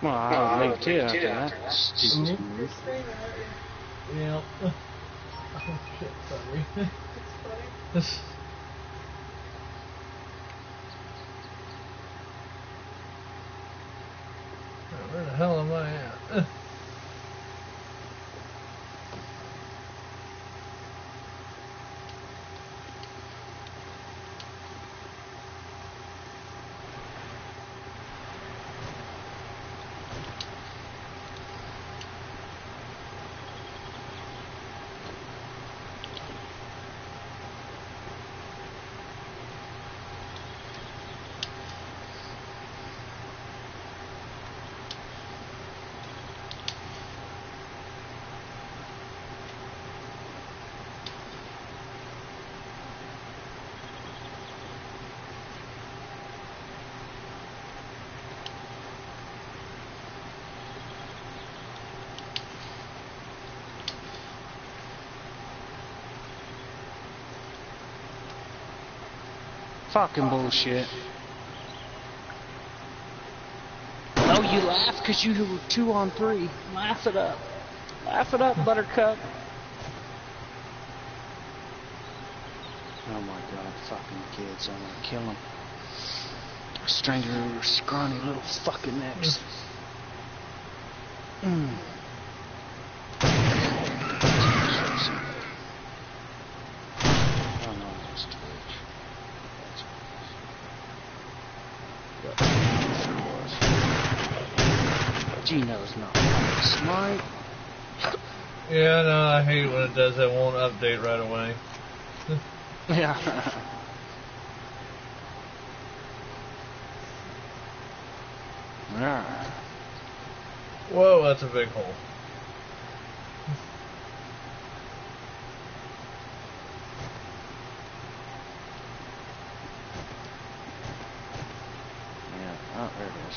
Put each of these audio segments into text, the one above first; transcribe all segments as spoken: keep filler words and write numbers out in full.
Well, I'll leave too after that. Stupid move. Yeah. Oh shit, sorry. This. Where the hell am I at? Fucking bullshit. Oh, you laugh because you were two on three. Laugh it up. Laugh it up, Buttercup. Oh my god, fucking kids. I'm gonna kill them. Stranger their scrawny little fucking necks. Mm. Oh no, that's Twitch. Gino's not smart. Yeah, no, I hate when it does that. Won't update right away. Yeah. Yeah. Whoa, that's a big hole. Yeah. Oh, there it is.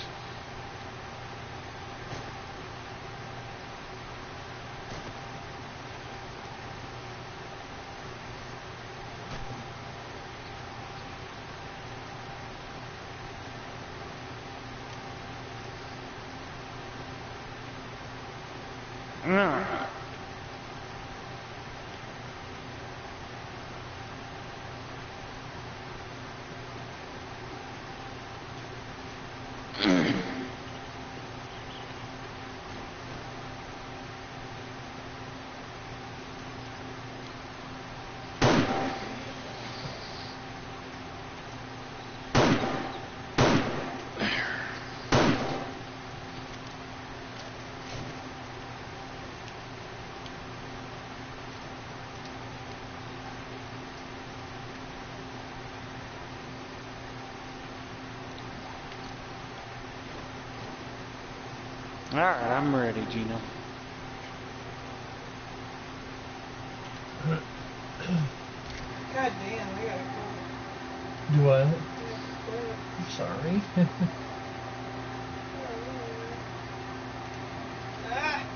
Yeah. Alright, I'm ready, Gino. God damn, I gotta go. Do I? Yeah, I'm sorry. ah!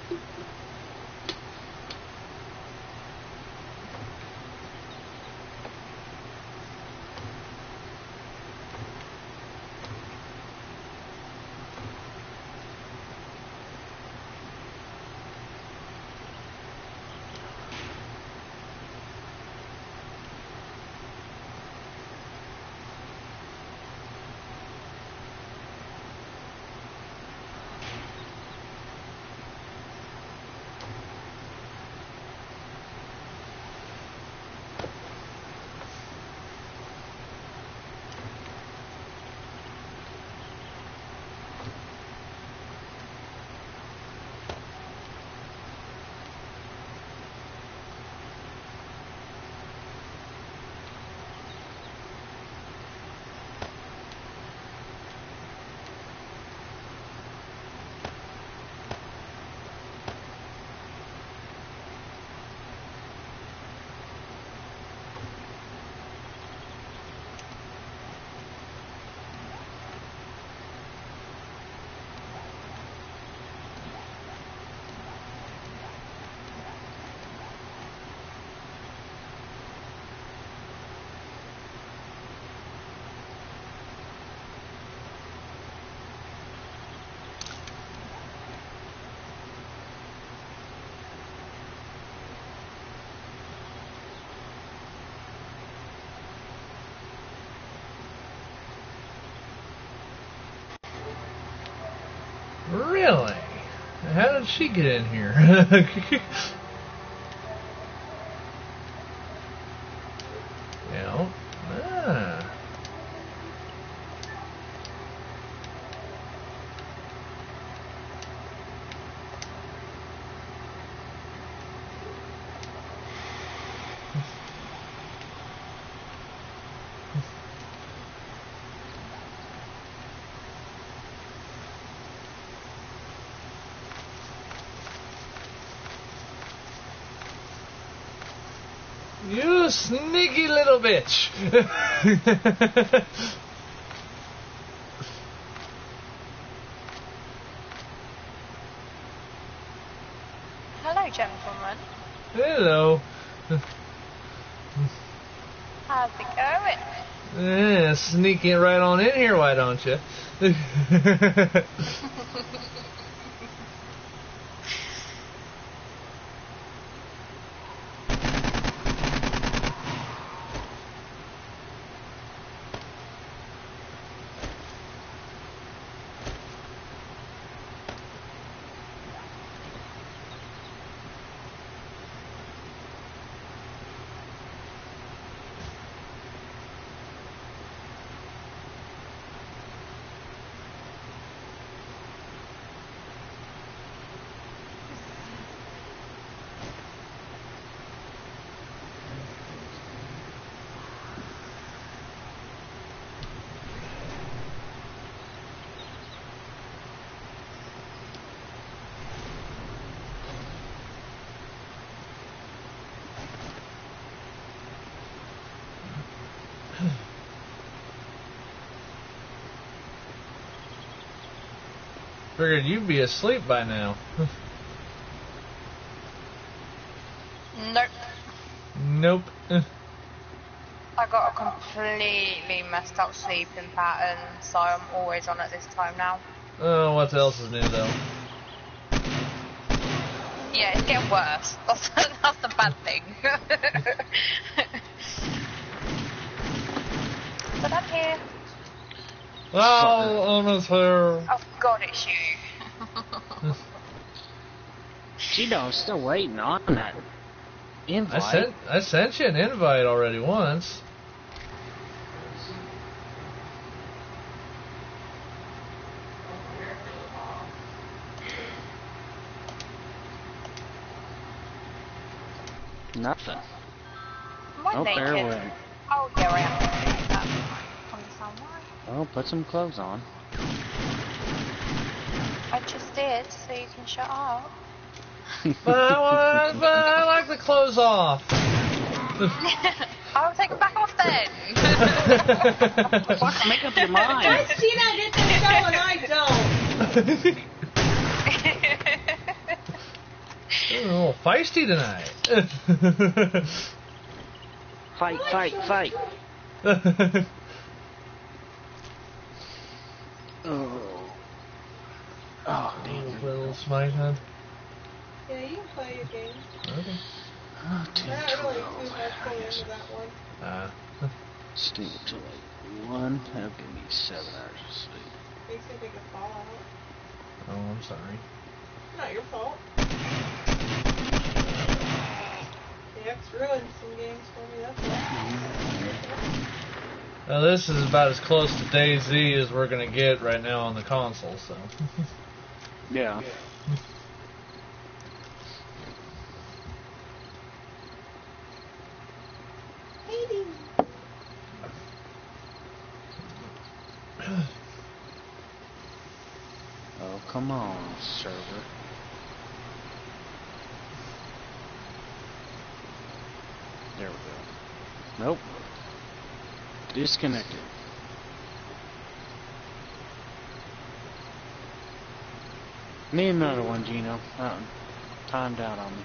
Really? How did she get in here? Yeah. Ah. You sneaky little bitch. Hello, gentlemen. Hello. How's it going? Yeah, sneaking right on in here, why don't you? Figured you'd be asleep by now. Nope. Nope. I got a completely messed up sleeping pattern, so I'm always on at this time now. Oh, what else is new though? Yeah, it's getting worse. That's, that's the bad thing. But I'm here. Oh, almost here. Oh God, it's you. Gee, no, I'm still waiting on that invite. I sent I sent you an invite already once. Nothing. Am I Oh, naked? there we Oh yeah, I am. That's understand why. Oh, put some clothes on. I just did, so you can shut up. But I want, but I like the clothes off. I'll take them back off then. Fuck, make up your mind. Why Tina get to go and I don't? little feisty tonight. Fight, fight, fight. Oh. Oh, damn. Play a little Smite Hunt. Yeah, you can play your games. Okay. Oh, ten, Not really too twelve. much going into that one. Uh, Stay up till like one. That'll give me seven hours of sleep. Makes me think of Fallout. oh, I'm sorry. Not your fault. The X ruined some games for me, that's all. Now this is about as close to DayZ as we're gonna get right now on the console, so. Yeah. Hades! Oh, come on, server. There we go. Nope. Disconnected. Need another one, Gino. That one timed out on me.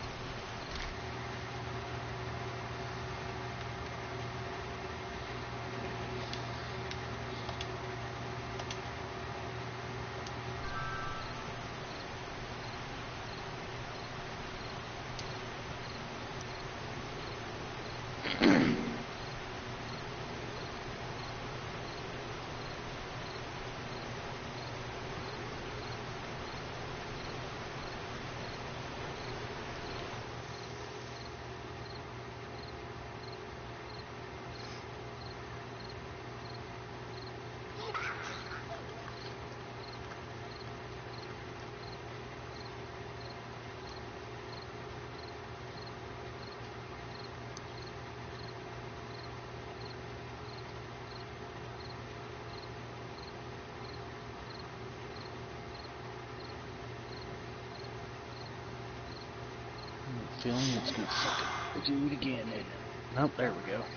Feeling it's gonna fucking do it again. Isn't it? Nope, there we go.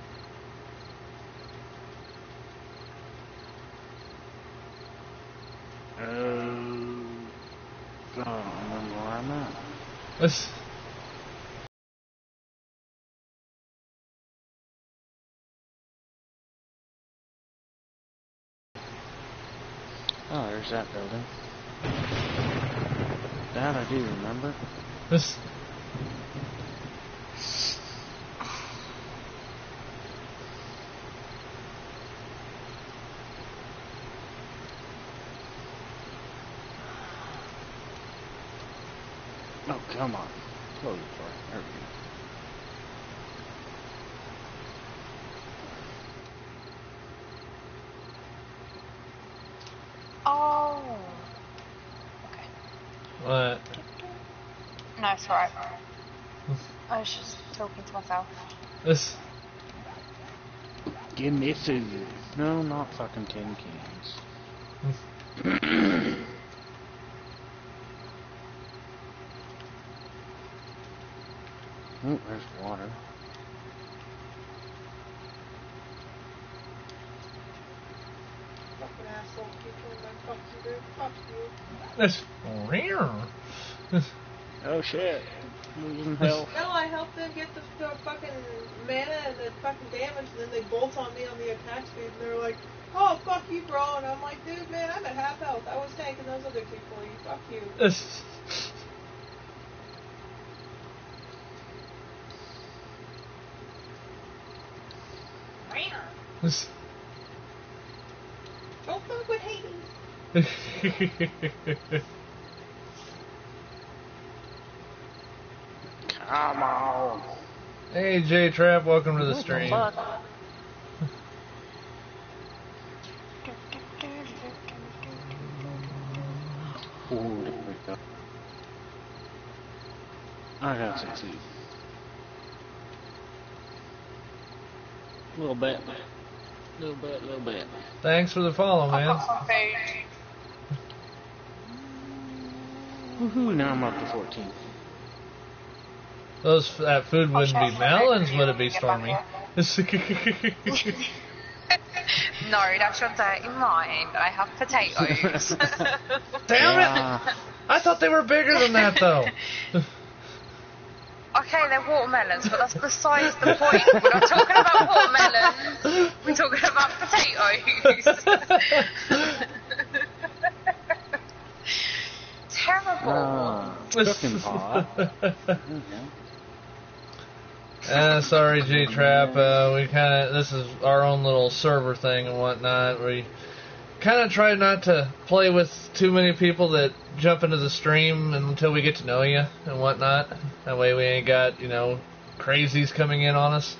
Oh, God, I don't remember where I'm at. This. Oh, there's that building. That I do remember. This. Oh, come on. Close the door. There we go. Oh. Okay. What? No, it's alright. I was just talking to myself. This. Give me food. No, not fucking tin cans. Oh, there's water. Fucking asshole. Keep doing my fuck you, dude. Fuck you. This. Rare. This. Oh shit. Losing health. No, I helped them get the, the fucking mana and the fucking damage, and then they bolt on me on the attack speed, and they're like, oh, fuck you, bro. And I'm like, dude, man, I'm at half health. I was tanking those other two for you. Fuck you. This. This. Don't fuck with Hades. Come on. Hey, J Trap, welcome to the stream. Fuck. Ooh, there we go. I got succeed. A little bit. A little bit, a little bit. Thanks for the follow, I've man. got some food. Woohoo, now I'm up to fourteen. Those that food wouldn't be melons, would it be, Stormy? No, that's your dirty mind. I have potatoes. Damn it! I thought they were bigger than that, though. Okay, they're watermelons, but that's besides the point. We're not talking about watermelons. We're talking about potatoes. Terrible. Uh, cooking pot. Okay. Uh, sorry, G-Trap. Uh, we kind of, this is our own little server thing and whatnot. We kind of try not to play with too many people that jump into the stream until we get to know you and whatnot. That way we ain't got, you know, crazies coming in on us.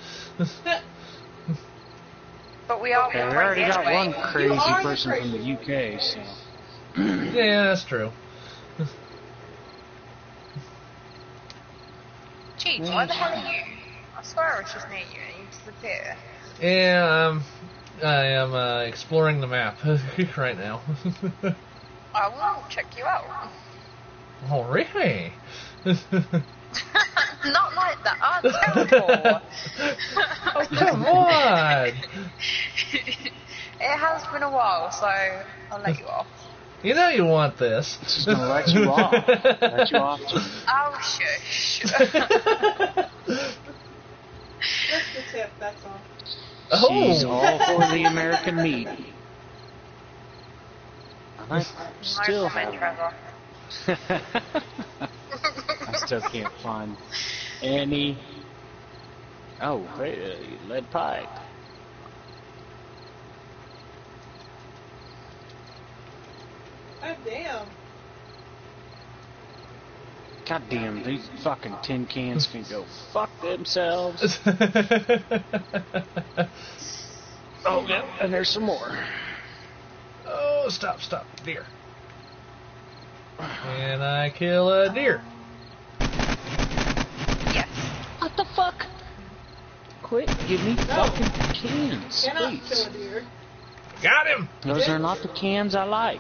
But we are. Okay, we already got anyway. one crazy person from the U K, so. Yeah, that's true. Cheech, where the hell are you? I swear I was just near you and you disappear. Yeah, um, I am uh, exploring the map right now. I will check you out. Oh, really? Not like that. Oh, terrible. Oh, come on! It has been a while, so I'll let you off. You know you want this. Just gonna let you off. Let you off. Oh, shush. Just the tip, that's all. Oh. She's all for the American meat. I No still comment, have. Trevor. I still can't find any. Oh, wait, uh, lead pipe. God damn. God damn, these fucking tin cans can go fuck themselves. Oh, yeah, and there's some more. Oh, stop, stop, deer. Can I kill a deer? Yes. What the fuck? Quit, give me fucking cans, Cannot please. kill a deer. Got him! Those are not the cans I like.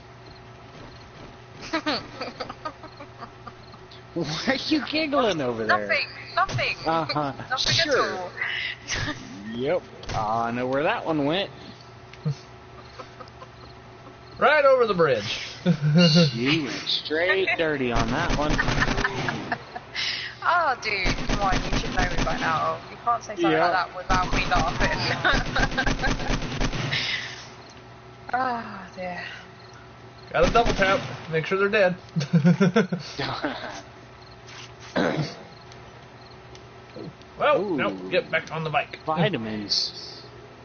Why are you giggling over there? Nothing. Nothing. Uh-huh. Nothing Sure. at all. Yep. Oh, I know where that one went. Right over the bridge. You went straight dirty on that one. Oh, dude, come on, you should know me by now. You can't say something Yeah. like that without me laughing. Oh, dear. Got a double tap. Make sure they're dead. Well, Ooh. nope. Get back on the bike. Vitamins.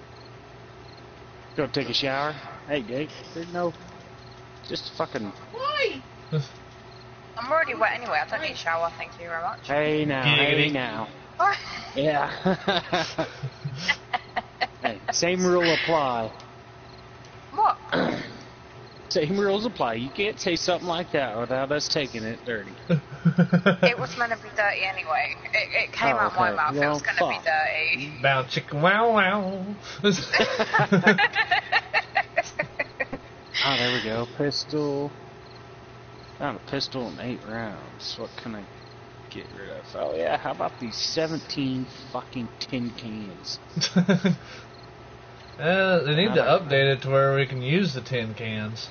Go take a shower. Hey, Jake. There's no. Just fucking. Why? I'm already wet anyway, I don't need a shower, thank you very much. Hey now. Hey Giggity. now. Yeah. Hey, same rule apply. What? Same rules apply. You can't say something like that without us taking it dirty. It was meant to be dirty anyway. It, it came Oh, out my okay. mouth, it Well, was going to be fuck. dirty. Bow chicka wow wow. Oh, there we go. Pistol. Found a pistol and eight rounds. What can I get rid of? Oh yeah, how about these seventeen fucking tin cans? Uh, they need to update it to where we can use the tin cans.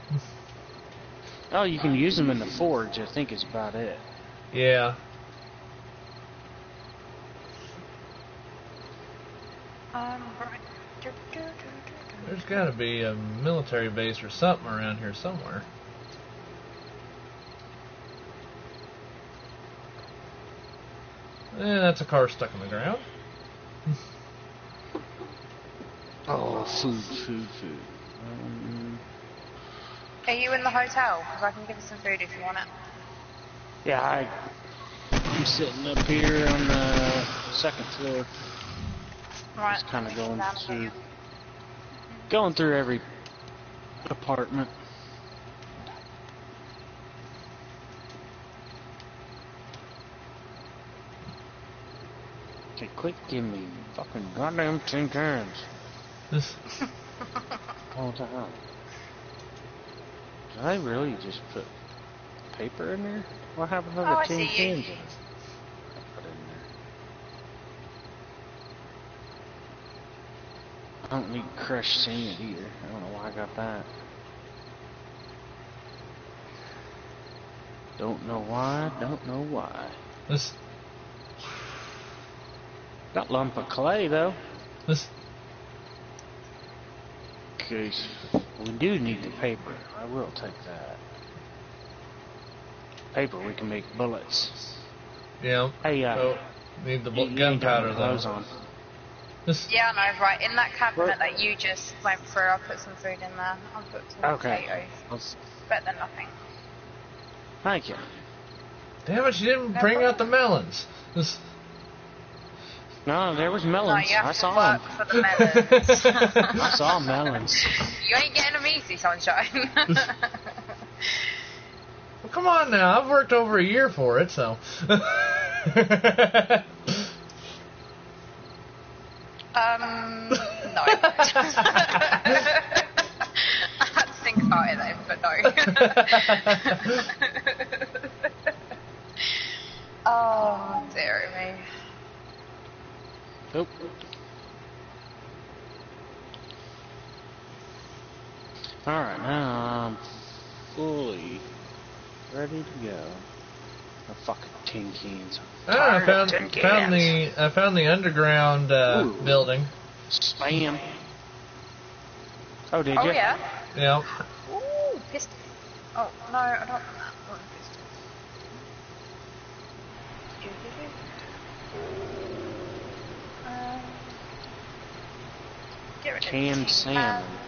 Oh, you can use them in the forge, I think is about it. Yeah. Um, right. Do, do, do, do, do. There's got to be a military base or something around here somewhere. Eh, that's a car stuck in the ground. Oh, food, food, food. Um, Are you in the hotel? Because I can give you some food if you want it. yeah, I, I'm sitting up here on the second floor. Right. Just kind of going Down through, here. going through every apartment. Okay, quick, give me fucking goddamn tin cans. This, All the time. Did I really just put paper in there? What happened to Oh, the I tin see you. cans? I put in there. I don't need crushed sand either. I don't know why I got that. Don't know why, don't know why. this, Got lump of clay though. This, Cause we do need the paper. I will take that. Paper, we can make bullets. yeah. Hey, uh, Oh, need the you- you ain't got gunpowder no clothes though. on. This, Yeah, I know, right. In that cabinet What? that you just went through, I put some food in there. I put some Okay. potatoes. Let's, Better than nothing. thank you. damn it, she didn't bring out the melons. This, No, there was No, melons. you have I to saw work them. for the melons. I saw melons. You ain't getting them easy, sunshine. well, come on now, I've worked over a year for it, so. Um, no. I had to think about it then, but no. Oh, dear me. Nope. Alright, now I'm fully ready to go. A fucking tin cans. Ah, I Tired of found tin found cans. the I found the underground uh, Ooh. building. Spam. Oh, did Oh, you? yeah? Yeah. Ooh, pistol. Oh, no, I don't want that. I want a pistol. Um, get rid of Canned the tin salmon. cans.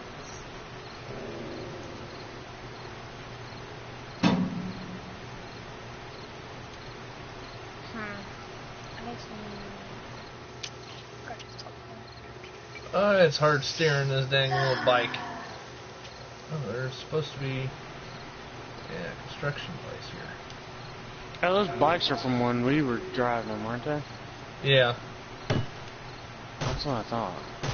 Hmm. I need some. Go to the top one. Oh, it's hard steering this dang little bike. Oh, there's supposed to be yeah construction place here. Oh, those bikes are from when we were driving them, weren't they? Yeah. That's what I thought.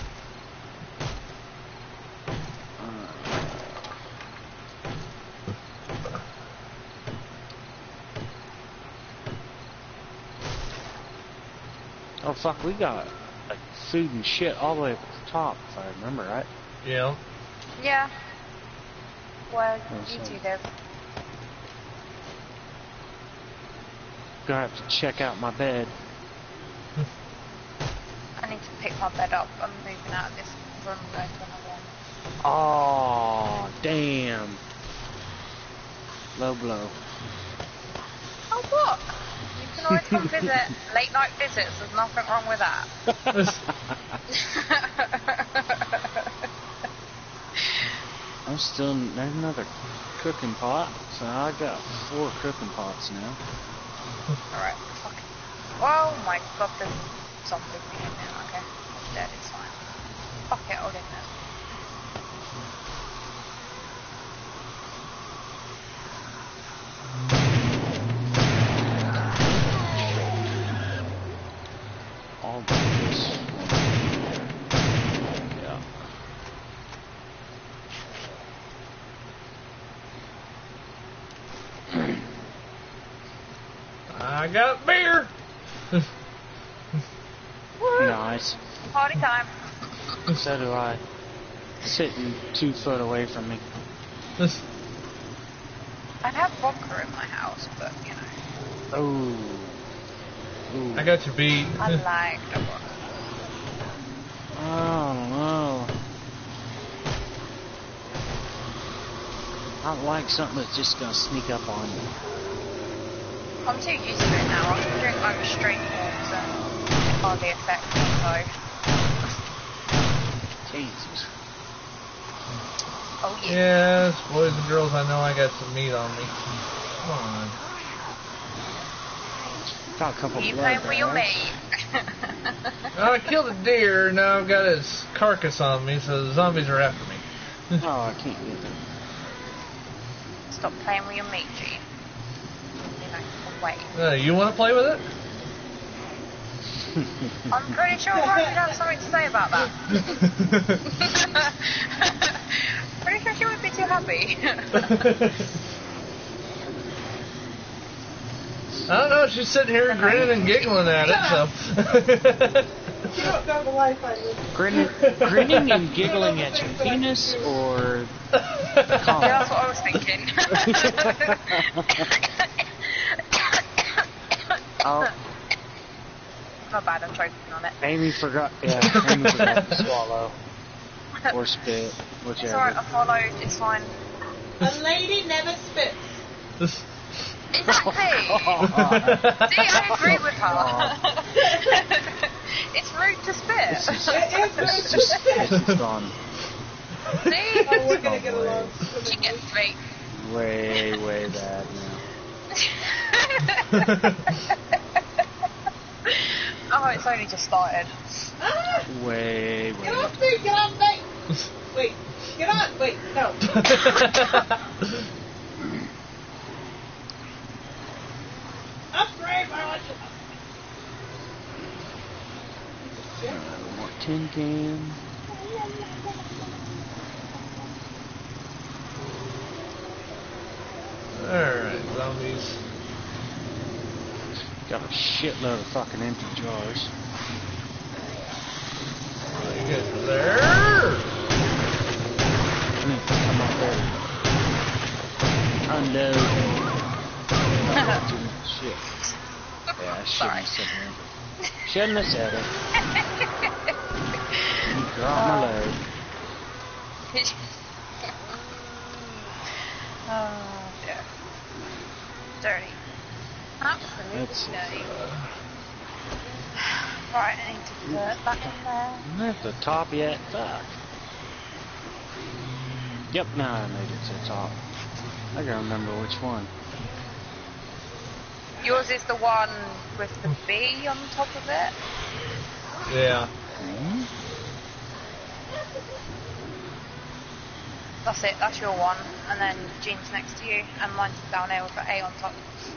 Oh fuck, we got like food and shit all the way up at the top, if I remember right. Yeah. Yeah. Where Oh, you sorry. two live. Gonna have to check out my bed. I need to pick my bed up. I'm moving out of this room, going to another one. Oh damn. Low blow. Oh, what? You can always come visit. Late night visits, there's nothing wrong with that. I'm still there's another cooking pot, so I got four cooking pots now. Alright, fuck it. Oh my god, there's something in there. Okay, I'm dead, it's fine. Fuck it, I'll live there. All this. Yeah. I got beer. Nice. Party time. So do I. Sitting two foot away from me. This, I'd have vodka in my house, but you know, Oh. Ooh. I got you beat. I like the vodka. I don't know. I don't like something that's just gonna sneak up on you. I'm too used to it now. I can drink like straight forms and it hardly affects me, so. Jesus. Oh yeah. Yes, boys and girls, I know I got some meat on me. Come on. Got a couple You blood playing with your bags. mate? I killed a deer, now I've got his carcass on me, so the zombies are after me. Oh, I can't get them. Stop playing with your meat, G. You know, wait. Uh, you want to play with it? I'm pretty sure Mark would have something to say about that. Pretty sure she wouldn't be too happy. I don't know, she's sitting here grinning and giggling at it, so. You don't know the life I live. Grinning, grinning and giggling at your penis or Yeah, that's what I was thinking. oh, Not bad, I'm choking on it. Amy forgot. Yeah, Amy forgot to swallow or spit, whichever. It's alright, I followed, it's fine. A lady never spits. Exactly! See, I agree with her. It's rude to spit. This is, It is this rude is to just spit. this has gone See? Oh, we're gonna get along. She gets me. way, way bad now. Oh, it's only just started. Ah! Way, way. Get off me! Get off me! Wait, get on! Wait, no. Upgrade my watch. Uh, more tin can. Alright, zombies. Got a shitload of fucking empty jars. Oh, you guys are there. Mm, come up there. Unload. Shit. Yeah, I shouldn't have said that. Shouldn't have said it. You dropped my load. Oh, dear. Dirty. Absolutely Let's see. dirty. Right, I need to put that in there. I'm at the top yet. Fuck. Yep, now I made it to the top. I gotta remember which one. Yours is the one with the B on top of it. Yeah. Hmm? That's it, that's your one. And then Jean's next to you, and mine's down here with the A on top.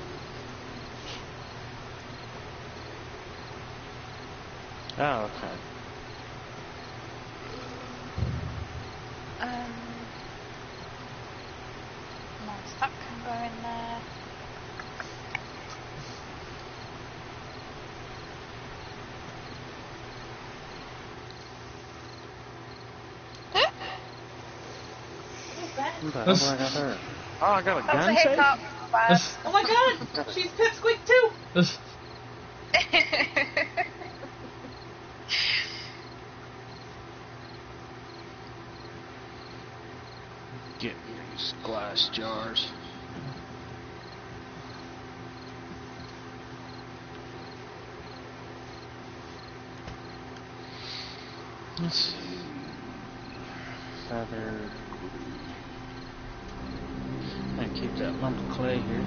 Oh, okay. Um, nice, that can go in there. What the hell do I got there? Oh, I got a That was a gun hiccup. safe? Bad. Oh my god! She's pipsqueak too! Get these glass jars. Let's see. Feather. And keep that lump of clay here.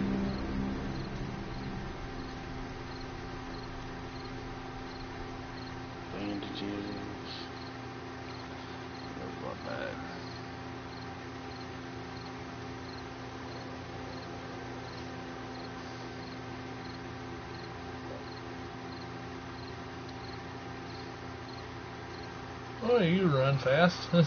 Bandages. Where's my bag? Oh, you run fast. What,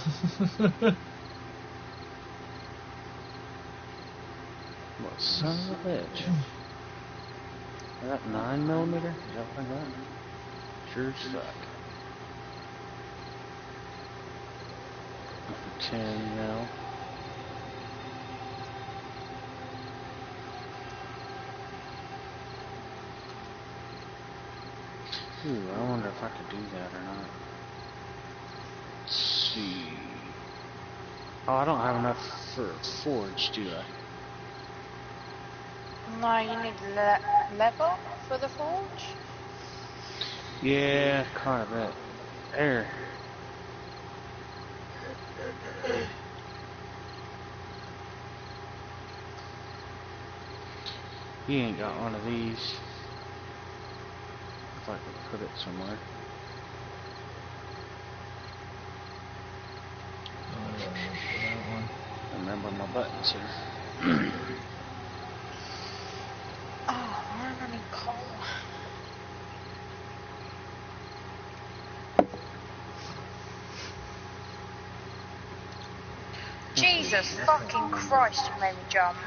son of a bitch? I got nine millimeter? Is that what I got? Sure as fuck. ten mil. Ooh, I wonder if I could do that or not. Let's see. Oh, I don't have enough for a forge, do I? No, you need le leather for the forge. Yeah, quite a bit. There. You ain't got one of these. If I could put it somewhere. Remember my buttons here. Oh, I'm running coal. Jesus fucking Christ, you made me jump.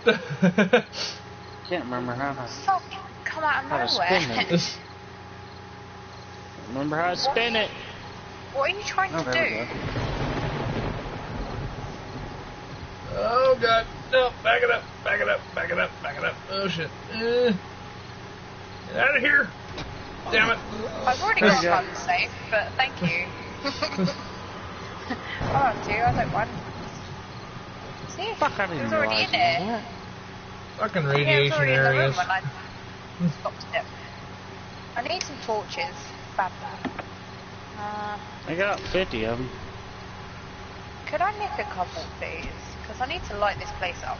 Can't remember how to, Fucking come out of how to spin nowhere. it. Remember how to spin it. What are you trying Oh, to there we do? go. Oh god, no, back it up, back it up, back it up, back it up. Oh shit. Eh. Get out of here. Damn it! I've already got a gun safe, but thank you. Oh, two, I don't mind. See? Fuck, I It didn't was already realize in you there. did that. Fucking Yeah, it was radiation already in the room areas. when I stopped it. I need some torches. Badly. Uh, I got fifty of them. could I nick a couple, please? Because I need to light this place up.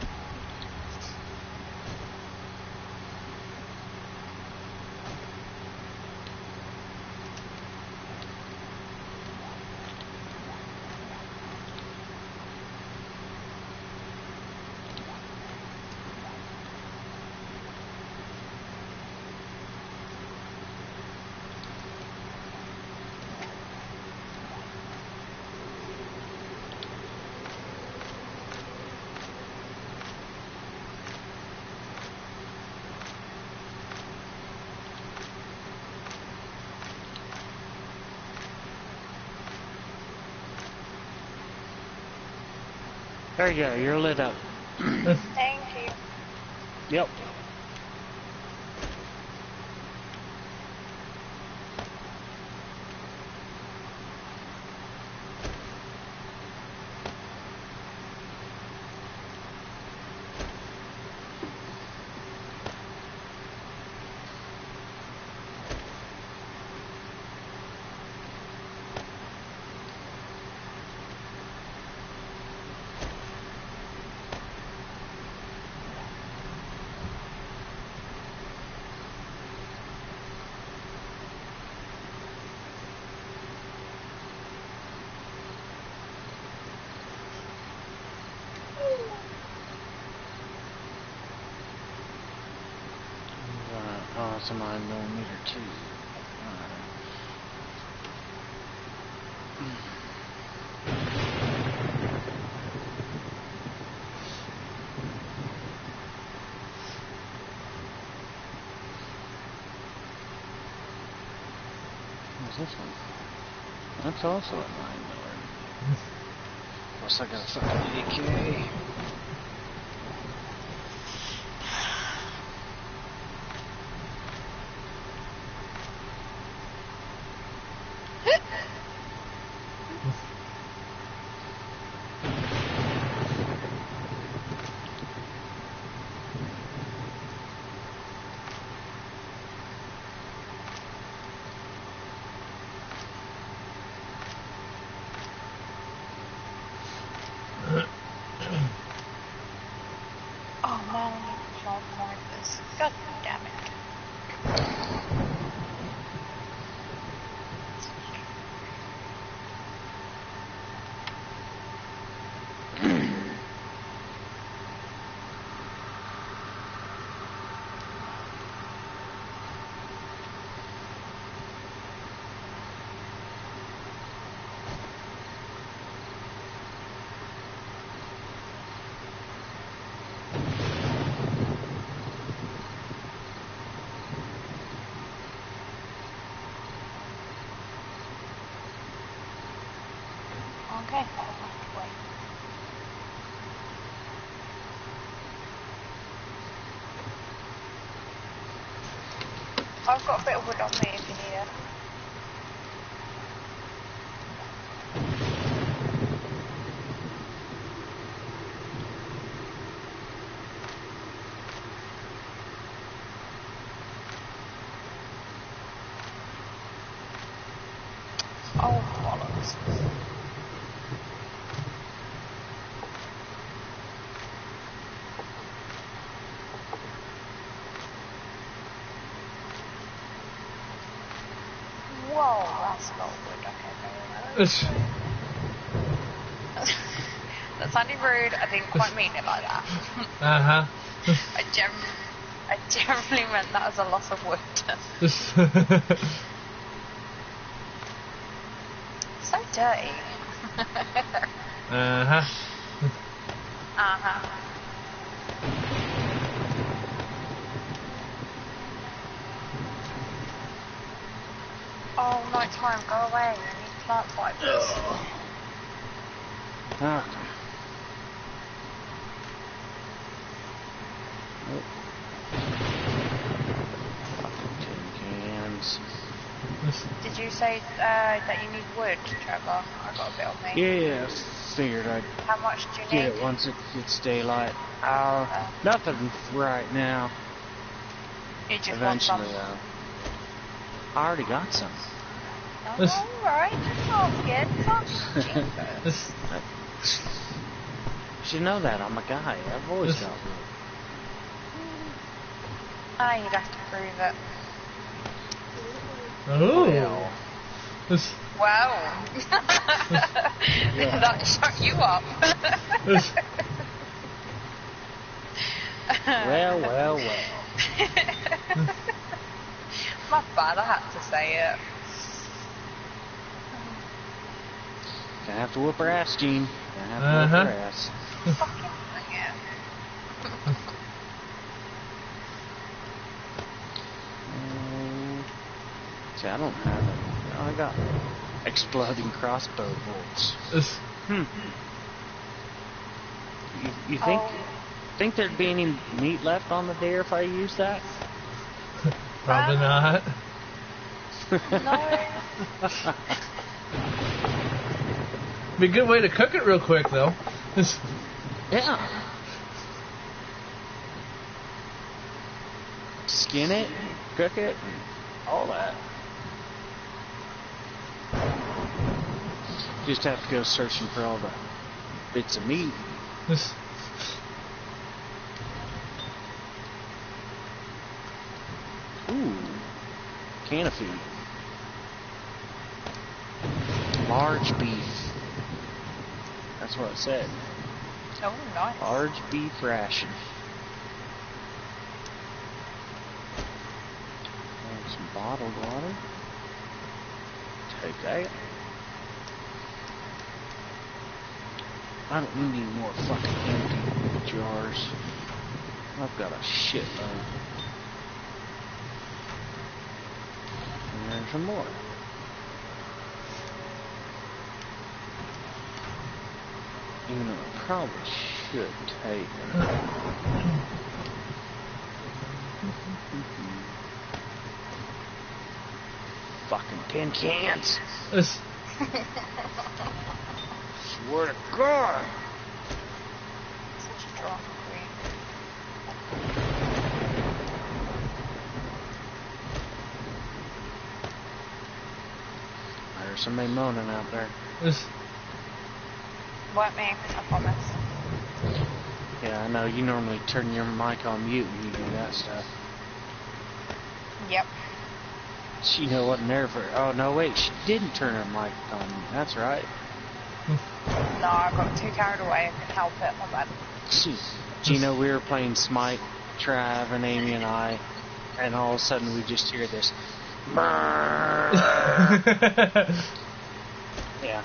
There you go, you're lit up. Thank you. Yep. Oh, it's a nine millimeter too. What's this one? That's also a nine millimeter. Looks like a fucking A K. Oh man, I need to plant snipers. God damn it. Okay, I'll have to wait. I've got a bit of wood on me if you need it. Oh, bollocks. Whoa, that's not wood. Okay, no, no. That sounded rude. I didn't quite mean it like that. Uh huh. I, gem I generally meant that as a loss of wood. So dirty. Uh huh. Uh huh. Oh, night time, go away. I need plant fibers. Ah. Oh. Fucking tin cans. Did you say uh, that you need wood, Trevor? I got a bit on me. Yeah, figured I'd How much do you get need? it once it gets daylight. Uh, Uh, nothing right now. you just Eventually, want some. uh, I already got some. Oh, alright, just asking. Jesus. You should know that. I'm a guy. I've always got wood. Ah, you'd have to prove it. Ooh. Wow. That shut you up. Well, well, well. My bad, I had to say it. Gonna have to whoop her ass, Gene. Gonna have to Uh-huh. whoop her ass. Fucking bring it. Um, see, I don't have it. I got exploding crossbow bolts. Hmm. You, you think Oh. think there'd be any meat left on the deer if I used that? Probably not. No. Be a good way to cook it real quick, though. Yeah. Skin it, cook it, all that. Just have to go searching for all the bits of meat. Ooh, canopy. Large beef. That's what it said. Oh, nice. Large beef ration. And some bottled water. Take that. I don't need any more fucking empty jars. I've got a shitload. And there's some more. Even though I probably should take them. Fucking tin cans. Swear to God. Such a drama queen. There's somebody moaning out there. Weren't me, I promise. Yeah, I know. You normally turn your mic on mute when you do that stuff. Yep. She know wasn't there for. Oh no, wait, she didn't turn her mic on. That's right. No, I got too carried away. I couldn't help it. My bad. She, Gino, we were playing Smite, Trav and Amy and I, and all of a sudden we just hear this. Yeah.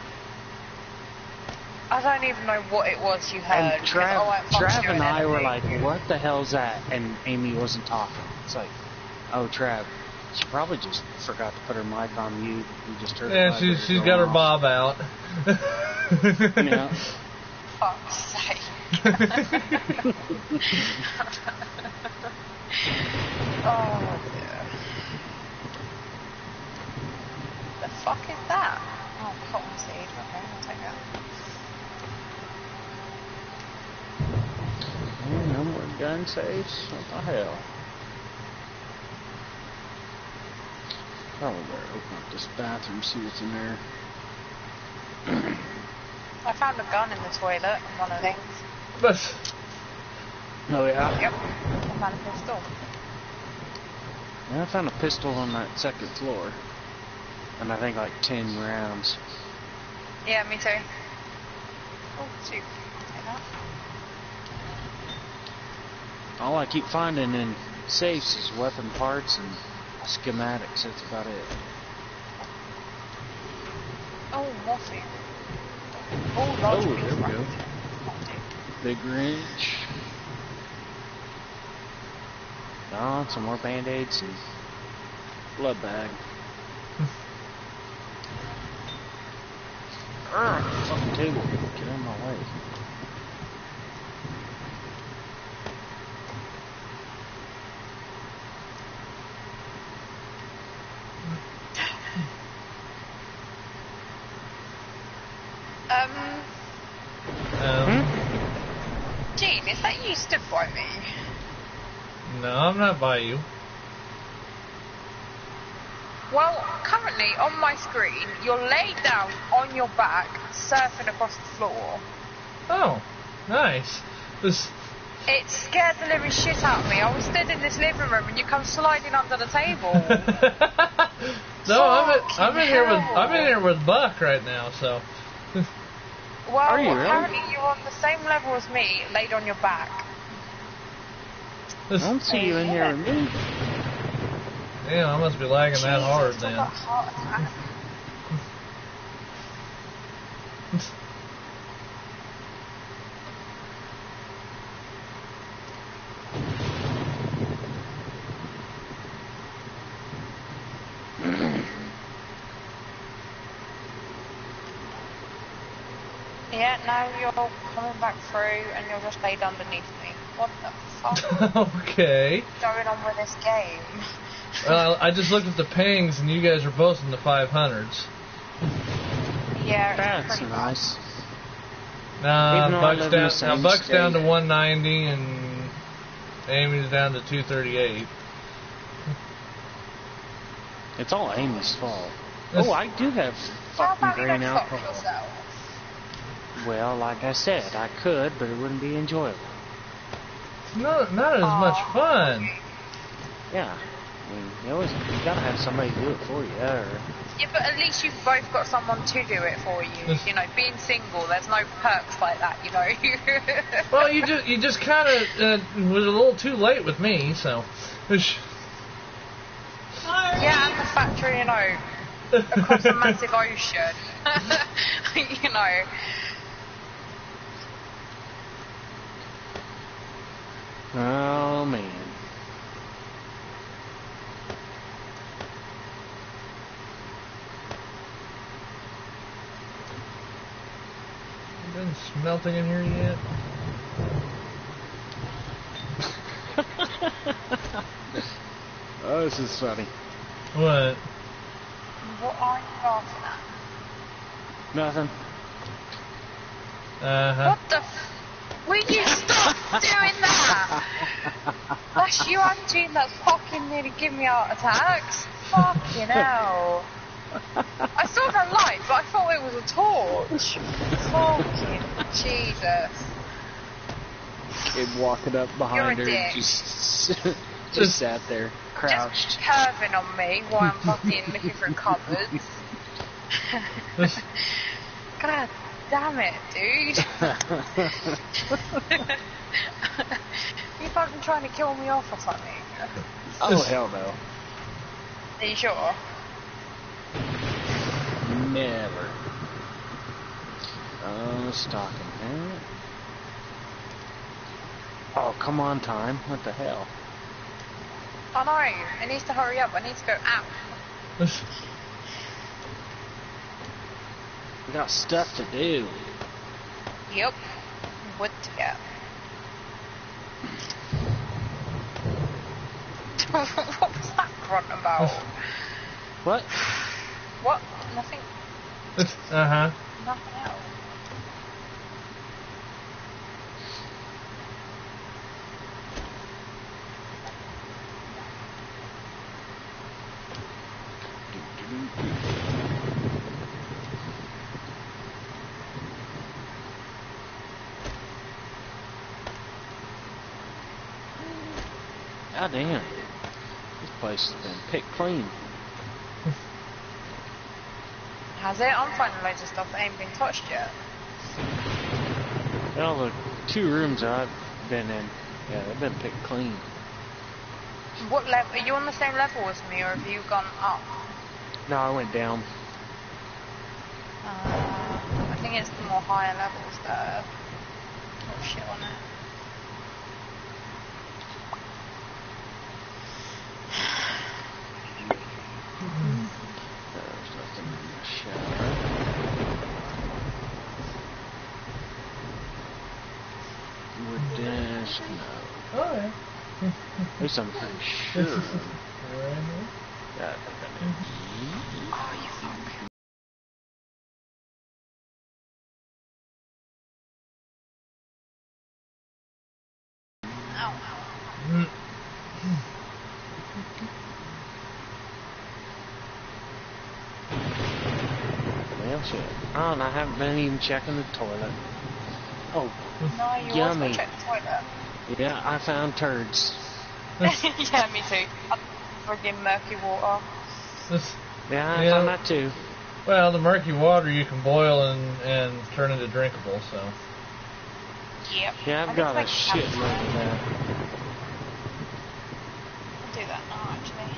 I don't even know what it was you heard. And because Trav, I went fucking Trav and doing I were anything. like, "What the hell's that?" And Amy wasn't talking. It's like, "Oh, Trav, she probably just forgot to put her mic on mute. We just heard." Yeah, her she's vibrator she's go got her off." bob out. Yeah. Fuck's sake. Oh dear. The fuck is that? Oh, cotton seed. Okay, I'll take that. Yeah, no more gun safes. What the hell? Probably better open up this bathroom, see what's in there. I found a gun in the toilet on one of things. But Oh yeah. Yep. I found a pistol. Yeah, I found a pistol on that second floor, and I think like ten rounds. Yeah, me too. Oh, shoot. Take that. All I keep finding in safes is weapon parts and schematics. That's about it. Oh, morphine. Oh, large Oh, beef there we right. go. Oh, dude. Big wrench. Oh, some more band-aids and blood bag. Urgh, fucking table. Get out of my way. you stood by me? No, I'm not by you. Well, currently on my screen, you're laid down on your back, surfing across the floor. Oh, nice. This. It scared the living shit out of me. I was stood in this living room and you come sliding under the table. No, I'm in, I'm in here with hell. I'm in here with Buck right now. So. Well, Are you really? apparently you're on the same level as me, laid on your back. I don't see you in here with me. Yeah, I must be lagging that hard Jesus, I've then. got a heart attack. Yeah, now you're coming back through and you're just laid underneath me. What the fuck Okay. is going on with this game? Well, I just looked at the pings and you guys are both in the five hundreds. Yeah, it's That's pretty nice. Nah, Even though I Buck's live in down. the Now same Buck's down to state. one ninety and Amy's down to two thirty-eight. It's all Amy's fault. Oh, I do have How fucking about you grain don't fuck alcohol. yourself? Well, like I said, I could, but it wouldn't be enjoyable. It's not not as Aw. much fun. Yeah. I mean, you always you gotta have somebody do it for you. Or, Yeah, but at least you've both got someone to do it for you. You know, being single, there's no perks like that, you know. Well, you just you just kind of uh, was a little too late with me, so. Yeah, and the factory, you know, across a massive ocean. You know. oh man. Been smelting in here yet? Oh, this is funny. What? What are you laughing at? Nothing. Uh huh. What the f- Will you stop doing that? That's you, Angie, that's fucking nearly giving me heart attacks. Fucking hell. I saw the light, but I thought it was a torch. Fucking Jesus. Kid walking up behind You're a her, dick. just just sat there, crouched. Just curving on me while I'm fucking looking for cupboards. God damn it, dude. You fucking trying to kill me off or something? Oh hell no, Are you sure? never. Oh, stocking hat. Oh, come on, time. What the hell? I know. It needs to hurry up. I need to go out. We got stuff to do. Yep. Wood to get. What was that grunt about? What? What? Nothing. Uh huh. Nothing else. God damn. This place has been picked clean. Has it? I'm finding loads of stuff that ain't been touched yet. All the two rooms I've been in, yeah, they've been picked clean. What level? Are you on the same level as me, or have you gone up? No, I went down. Uh, I think it's the more higher levels that have got shit on it. There's nothing in the shower. Wood desk, no. Oh yeah. At least I'm pretty sure. Right here. Yeah, I think I did. Oh, you fuck. Oh shit. Oh, and I haven't been even checking the toilet. Oh, No, you Yummy. also check the toilet. yeah, I found turds. Yeah, me too. I'm friggin' murky water. This, Yeah, I Yeah. found that too. well, the murky water you can boil and, and turn into drinkable, so. Yep. Yeah, I I've need got to a make shit campfire. load of that. I'll do that now, actually.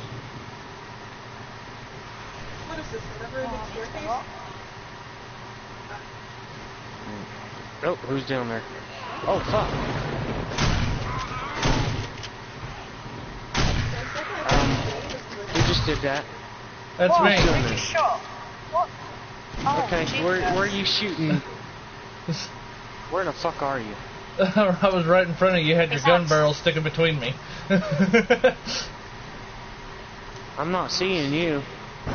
What is this? The never Oh, ending I need to staircase? what? Oh, who's down there? Oh, fuck. Um, who just did that? That's Whoa, me. who just shot? What? Oh, Okay, Jesus. where, where are you shooting? Where the fuck are you? I was right in front of you. You had your It's gun not- barrel sticking between me. I'm not seeing you.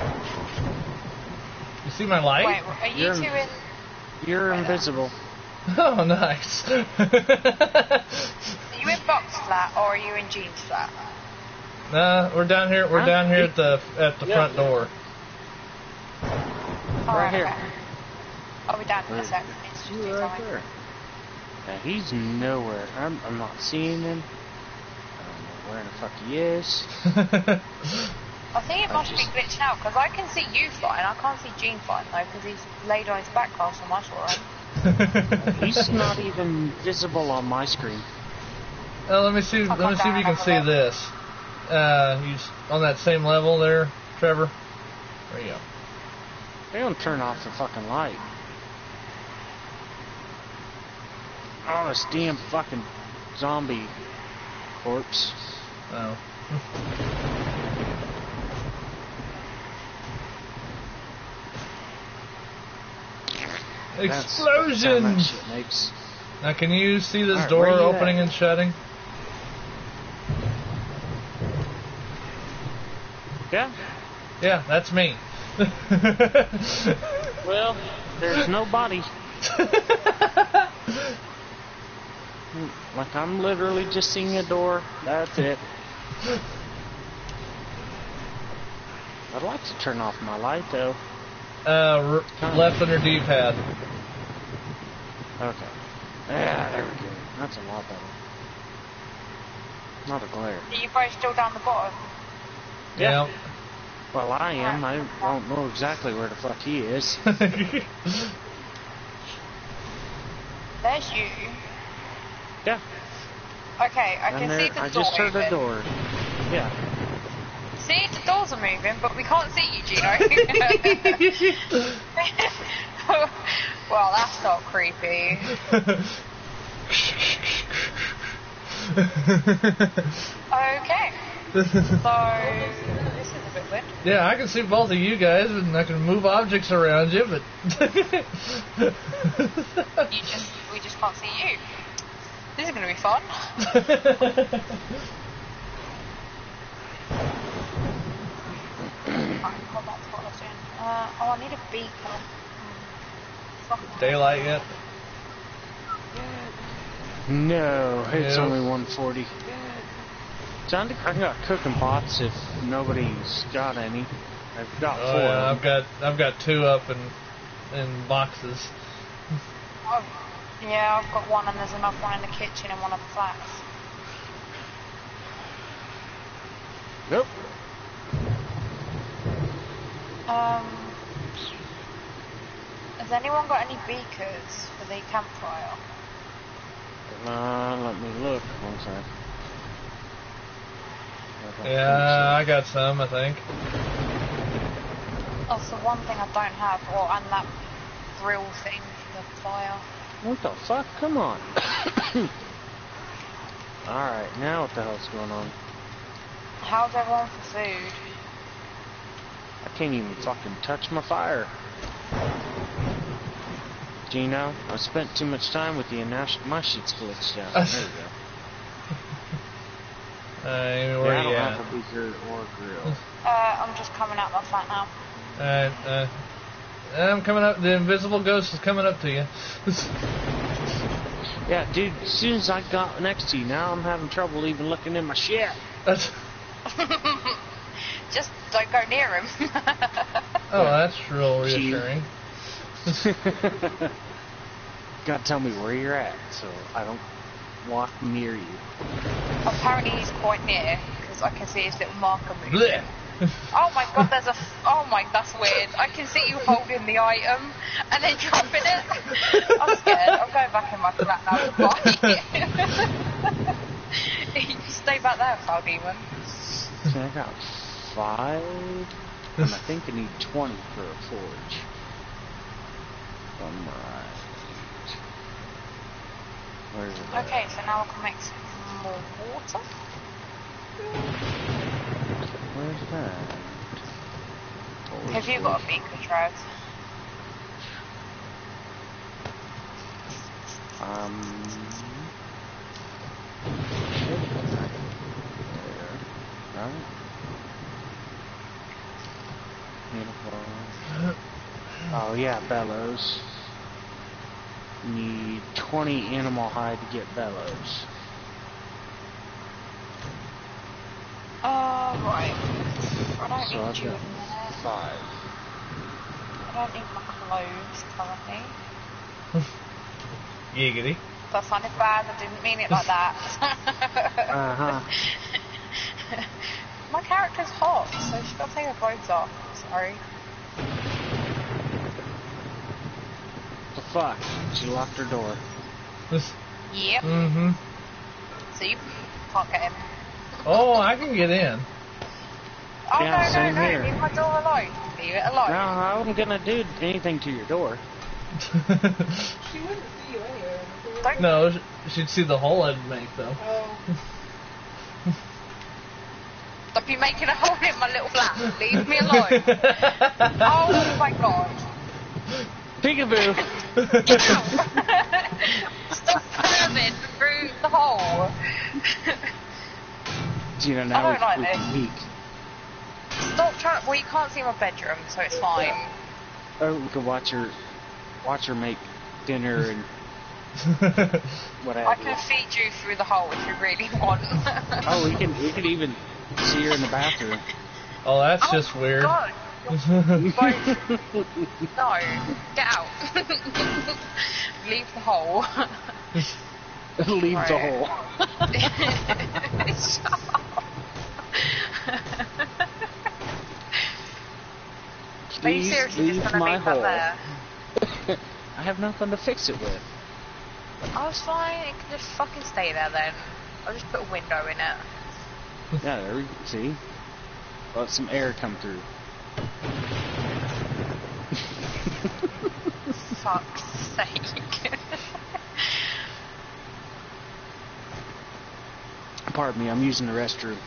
You see my light? Wait, are you You're- two in? You're invisible. Oh, nice. Are you in box flat or are you in jeans flat? Nah, we're down here. We're Huh? down here at the at the Yeah. front door. Oh, Right here. okay. I'll be down in a Where? second. It's just You too right time. there. Yeah, he's nowhere. I'm, I'm not seeing him. I don't know where the fuck he is. I think it I must just- be glitched out because I can see you flying. I can't see Gene flying though because he's laid on his back last time I saw him. He's not even visible on my screen. Oh, let me see. I'll Let me come see if you down can and see have a look. this. Uh, he's on that same level there, Trevor. There you go. They don't turn off the fucking light. Oh, this damn fucking zombie corpse. Oh. That's the sound that Explosions! shit makes. Now, can you see this Alright, door where you opening at? and shutting? Yeah. Yeah, that's me. Well, there's no body. Like I'm literally just seeing a door. That's it. I'd like to turn off my light though. uh, r- left under D-pad. Okay. Yeah, there we go. That's a lot better. Not a glare. Are you both still down the bottom? Yeah. Well, I am. I don't know exactly where the fuck he is. There's you. Yeah. Okay, I And can there, see the I door just heard a moving. door. Yeah. See, the doors are moving, but we can't see you, Gino. Well, that's not creepy. Okay. So, this is a bit weird. Yeah, I can see both of you guys, and I can move objects around you, but You just, we just can't see you. This is going to be fun. Alright, hold back to what I was doing. Uh, oh, I need a beacon. Hmm. Fuck. Daylight yet? No, it's Yeah. only one forty. John, I got cooking pots if nobody's got any. I've got Oh four. yeah, of I've them. got I've got two up in in boxes. Oh, yeah, I've got one and there's another one in the kitchen and one of the flats. Nope. Um, has anyone got any beakers for the campfire? Uh, let me look. One sec. I don't Yeah, I got some, I think. That's the one thing I don't have, or and that grill thing for the fire. think so. What the fuck? Come on. Alright, now what the hell's going on? How's everyone for food? I can't even fucking touch my fire. Gino, I spent too much time with you and now sh- my shit's glitched out. There you go. Uh, Yeah, where I you don't at? have a beaker or grill. Uh, I'm just coming out my flat now. Alright, uh, I'm coming up. The invisible ghost is coming up to you. Yeah, dude, as soon as I got next to you, now I'm having trouble even looking in my shit. That's, Just don't go near him. oh, that's real reassuring. Gotta tell me where you're at, so I don't walk near you. Apparently he's quite near, because I can see his little marker moving. Blech. Oh my god, there's a... F oh my, that's weird. I can see you holding the item, and then dropping it. I'm scared. I'm going back in my flat now. Goodbye. You stay back there, foul demon. So I got five, and I think I need twenty for a forge. I'm right. Where's it at? Okay, so now I can make some more water. Where's that? What was Have you got a beacon, Trav? Um. There. Right? Beautiful. Oh yeah, bellows. Need twenty animal hide to get bellows. Oh, right. I don't So I've need you in got a minute. five. I don't need my clothes currently. Giggity. That sounded bad, I didn't mean it like that. Uh-huh. My character's hot, so she's got to take her clothes off. Sorry. The fuck? She locked her door. Yep. Mm-hmm. So you can't get in. Oh, I can get in. Oh Yeah, no, no, same no, here. leave my door alone. Leave it alone. No, I wasn't gonna do anything to your door. She wouldn't see you anyway. Don't No, sh- she'd see the hole I'd make, though. Oh. Stop you making a hole in my little flat. Leave me alone. Oh my god. Peekaboo! Stop perving through the hole. You know, now I we, don't like we can this. peek. Stop trying. Well, you can't see my bedroom, so it's fine. Oh, we could watch her, watch her make dinner and what I have can you. feed you through the hole if you really want. Oh, we can, we can even see her in the bathroom. Oh, that's Oh, just weird. God. Both. No, get out. Leave the hole. Leave the Right. hole. Shut up. Are you Please seriously leave just gonna my leave hole. that there? I have nothing to fix it with. Oh, it's fine. It can just fucking stay there then. I'll just put a window in it. Yeah, there we go. See? Let some air come through. Fuck's sake. Pardon me, I'm using the restroom.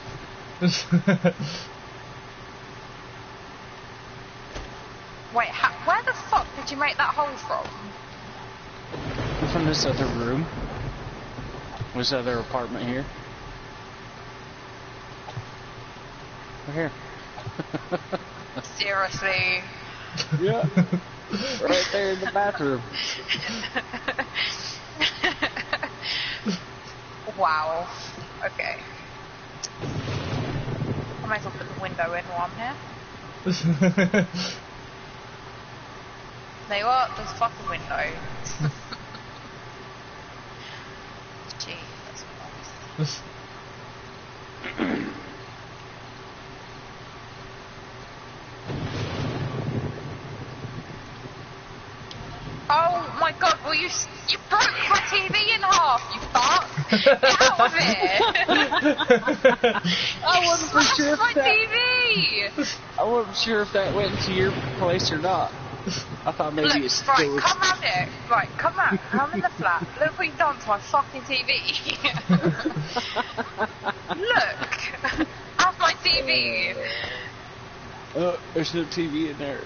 Wait, ha where the fuck did you make that hole from? From this other room. This other apartment here. Right here. Seriously. Yeah. Right there in the bathroom. Wow. Okay. I might as well put the window in while I'm here. There you are, there's a fucking window. Gee, that's nice. Oh my god, well you s- you broke my T V in half, you fuck! Get out of it! I You wasn't for smashed sure if my that- T V! I wasn't sure if that went into your place or not. I thought maybe Look, it right, still was. come round here. Right, come round. I'm in the flat. Look what you've done to my fucking T V. Look! Have my T V! Oh, there's no T V in there.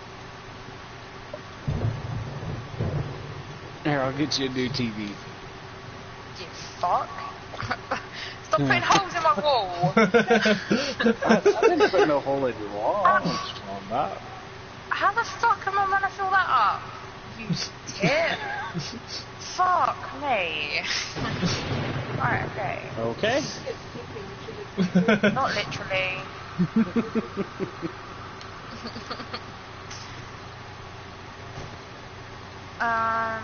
Here, I'll get you a new T V. You fuck. Stop putting holes in my wall. I, I didn't put no hole in your wall. I don't know what you're talking about. How the fuck am I gonna fill that up? You tit. Fuck me. Right, okay. Okay. Not literally. Um.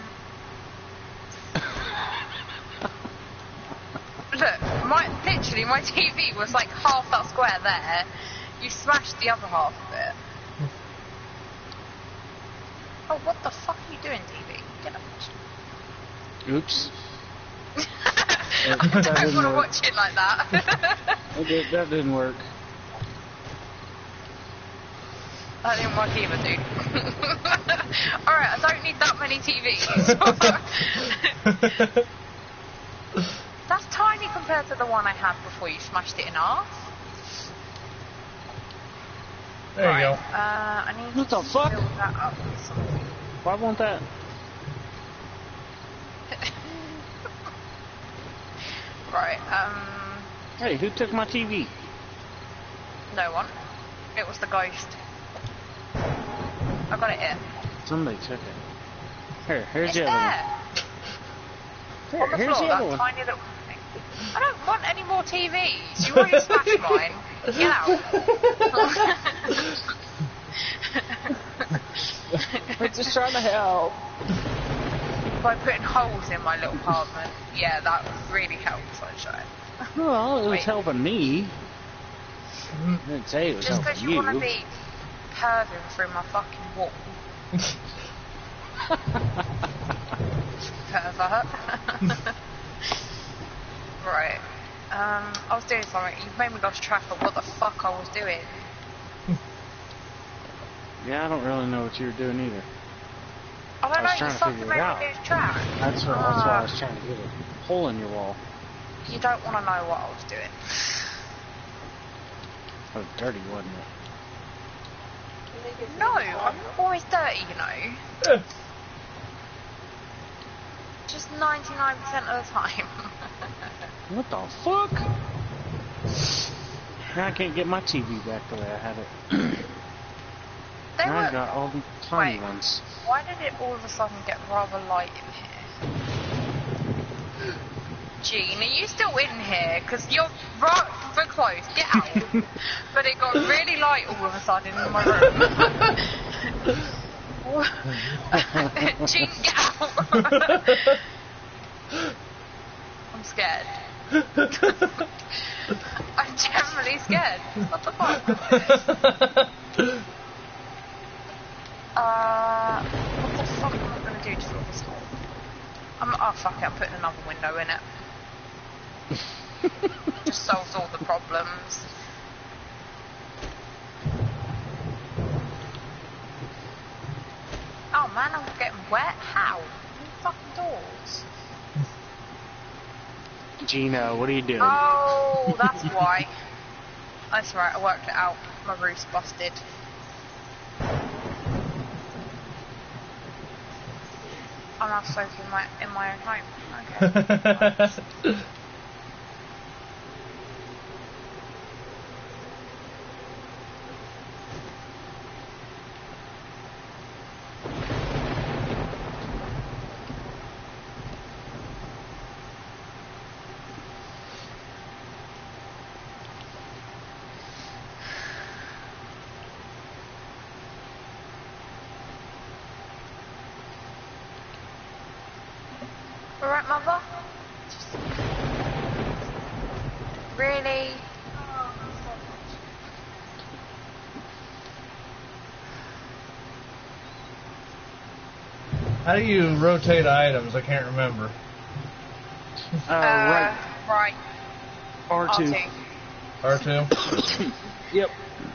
Look, my literally my T V was like half that square there. You smashed the other half of it. Oh, what the fuck are you doing, T V? Get up. Oops. I don't want to watch it like that. Okay, that didn't work. That didn't work either, dude. Alright, I don't need that many T Vs. That's tiny compared to the one I had before you smashed it in half. There right, you go. Uh, I need What to the fuck? fill that up with something. Why won't that? Right, um... Hey, who took my T V? no one. It was the ghost. I got it here. Somebody took it. Here, here's It's the other there! one. On the Here, here's floor, the other that one. tiny little thing. I don't want any more T Vs. You already smashed mine. Get out. We're just trying to help. By putting holes in my little apartment. Yeah, that really helped, Sunshine. Well, it was Wait. helping me. I didn't say it was Just because helping you you. want to be perving through my fucking wall. Pervert. Right. Um, I was doing something. You've made me lost track of what the fuck I was doing. Yeah, I don't really know what you were doing either. I don't I was know, you trying to fucking figure made it me out. lose track. That's, what, that's why I Ah. was trying to get a hole in your wall. You don't want to know what I was doing. That was dirty, wasn't it? I think it's No, really I'm hard. always dirty, you know. Eh, Just ninety-nine percent of the time. What the fuck? Now I can't get my T V back the way I had it. They Now I were... got all the tiny Wait. ones. Why did it all of a sudden get rather light in here? Jean, are you still in here? Because you're right for close. Get out. But it got really light all of a sudden in my room. Jean, get out. I'm scared. I'm generally scared. What the fuck? Uh, what the fuck am I gonna do to fill this hole? I'm, oh fuck it, I'm putting another window in it. Just solves all the problems. Oh man, I'm getting wet? How? New fucking doors. Gina, what are you doing? Oh, that's why. That's right, I worked it out. My roof's busted. I'm not soaking in my, in my own home. Okay. Alright, mother? Really? How do you rotate items? I can't remember. Uh, Uh, right. right. R two. R two? Yep.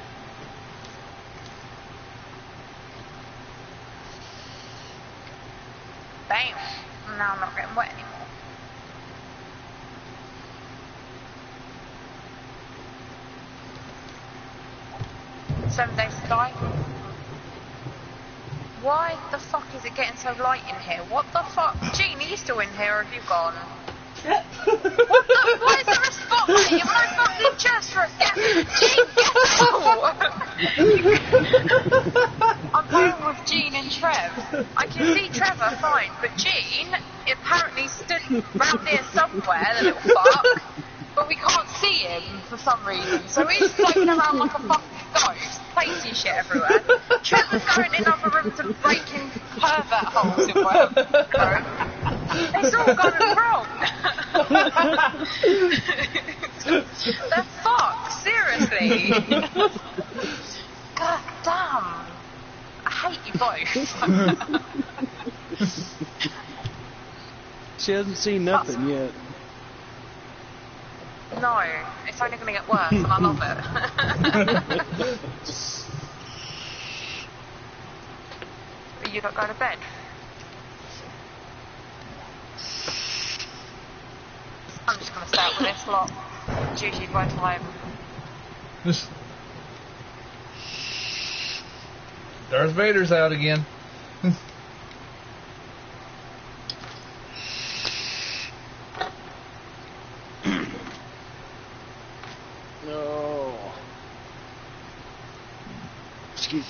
Damn. Now I'm not getting wet anymore. Seven days to die. Why the fuck is it getting so light in here? What the fuck? Jean, are you still in here or have you gone? What the? Why is there a spotlight in my fucking chest room? Get, Jean, get out! I'm playing with Jean and Trev. I can see Trevor fine, but Jean apparently stood round here somewhere, the little fuck, but we can't see him for some reason. So he's floating around like a fucking ghost, pasty and shit everywhere. Trevor's going in other rooms and breaking pervert holes in whatever. It's all going wrong. The fuck? Seriously? God damn. I hate you both. She hasn't seen nothing yet. No, it's only going to get worse, and I love it. You don't go to bed? I'm just going to start with this lot. Gigi, by time. This Darth Vader's out again. No. Excuse.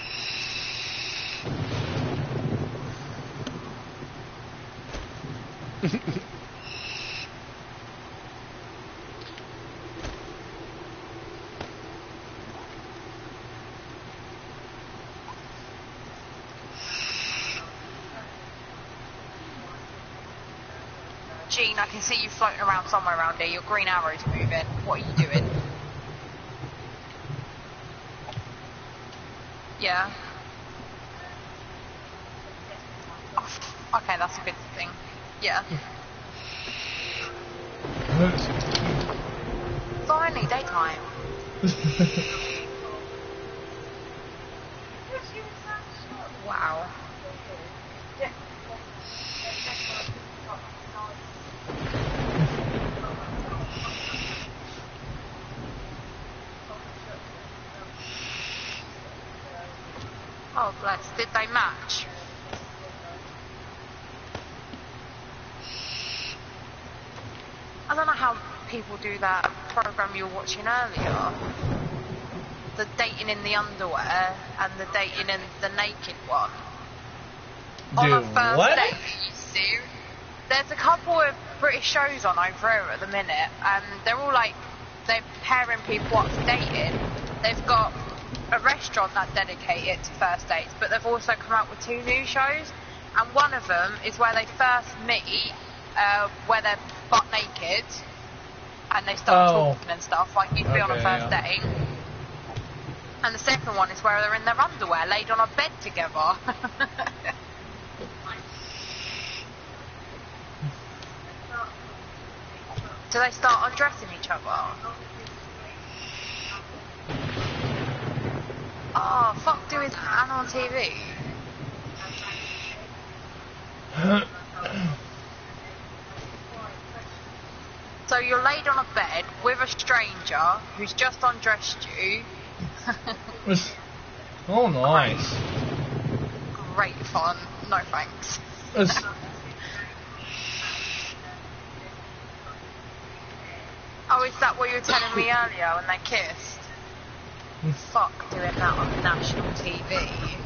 Gene, I can see you floating around somewhere around here. Your green arrow's moving. What are you doing? Yeah. Oh, okay, that's a good thing. Yeah. Finally, daytime. Wow. Oh, bless. Did they match? I don't know how people do that program you were watching earlier. The dating in the underwear and the dating in the naked one. On Do a first what? date, you see? There's a couple of British shows on over here at the minute, and they're all like, they're pairing people up for dating. They've got a restaurant that's dedicated to first dates, but they've also come out with two new shows, and one of them is where they first meet, uh, where they're butt naked, and they start Oh. talking and stuff, like you'd be on a Okay, first yeah. date. And the second one is where they're in their underwear, laid on a bed together. Do they start undressing each other? Oh, fuck doing that on T V. So you're laid on a bed with a stranger who's just undressed you. Oh, nice. Great fun. No thanks. It's- Oh, is that what you were telling me earlier when they kissed? Fuck doing that on national T V.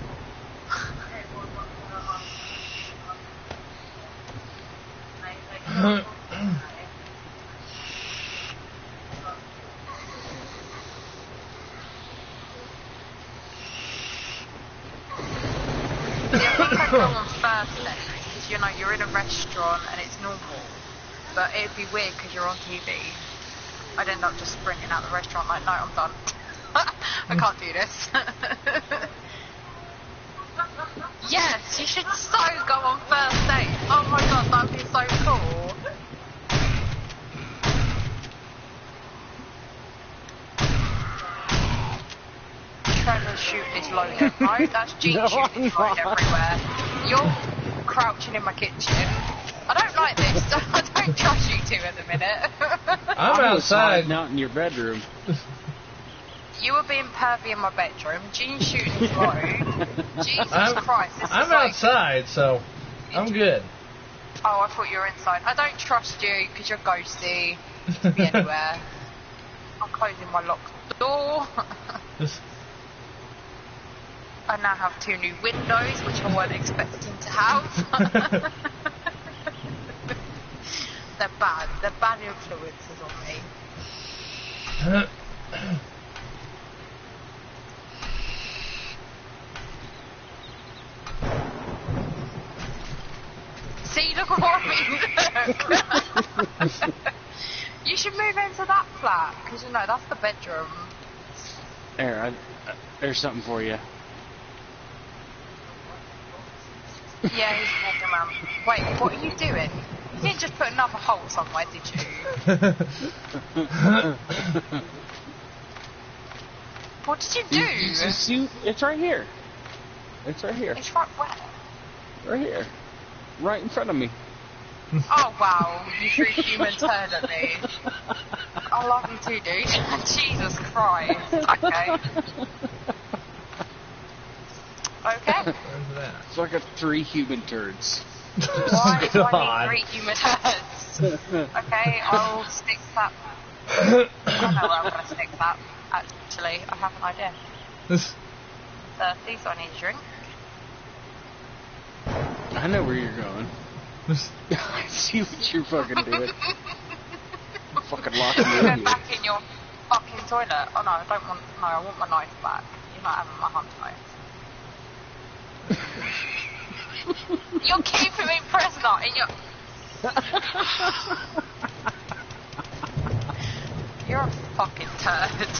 See, I think I'd go on first dates because, you know, you're in a restaurant and it's normal. But it'd be weird because you're on T V. I'd end up just sprinting out the restaurant like, no, I'm done. I can't do this. Yes, you should so go on first date. Oh my god, that'd be so cool. Trevor's shooting his load in, right? That's Gene No, shooting his load I'm not. everywhere. You're crouching in my kitchen. I don't like this. I don't trust you two at the minute. I'm I'm outside. sliding out in your bedroom. You were being pervy in my bedroom. Gene's shooting his load. Jesus I'm, Christ. This I'm is like... outside, so I'm good. Oh, I thought you were inside. I don't trust you because you're ghosty. You could be anywhere. I'm closing my locked door. I now have two new windows, which I weren't expecting to have. They're bad. They're bad influences on me. dorming. You should move into that flat, because, you know, that's the bedroom. There, I, I, there's something for you. Yeah, he's walking around. Wait, what are you doing? You didn't just put another hole somewhere, did you? What did you do? You, you, you see, it's right here. It's right here. It's right where? Right here. Right in front of me. Oh wow, you threw human turd at me. I love you too, dude. Jesus Christ. Okay. Okay. Where's that? So I got three human turds. Why do I God. need three human turds? Okay, I'll stick that. I know where I'm gonna stick that. Actually, I have an idea. Thirsty, so I need a drink. I know where you're going. I see what you're fucking doing. Fucking locking me Go in here. back in your fucking toilet. Oh no, I don't want. No, I want my knife back. You're not having my hunt knife. You're keeping me prisoner in your. You're a fucking turd.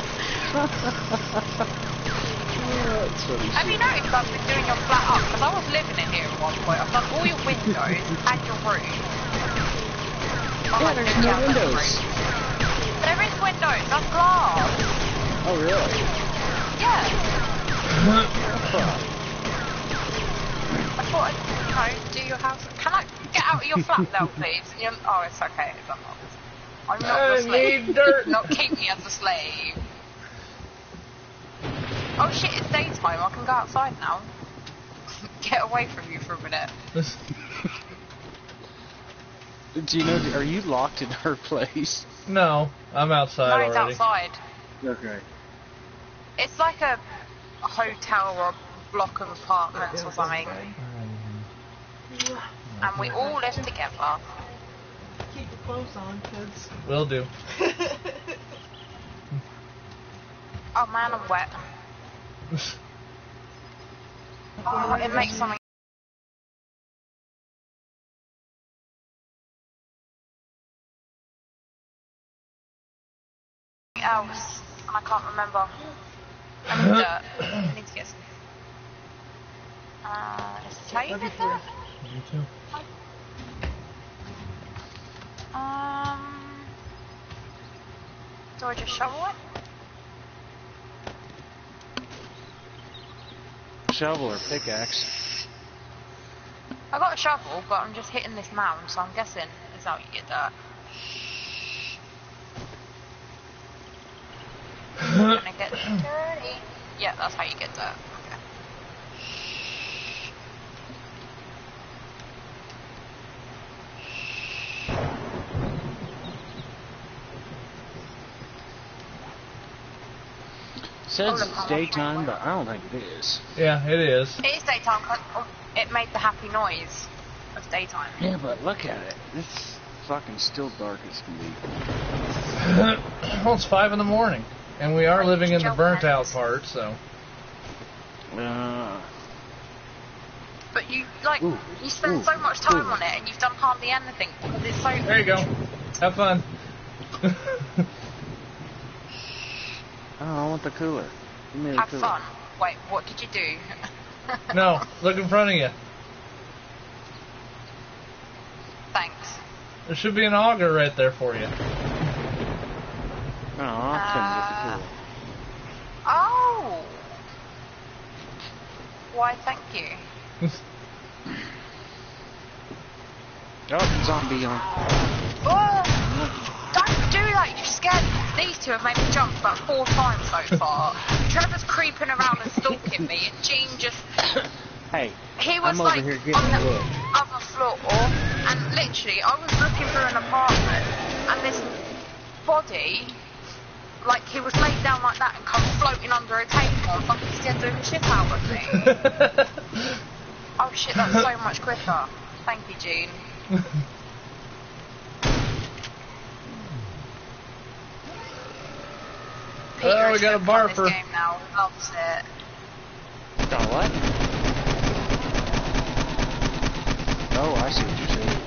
Have you noticed I've been doing your flat up? Because I was living in here at one point. I've done all your windows and your room. Yeah, there's no windows. There is windows. That's glass. Oh, really? Yeah. I thought I'd, you know, do your house. Can I get out of your flat now, please? You're, oh, it's okay. I'm not. I'm not I your slave. need dirt. Not keep me as a slave. Oh shit, it's daytime. I can go outside now. Get away from you for a minute. Do you know, are you locked in her place? No, I'm outside No, it's already. outside. Okay. It's like a, a hotel or a block of apartments or something. And we all live together. Keep your clothes on, kids. Will do. Oh man, I'm wet. Oh, it makes something else, and I can't remember. I need to, I need to get some. Uh, is it Italian in there? Me too. Um, do I just shovel it? Shovel or pickaxe. I got a shovel, but I'm just hitting this mound, so I'm guessing is how you get that. I'm gonna get dirty. Yeah, that's how you get that. Okay. Says it's daytime, but I don't think it is. Yeah, it is. It is daytime, 'cause it made the happy noise of daytime. Yeah, but look at it. It's fucking still dark as can be. Well, it's five in the morning, and we are living in the burnt out part, so. Uh, But you, like, Ooh, you spend ooh, so much time ooh. on it, and you've done hardly anything, because it's so... There you go. Have fun. oh, I want the cooler. Give me the Have cooler. fun. Wait, what did you do? No, look in front of you. Thanks. There should be an auger right there for you. Oh, I couldn't get the cooler. Oh! Why, thank you. Oh, zombie on. Oh! Don't do that, you scared me. These two have made me jump about four times so far. Trevor's creeping around and stalking me, and Gene just... Hey, He was I'm over like here getting on the wood. other floor, and literally, I was looking through an apartment, and this body, like he was laid down like that and come floating under a table and fucking scaring the shit out of me. Oh shit, that's so much quicker. Thank you, Gene. Peter Oh, we is got a hooked on this barfer. game now. Loves it. Got what? Oh, I see what you're saying.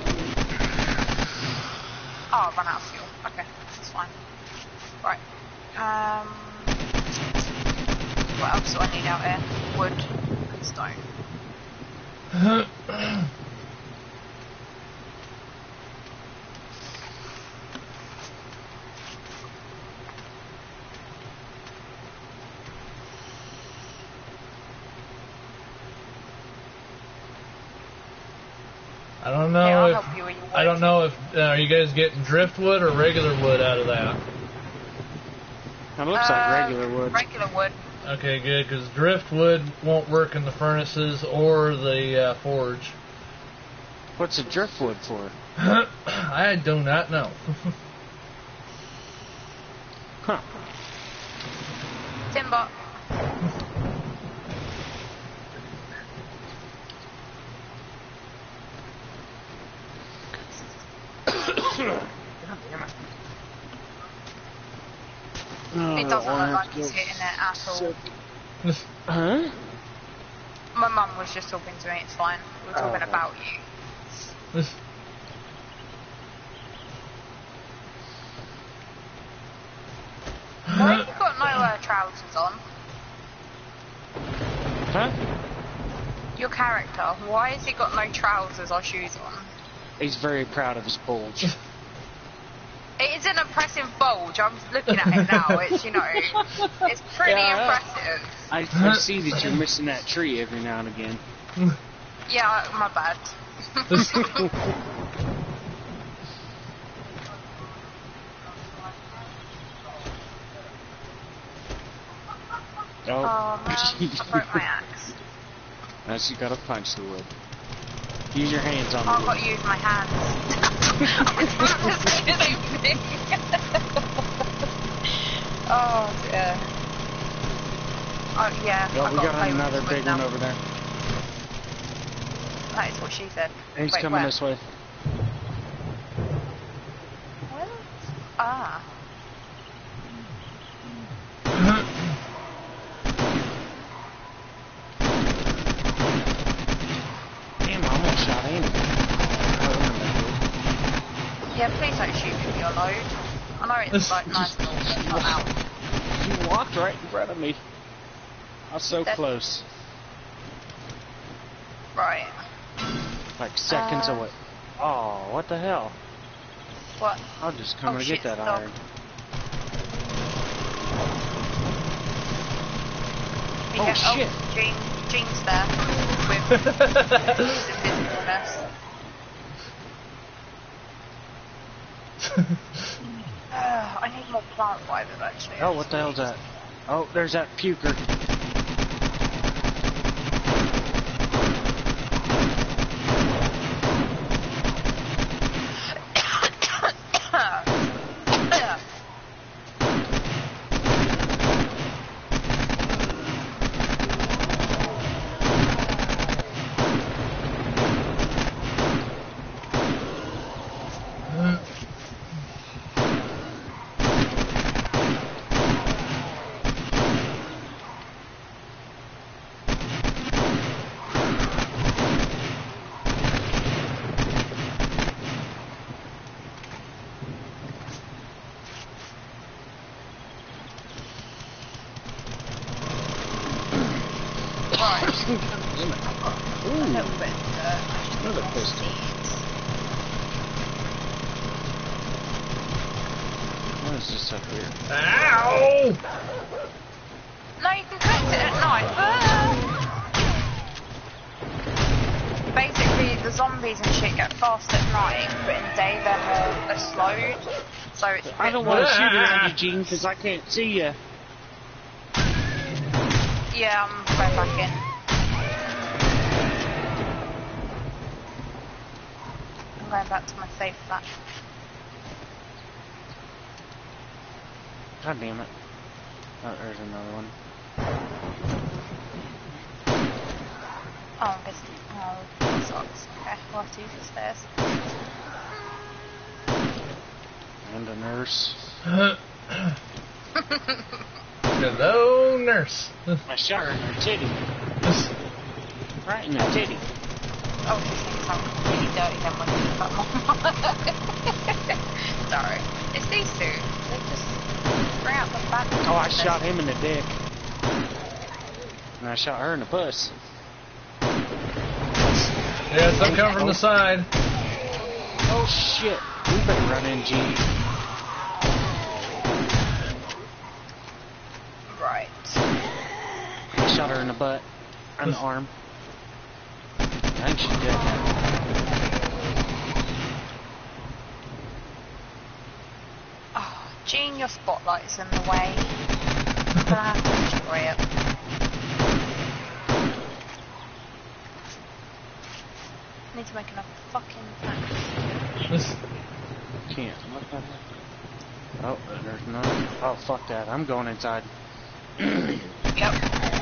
Oh, I ran out of fuel. Okay, that's fine. Right. Um, what else do I need out here? Wood and stone. I don't know Yeah, I'll if help you with your wood. I don't know if uh, are you guys getting driftwood or regular wood out of that? It looks Uh, like regular wood. Regular wood. Okay, good, because driftwood won't work in the furnaces or the uh, forge. What's a driftwood for? I do not know. Huh. Timber. Oh, It doesn't I look have like to he's go hitting it at all. so- Huh? My mum was just talking to me, it's fine. We were talking Oh. about you. Why have you got no uh, trousers on? Huh? Your character, why has he got no trousers or shoes on? He's very proud of his bulge. It is an impressive bulge, I'm looking at it now, it's, you know, it's pretty Yeah. impressive. I, I see that you're missing that tree every now and again. Yeah, my bad. Oh, Oh man, I broke my axe. Now you gotta punch the wood. Use your hands on Oh, the I've got wood. to use my hands. I was about to say the same thing. Oh dear. Oh yeah, Oh, I've we got to got play another with this big wood one now. over there. That is what she said. He's Wait, coming where? this way. What? Ah. Damn, I almost shot him. Yeah, please don't shoot me with your load. I know it's like nice and all, but not out. You walked right in front of me. I was so That- close. Right. Like seconds Uh, away. Oh, what the hell? What? I'll just come Oh, to shit, get that stop. iron. We Oh, get, shit. Oh, Jean, Jean's there with his invisibleness. Uh, I need more plant fibers actually. Oh, what the hell's that? Oh, there's that puker. Right. Damn it. A little bit. Uh, Another pistol. What is this up here? Ow! No, you can collect it at night. Ah! Basically, the zombies and shit get fast at night, but in day they're more uh, slowed. So it's. a I bit don't want to more- shoot at you, Gene, because I can't see you. Yeah, I'm going back in. I'm going back to my safe flat. God damn it. Oh, there's another one. Oh, I guess. Oh, that sucks. Okay, we'll have to use the stairs. And a nurse. Hello, nurse. I shot her in her titty. Right in her titty. Oh, these things sound really dirty then when you put them on. Sorry. It's these two. They just bring out the bad. Oh, I shot him in the dick. And I shot her in the puss. Yeah, some come from the side. Oh shit. We better run in, G. Right. I shot her in the butt. And the arm. I think she's dead now. Oh, Jean, your spotlight's in the way. I'm gonna have to destroy it. Need to make another fucking plan. Can't. Oh, there's none. Oh, fuck that. I'm going inside. Yep.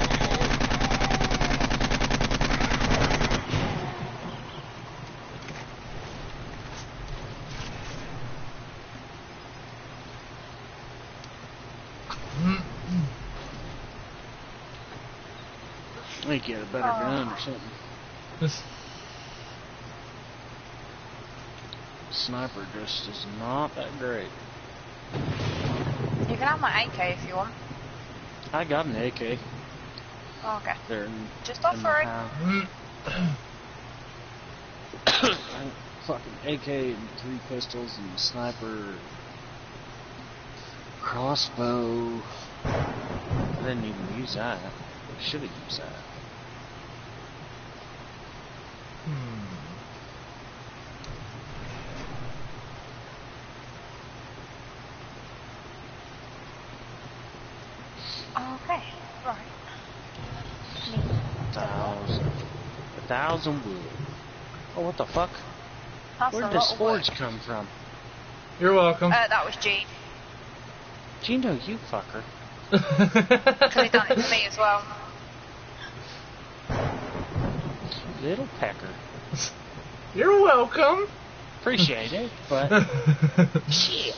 I think you had a better Oh. gun or something. This- Sniper just is not that great. You can have my A K if you want. I got an A K. Oh, okay. There in, Just in offer my it. house. I- Fucking A K and three pistols and sniper, crossbow. I didn't even use that. I should have used that. Hmm. Okay, right. Need Thousand. A thousand wood. Oh, what the fuck? That's Where a did this lot of forge work. come from? You're welcome. Uh, that was Jean. Gino, you fucker. Because he done it to me as well. Little pecker. You're welcome. Appreciate it, but shit.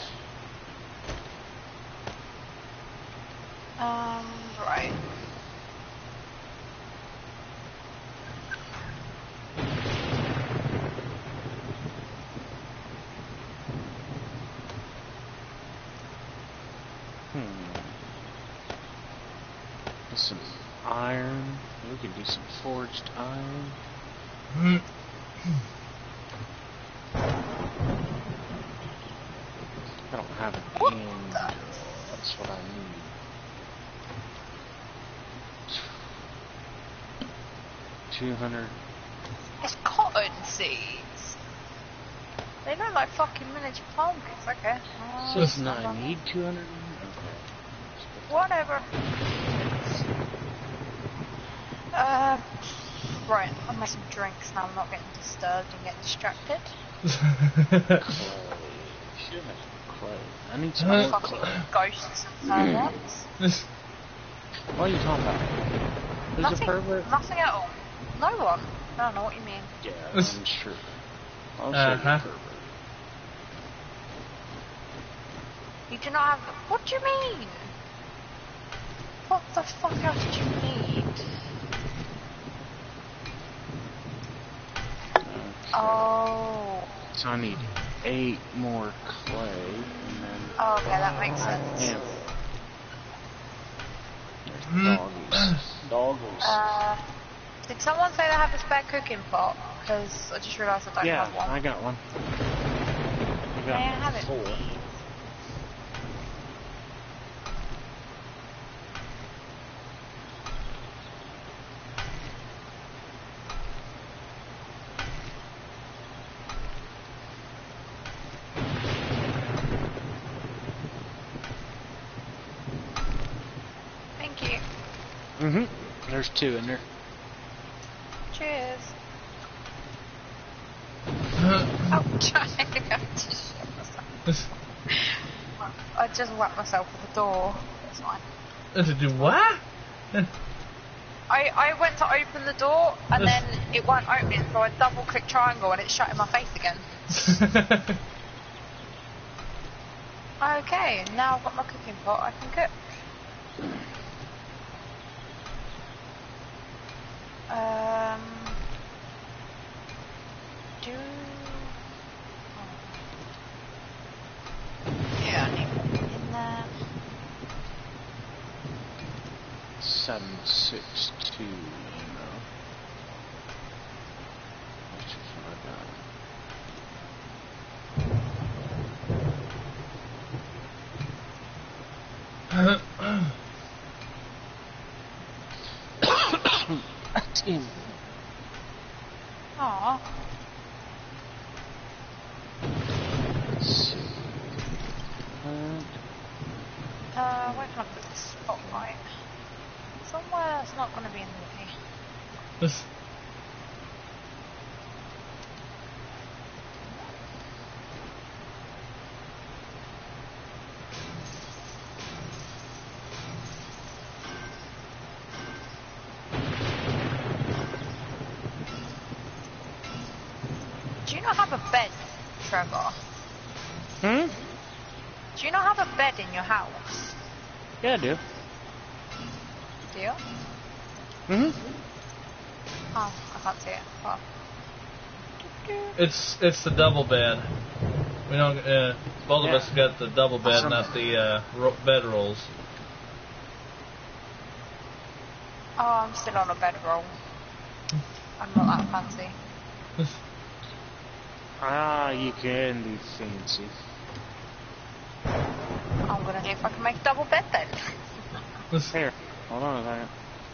Um, right. Hmm. There's some iron. We can do some forged iron. I don't have an What end. the- That's what I need. Two hundred. It's cotton seeds. They look like fucking miniature pumpkins. Okay. Uh, Doesn't I need two hundred? Okay. Whatever. Uh, right. I'll make some drinks now. I'm not getting disturbed and getting distracted. Clay. Should have some clay. I need some more Fucking clay. ghosts and perverts. What are you talking about? Who's a Nothing. pervert? Nothing at all. No one. I don't know what you mean. Yeah, I'm sure. I'm Uh-huh. sure you're a pervert. You do not have. What do you mean? What the fuck else did you need? Okay. Oh. So I need eight more clay, and then Oh, okay, that makes I sense. am. There's doggies. Doggies. Uh, did someone say they have a spare cooking pot? Because I just realised I don't yeah, have one. I got one. I got May I have it, four. please? Thank you. Mm-hmm. There's two in there. Cheers. Oh, trying to shut myself. I just whacked myself with the door. It's fine. To do what? I, I went to open the door and then it wasn't opening, so I double click triangle and it shut in my face again. Okay, now I've got my cooking pot, I can cook. Um, seven six two, you know. Which is what I got. Damn. Aww. Let's see. Uh, Uh, where can I put this spotlight? Somewhere that's not going to be in the way. This- Do you not have a bed, Trevor? hmm? Do you not have a bed in your house? Yeah, I do. Do you? hmm Oh, I can't see it. Well. It's it's the double bed. We don't. Uh, both Yeah. of us got the double bed, Awesome. not the uh, ro- bed rolls. Oh, I'm still on a bedroll. I'm not that fancy. Ah, you can be fancy. I'm gonna see if I can make a double bed then. Here, hold on a second.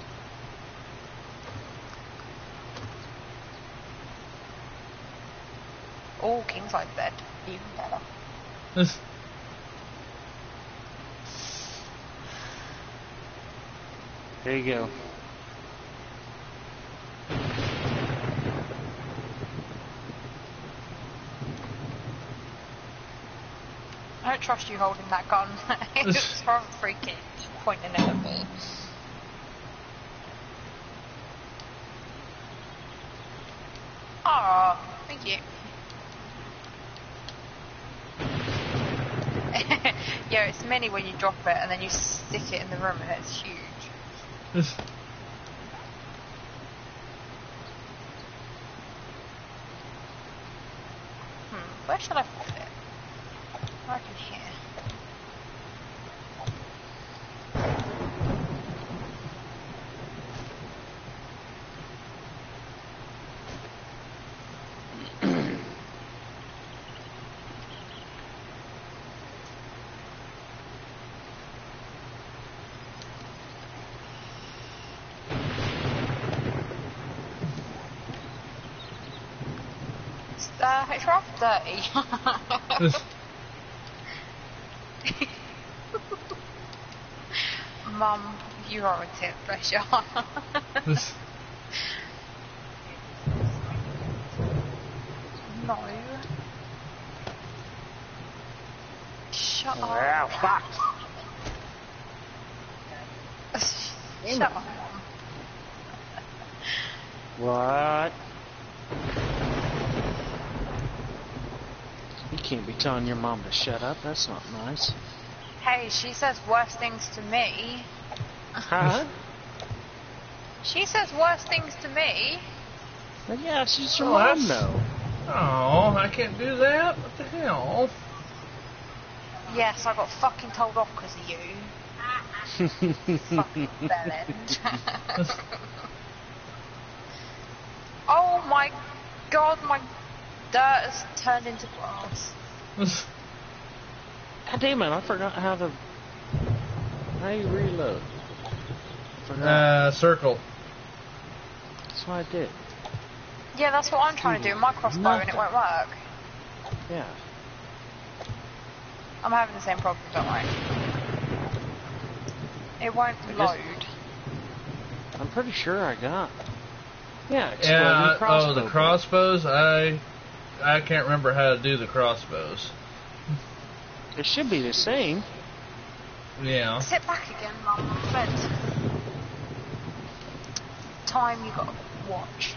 Oh, king size bed. Even better. This- There you go. I don't trust you holding that gun. It's from freaking pointing it at me. Aw, thank you. Yeah, it's mini when you drop it and then you stick it in the room and it's huge. this- Hmm, where should I put it? I reckon here. It's, uh, it's rather dirty. this- Mum, you are a tip, bless your heart. this- No. Shut Wow, up. fuck. Shut up, Mum. What? You can't be telling your mom to shut up. That's not nice. Hey, she says worse things to me. Huh? She says worse things to me. Well, yeah, she's your Oh, mom, that's- though. Oh, I can't do that. What the hell? Yes, I got fucking told off because of you. Fucking bellend. Oh my god, my dirt has turned into grass. This- God damn it, I forgot how to... How you reload. Forgot. Uh, circle. That's what I did. Yeah, that's what I'm trying to do, my crossbow, and it won't work. Yeah. I'm having the same problem, don't worry. It won't I guess- load. I'm pretty sure I got... Yeah, exploding Yeah. crossbow. Oh, the crossbows. I I can't remember how to do the crossbows. It should be the same. Yeah. Sit back again, Mum. Bed. Time you gotta watch.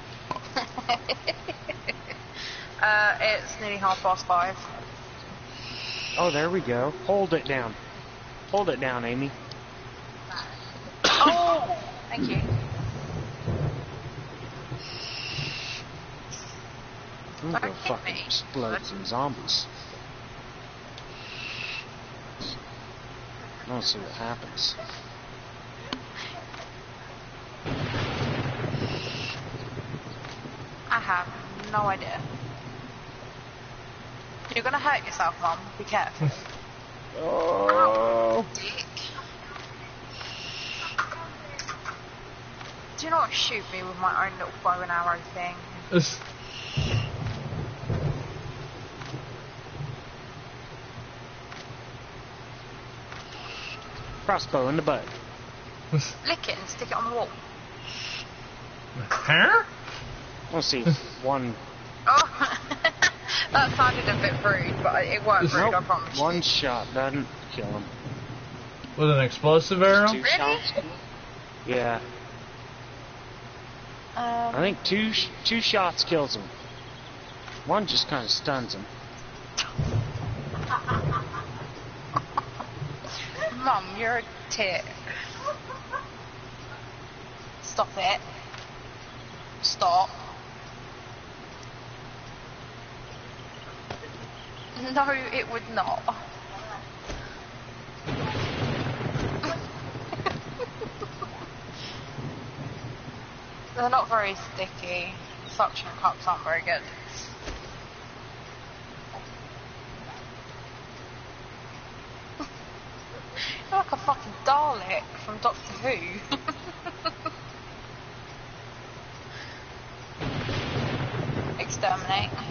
uh, it's nearly half past five. Oh, there we go. Hold it down. Hold it down, Amy. Oh, thank you. I'm Don't gonna hit fucking me. explode some zombies. I don't see what happens. have no idea. You're gonna hurt yourself, Mum. Be careful. Oh. Dick. Do not shoot me with my own little bow and arrow thing. It's- Crossbow in the butt. Lick it and stick it on the wall. Huh? We'll see. One. Oh, that sounded a bit rude, but it worked rude, I Nope. promise you. One shot doesn't kill him. With an explosive arrow? Two Really? shots. Yeah. Um, I think two sh two shots kills him. One just kind of stuns him. Mum, you're a tit. Stop it. Stop. No, it would not. They're not very sticky. Suction cups aren't very good. You're like a fucking Dalek from Doctor Who. Exterminate.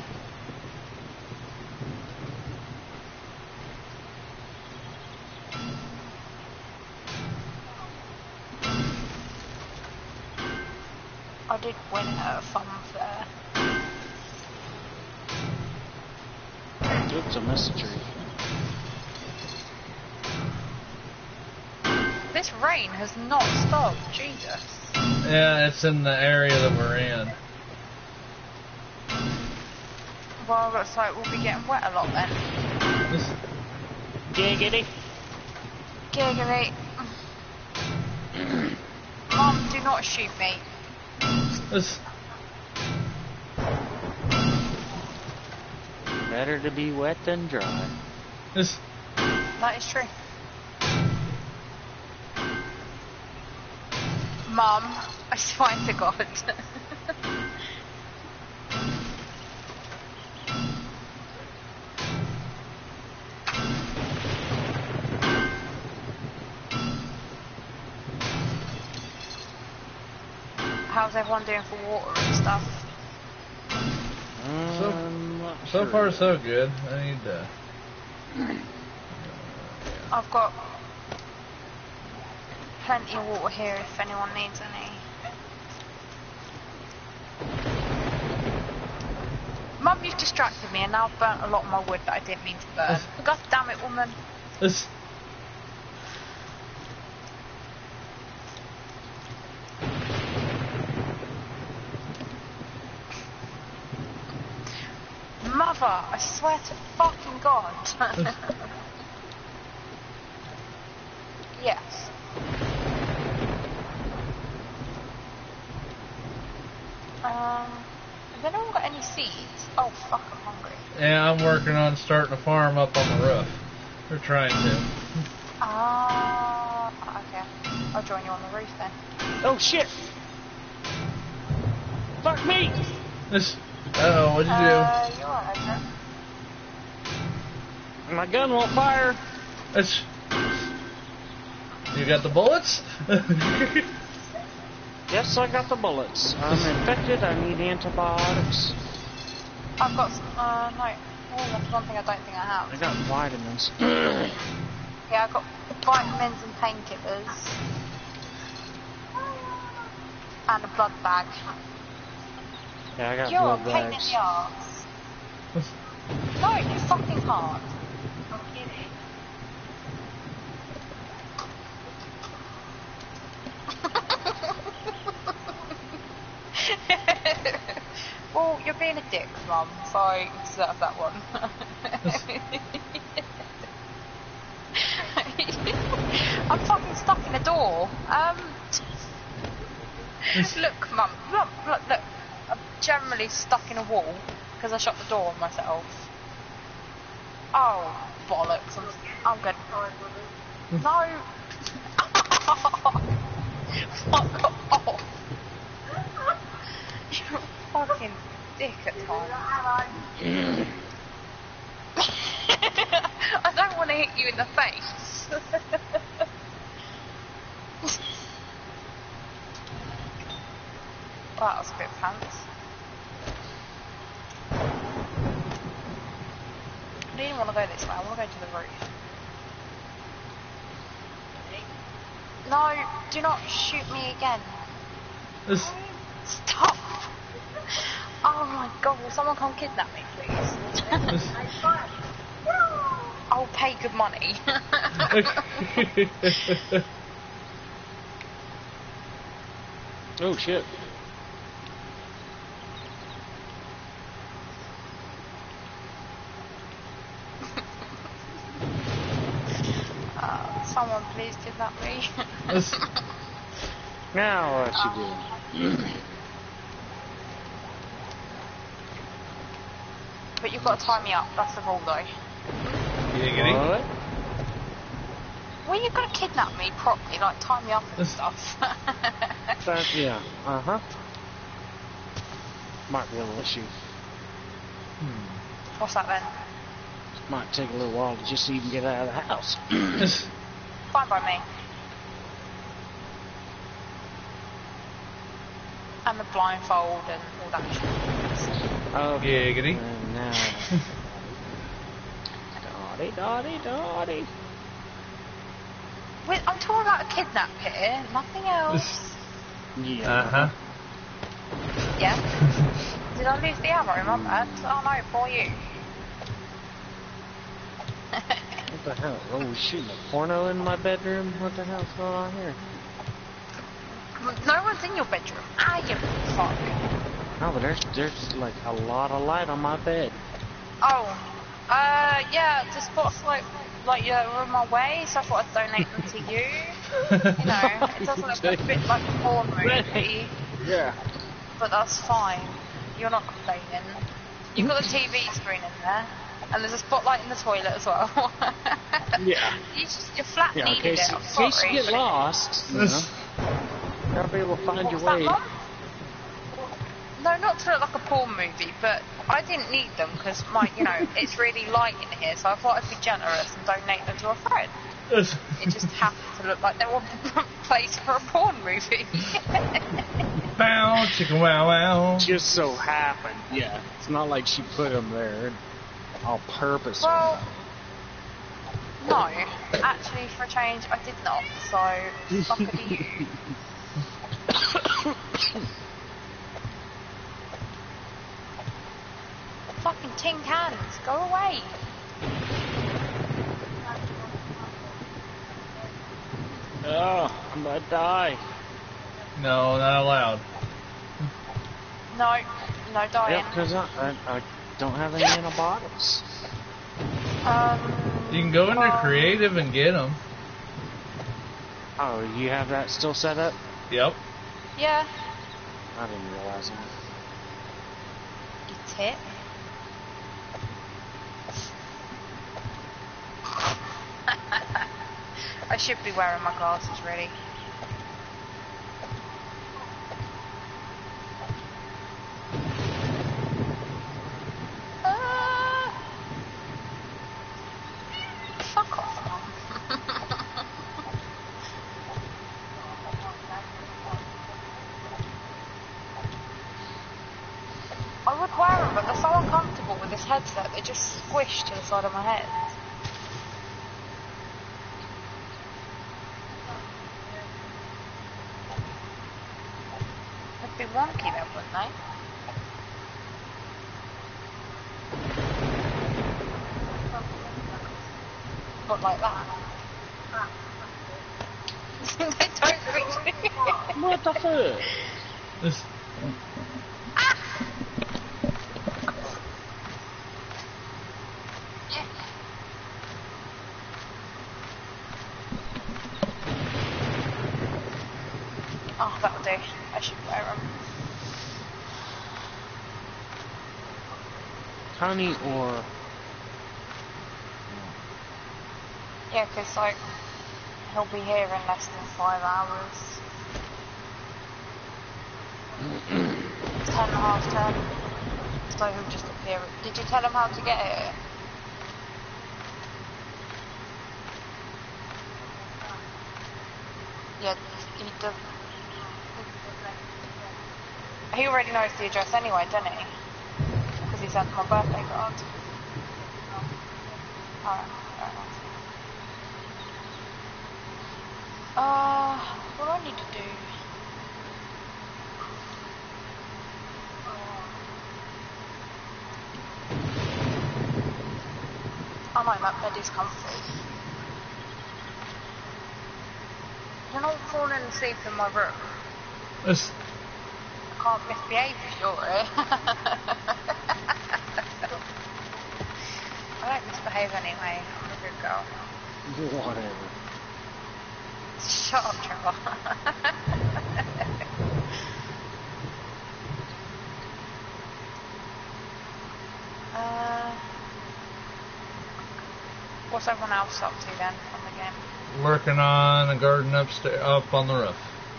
I did win her a fun fair. It's a mystery. This rain has not stopped, Jesus. Yeah, it's in the area that we're in. Well, looks like we'll be getting wet a lot then. This- Giggity. Giggly. Mum, do not shoot me. this- Better to be wet than dry. this- That is true. Mum, I swear to God. How's everyone doing for water and stuff? So- Um, not So sure. far, so good. I need to. I've got plenty of water here if anyone needs any. Mum, you've distracted me and now I've burnt a lot of my wood that I didn't mean to burn. God damn it, woman. This- Mother, I swear to fucking God. Yes. Um, has anyone got any seeds? Oh fuck, I'm hungry. Yeah, I'm working on starting a farm up on the roof. We're trying to. Ah, okay. I'll join you on the roof then. Oh shit! Fuck me! This. Uh oh, what'd you Uh, you're alright, Ezra. My gun won't fire. do? This. You got the bullets? Yes, I got the bullets. I'm infected. I need antibiotics. I've got some, uh, no. Oh, that's one thing I don't think I I have. got vitamins. Yeah, I've got vitamins and painkillers. And a blood bag. Yeah, I got You're a blood pain in bags. the arse. No, you fucking can't. I'm kidding. Well, you're being a dick, Mum, so you deserve that one. I'm fucking stuck in a door. Um, look, Mum, look, look, look. I'm generally stuck in a wall because I shut the door on myself. Oh, bollocks. I'm, I'm good. No. Fuck off. You fucking dick at times. I don't want to hit you in the face. Well, that was a bit pants. I didn't want to go this way, I want to go to the roof. No, do not shoot me again. This, Stop! Oh my god, will someone come kidnap me, please? this, I'll pay good money. Oh shit. uh, someone please kidnap me. this, Now what you doing? But you've got to tie me up, that's the rule though. giggity. What? Well, you've got to kidnap me properly, like tie me up and This- stuff. That, yeah. Uh huh. Might be a little issue. What's that then? Might take a little while to just even get out of the house. This, Fine by me. And the blindfold and all that shit. Okay. giggity. And now. Dotty, dotty, dotty. Wait, I'm talking about a kidnap here, nothing else. Yeah. Uh huh. Yeah? Did I lose the ammo? My bad. Oh no, for you. What the hell? Oh, we shooting a porno in my bedroom? What the hell's going on here? No one's in your bedroom. Ah, you fuck. No, but there's there's like a lot of light on my bed. Oh, uh, yeah, the spots like, like you're in my way, so I thought I'd donate them to you. You know, it does look a bit like a porn movie, Yeah. but that's fine. You're not complaining. You've got the T V screen in there, and there's a spotlight in the toilet as well. Yeah. You just, your flat Yeah, in needed case, it, in I'm case sorry. you get lost, you know, This, gotta be able to find What your was that, way. Mum? No, not to look like a porn movie, but I didn't need them because my, you know, it's really light in here, so I thought I'd be generous and donate them to a friend. this. It just happened to look like they were placed for a porn movie. Bow, chicken wow wow. Just so happened. Yeah. It's not like she put them there on purpose. Well, no, actually, for a change, I did not. So, fuck it to you. Fucking tin cans, go away. Oh, I'm gonna die. No, not allowed. No, no dying. Yep, because I, I, I don't have any antibiotics. Um, You can go into well, creative and get them. Oh, you have that still set up? Yep. Yeah, I didn't realize that. you tit. I should be wearing my glasses really. Ah. Fuck off, Mum. I would wear them, but they're so uncomfortable with this headset, they just squish to the side of my head. They'd be wonky then, wouldn't they? Not like that. They don't reach me. What the fuck? This, Oh, that'll do. I should wear them. Honey or... Yeah, 'cause like, he'll be here in less than five hours. Ten and a half, ten. So he'll just appear. Did you tell him how to get here? Yeah, he does. He already knows the address anyway, doesn't he? Because he sent my birthday card. Alright, fair enough. Uh, what do I need to do? Oh no, that bed is comfy. You're not falling asleep in my room. This, I can't misbehave if you're here. I don't misbehave anyway. I'm a good girl. Whatever. Shut up, Trevor. uh, what's everyone else up to then on the game? working on a garden upstairs, up on the roof.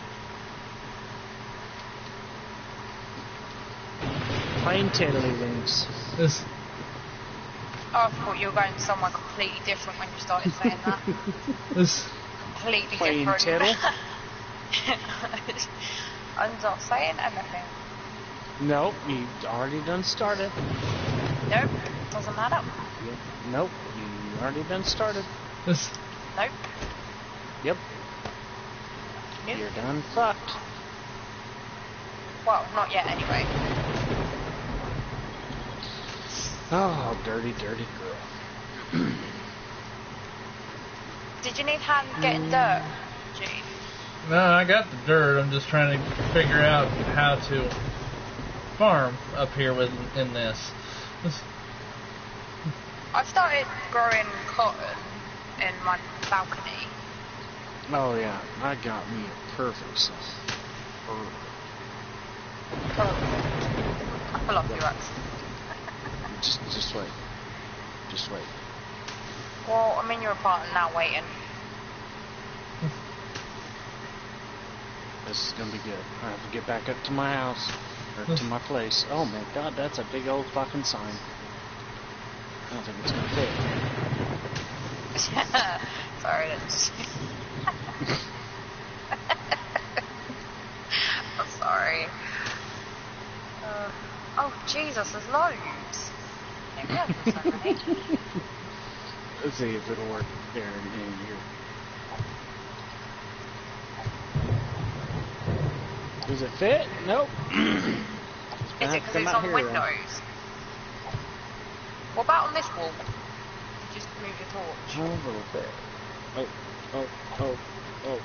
Playing tiddlywinks. This, Oh, I thought you were going somewhere completely different when you started saying that. this, Completely Playing different. tittle? I'm not saying anything. Nope, you already done started. Nope, doesn't matter. Yep. Nope, you already done started. this, Nope. Yep, Nope. you're done fucked. Well, not yet anyway. Oh, dirty, dirty girl. Did you need hand getting dirt, G? no, I got the dirt. I'm just trying to figure out how to farm up here with in this. this I've started growing cotton in my balcony. Oh yeah, I got me a perfect size. I love your accent. Just, just wait. Just wait. Well, I'm in your apartment now waiting. This is gonna be good. I have to get back up to my house, or to my place. Oh my god, that's a big old fucking sign. I don't think it's gonna fit. Sorry, that's... I'm sorry. Uh, oh, Jesus, there's loads. I didn't realise there were so many. Let's see if it'll work there in, in here. Does it fit? Nope. Is it because it's on windows? What about on this wall? Just move your torch. Oh, a little bit. Oh, oh, oh, oh.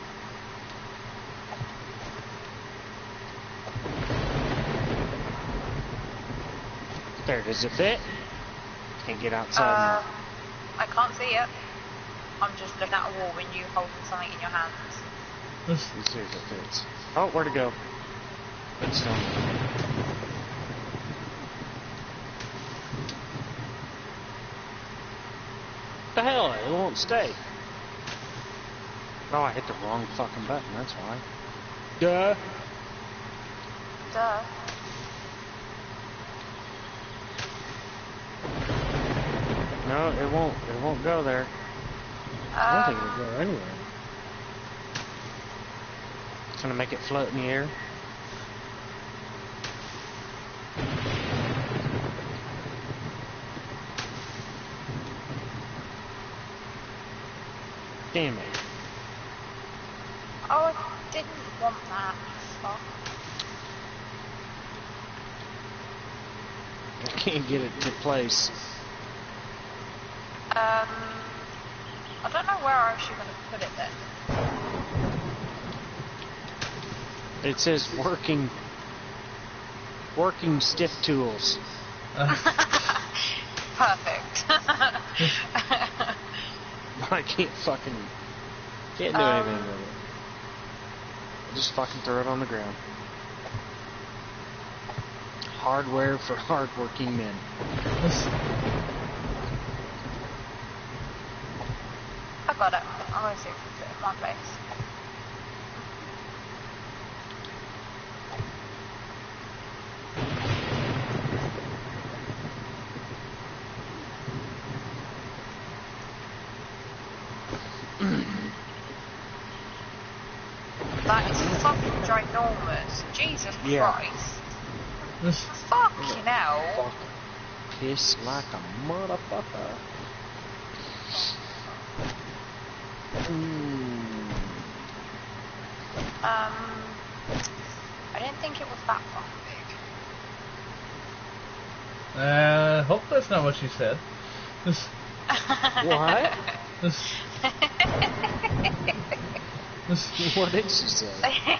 There, does it fit? Can't get outside Uh, I can't see it. I'm just looking at a wall and you holding something in your hands. this, now. Let's see if it fits. Oh, where'd it go? It's done. The hell, it won't stay. Oh, I hit the wrong fucking button, that's why. Duh. Duh. No, it won't. It won't go there. I don't think Um, it'll go anywhere. It's gonna make it float in the air. Damn it. oh, I didn't want that. Fuck. I can't get it to place. Um, I don't know where else you're going to put it then. It says working working stiff tools. uh, Perfect. I can't fucking can't do Um, anything with it. Just fucking throw it on the ground. Hardware for hardworking men. this, I got it. I'm going to see if we fit in my place. ginormous. Jesus Yeah. Christ. This, Fucking hell. Fuck. Piss like a motherfucker. Mm. Um, I didn't think it was that fucking big. uh, hope that's not what she said. This, What? this, this, What did she say?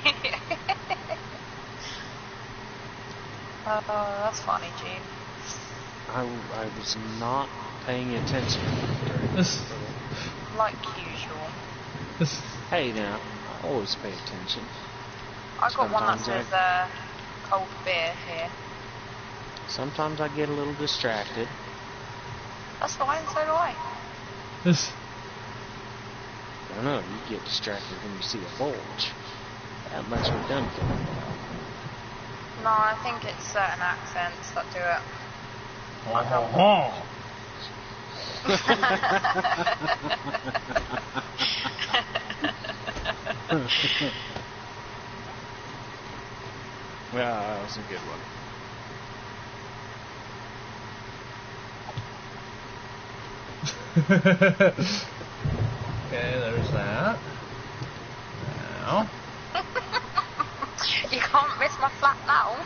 Oh, that's funny, Gene. I, I was not paying attention during this, this. Like usual. this. Hey now, I always pay attention. I got one that Sometimes says uh, cold beer here. Sometimes I get a little distracted. That's fine, so do I. This, I don't know, you get distracted when you see a bulge. That much we're done for. No, I think it's certain accents that do it. oh, oh, Yeah, that was a good one. okay, there's that. Now, You can't miss my flat now.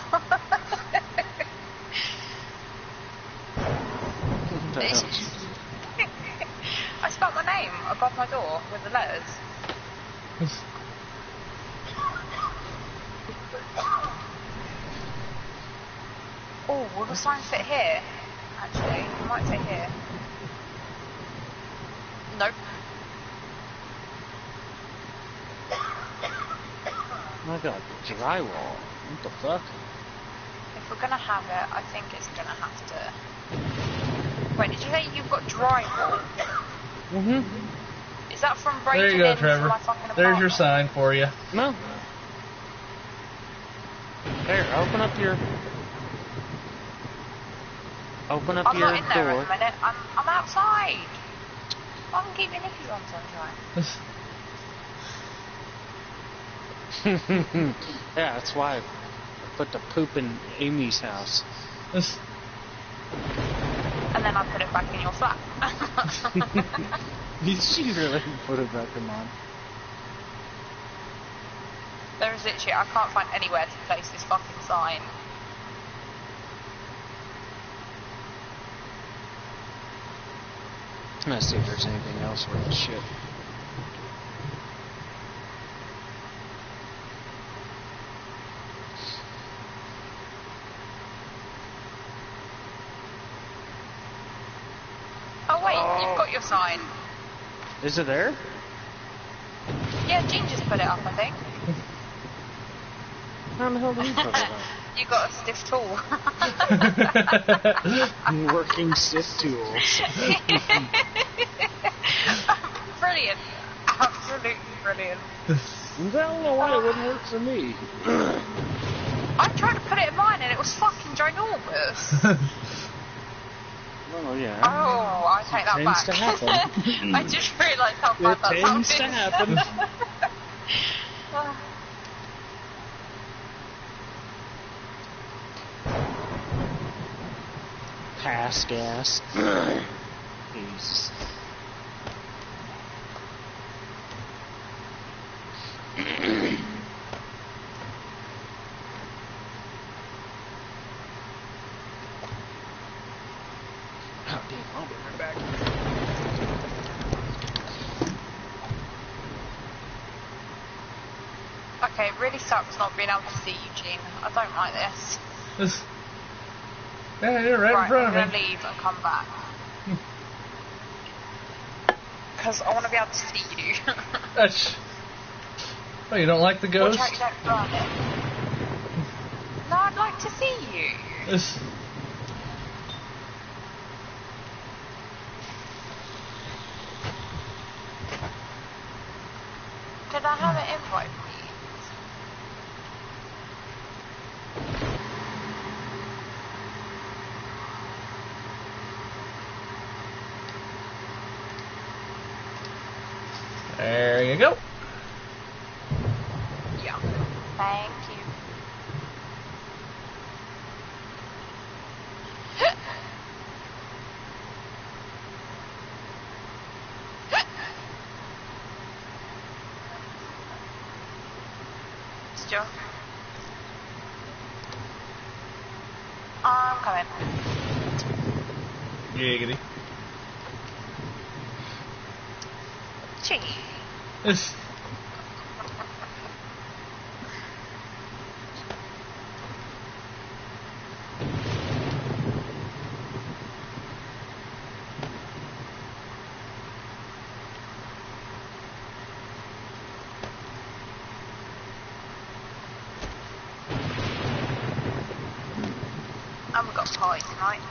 What the hell did you do? I spelled my name above my door with the letters. this, Oh, will the sign fit here? Actually, it might fit here. Nope. Oh my god, drywall. What the fuck? If we're gonna have it, I think it's gonna have to. Wait, did you say you've got drywall? Mm-hmm. Is that from there breaking you go, into Trevor. my fucking apartment? There's your sign for you. No. There, open up your... Open up I'm your not in there door. at the minute. I'm I'm outside. I can keep my knickers on sunshine. This, Yeah, that's why I put the poop in Amy's house. this, And then I put it back in your flat. She really put it back in mine. There is literally, I can't find anywhere to place this fucking sign. Let's see if there's anything else worth a shit. Oh wait, you've got your sign. Is it there? Yeah, Gene just put it up, I think. How the hell did he put it up? You got a stiff tool. Working stiff tools. Brilliant. Absolutely brilliant. I don't know why it wouldn't work for me. I tried to put it in mine and it was fucking ginormous. Oh yeah. Oh, I take that Tends back. to happen. I just realised how bad It that tends to sounded. happen. Pass gas. Jesus. Oh, damn, I'll be right back. Okay, it really sucks not being able to see you, Gene. I don't like this. this. Yeah, you're right, Right, in front I'm of going to me. leave and come back. Because I want to be able to see you. That's, oh, you don't like the Watch ghost? out you don't run it. No, I'd like to see you. This, Did I have an invite, please? there you go. Yeah. Thank Joe. I'm coming. Giggity. Gee. It's, And we've got a party tonight.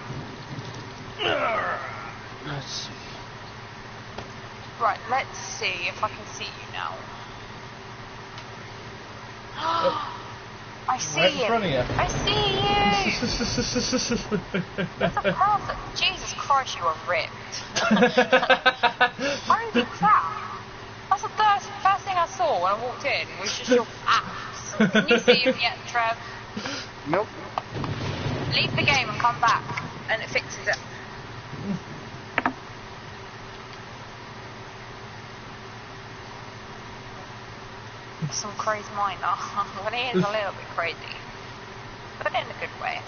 Let's see. Right, let's see if I can see you now. I see right in you. front of you. I see you. That's a perfect. Jesus Christ, you are ripped. Holy crap. That's the first, first thing I saw when I walked in was just your abs. Can you see him yet, Trev? Nope. Leave the game and come back, and it fixes it. Some crazy miner. Well, he is a little bit crazy, but in a good way.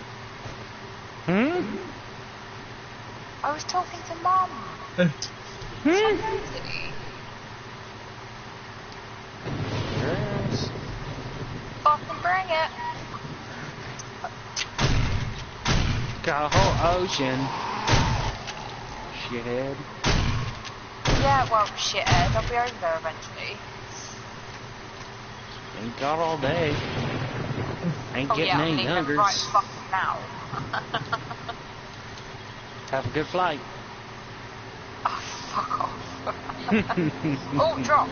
Hmm? I was talking to Mum. Hmm? So crazy. Yes. Fucking bring it. Got a whole ocean. Shithead. Yeah, well, shithead. I'll be over there eventually. Ain't got all day. Ain't Oh getting yeah, I'm any leaving youngers. right fucking now. Have a good flight. Oh, fuck off. Oh, drop.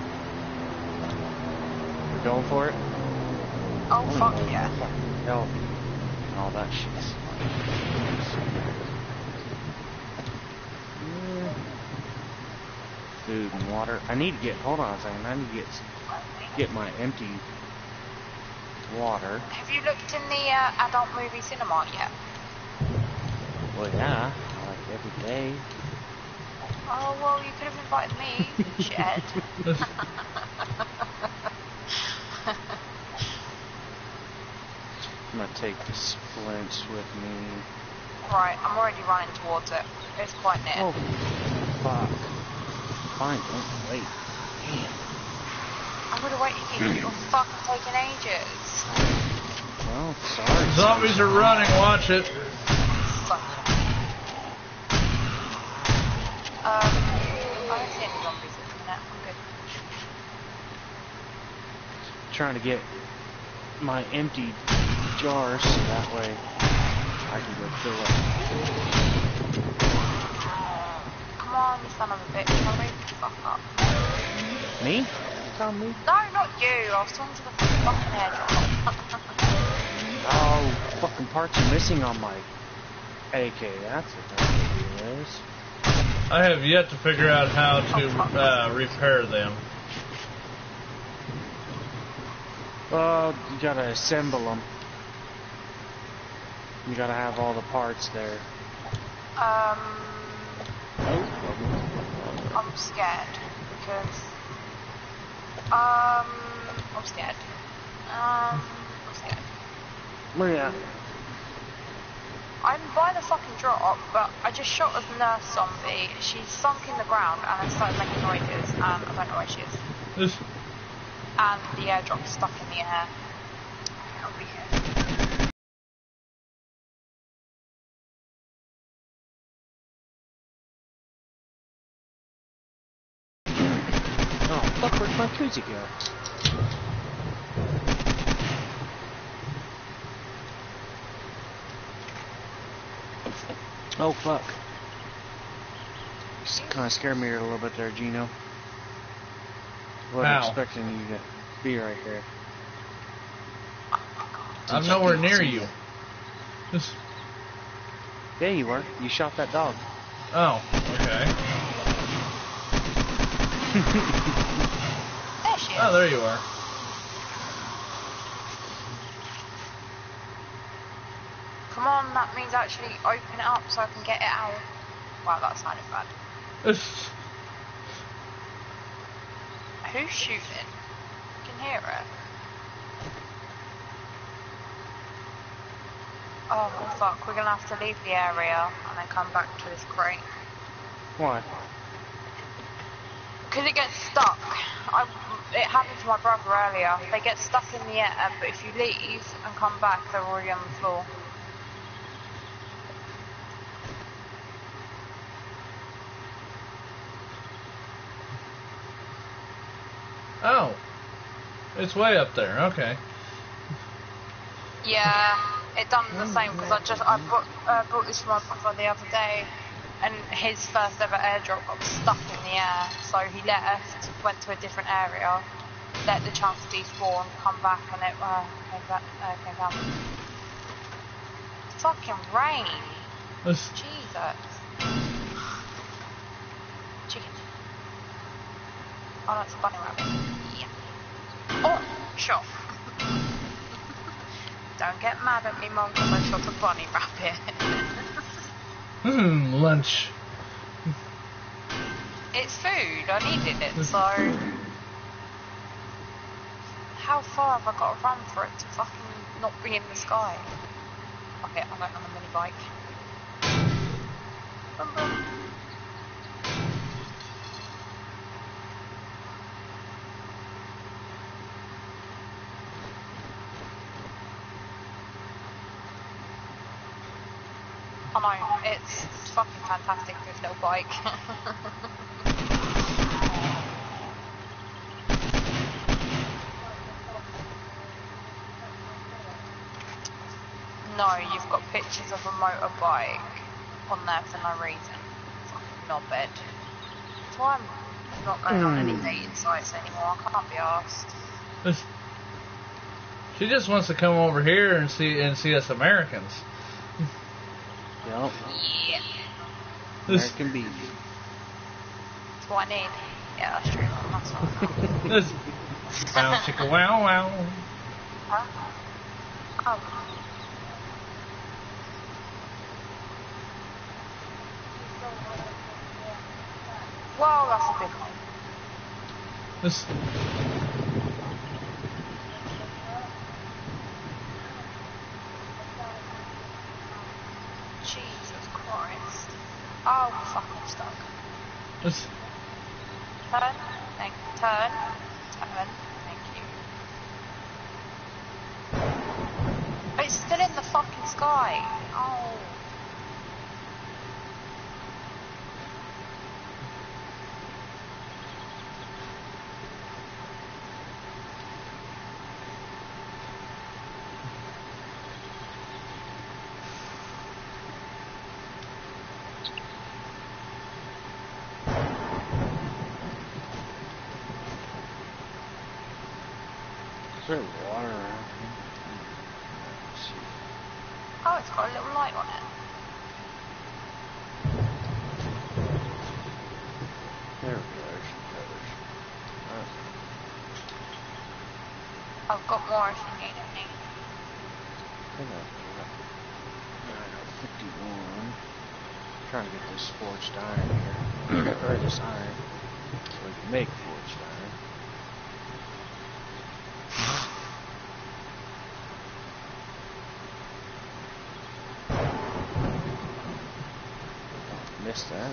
We're going for it? Oh, fuck yeah. Fucking hell. All that shit's Yeah. Food and water. I need to get, hold on a second, I need to get get my empty water. Have you looked in the uh, adult movie cinema yet? Well, yeah, like every day. Oh, well, you could have invited me, shithead. I'm gonna take the splints with me. Right, I'm already running towards it. It's quite near. Oh, fuck. Fine, don't wait. Damn. I would have waited for you. You're fucking taking ages. Well, sorry. zombies are running, watch it. Fuck. Um, I don't see any zombies at the minute. I'm good. Trying to get my empty jars so that way I can go fill up. Come on, you son of a bitch. I'll wake the fuck up. Me? Tell me. No, not you. I was talking to the fucking airdrop. Oh, fucking parts are missing on my A K. That's what that is. I have yet to figure out how to uh, repair them. Well, you gotta assemble them. You gotta have all the parts there. Um, I'm scared because um, I'm scared. Um, I'm scared. Where you at? I'm by the fucking drop, but I just shot a nurse zombie. She's sunk in the ground and then started making noises, and I don't know where she is. This, And the airdrop's stuck in the air. I'll be here. Oh, fuck, where'd my koozie go? Oh, fuck. Just kind of scared me a little bit there, Gino. Wasn't How? expecting you to be right here. I'm nowhere near you. This, Yeah, you were. You shot that dog. oh, okay. There she is. Oh, there you are. Come on, that means actually open it up so I can get it out. Wow, that sounded bad. This, Who's shooting? I can hear it. Oh well, fuck, we're gonna have to leave the area and then come back to this crate. Why? Because it gets stuck. I, it happened to my brother earlier. They get stuck in the air, but if you leave and come back, they're already on the floor. Oh. It's way up there, okay. Yeah, it done the same because I just I brought, uh, brought this from my brother the other day, and his first ever airdrop got stuck in the air, so he left, went to a different area, let the chance despawn, come back, and it uh, came back, uh, came down. Fucking rain. This, Jesus. Chicken. Oh, that's a bunny rabbit. Yeah. Oh, shot. Don't get mad at me, Mum, because I shot a bunny rabbit. hmm, lunch. It's food. I needed it, so... How far have I got to run for it to fucking not be in the sky? Okay, I'm going on a mini bike. Boom, boom. I know, it's fucking fantastic, this little bike. No, you've got pictures of a motorbike on there for no reason. Fucking knobhead. That's why I'm not going on any dating sites anymore, I can't be arsed. This, she just wants to come over here and see and see us Americans. Yep. Yeah. This, American beef. That's what I need. Yeah, that's true. That's what this, wow, chicka, wow, wow. Huh? Oh. Whoa, that's a big one. This, Jesus Christ. Oh, fuck, I'm stuck. this, Turn. Thank Turn. Turn. Thank you. But it's still in the fucking sky. Oh. Is there water around here? Let's see. Oh, it's got a little light on it. There we go. There's some feathers. Alright. I've got more if you need any. I think I've got nine fifty-one. Trying to get this forged iron here. Or this iron. So we can make forged iron. Missed that.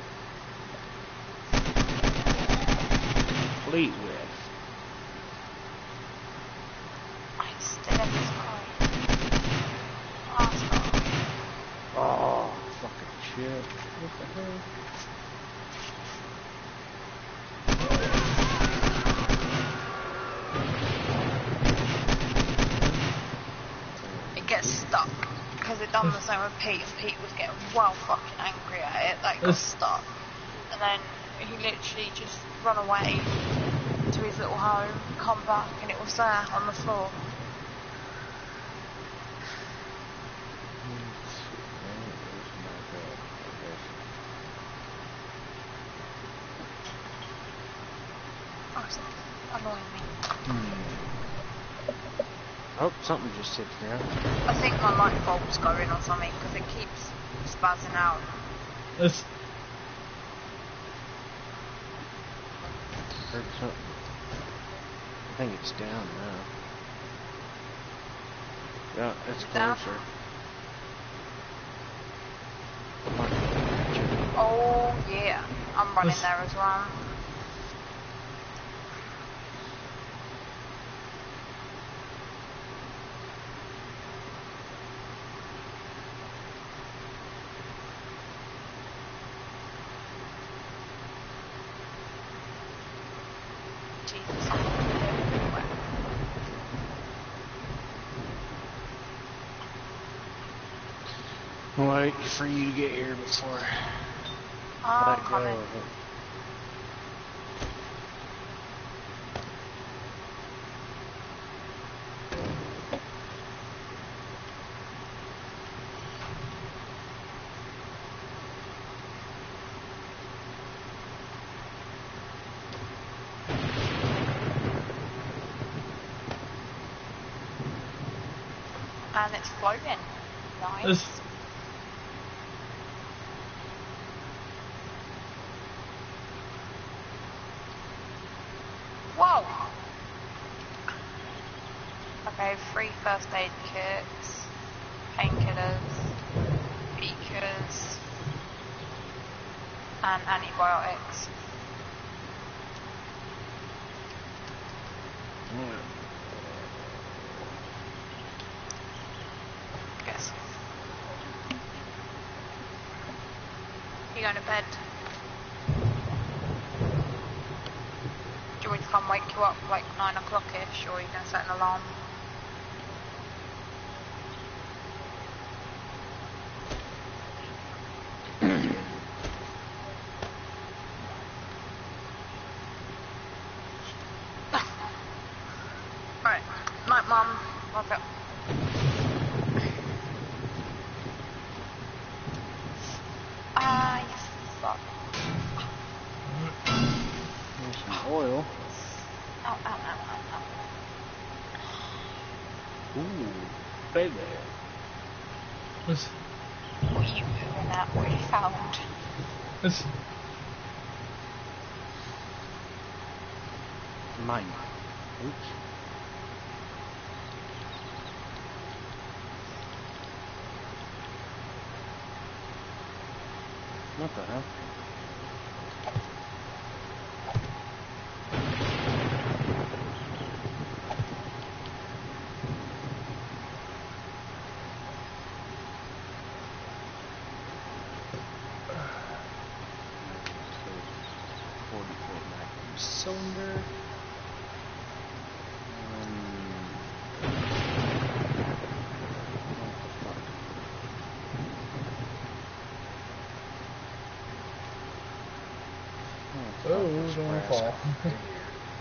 Fleet whiff. I'm still in the sky. Awesome. Oh, fucking shit. What the hell? It gets stuck. Because it done the same with Pete, and Pete was getting well fucking angry at it that it got stuck. And then he literally just run away to his little home, come back, and it was there on the floor. Oh, it's annoying me. Oh, something just hit the ground. I think my light bulb's going or something, because it keeps spazzing out. this, Heard something. I think it's down now. Yeah, it's Down? closer. I'm running there as well. Jesus. Wait for you to get here before I'm I go. coming. And it's floating. Nice. This, Whoa! Okay, free first aid kits, painkillers, beakers, and antibiotics. Guess. You going to bed? Do you want me to come wake you up like nine o'clock-ish, or are you going to set an alarm? Right, night, Mum. Love it. Ah, you fuck. There's some oil. Ow, ow, ow, ow, ow. Ooh, baby. this, What are you moving at? What have you found? this, Mine. Oops. What the hell? forty-four Magnum cylinder. Um, what the fuck? oh, This don't brass fall. right here.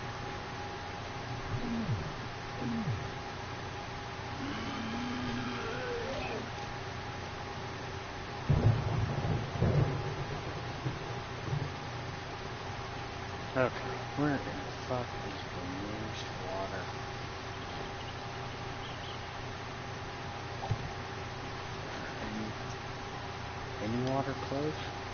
Okay, where in the fuck is the nearest water? Any, any water close?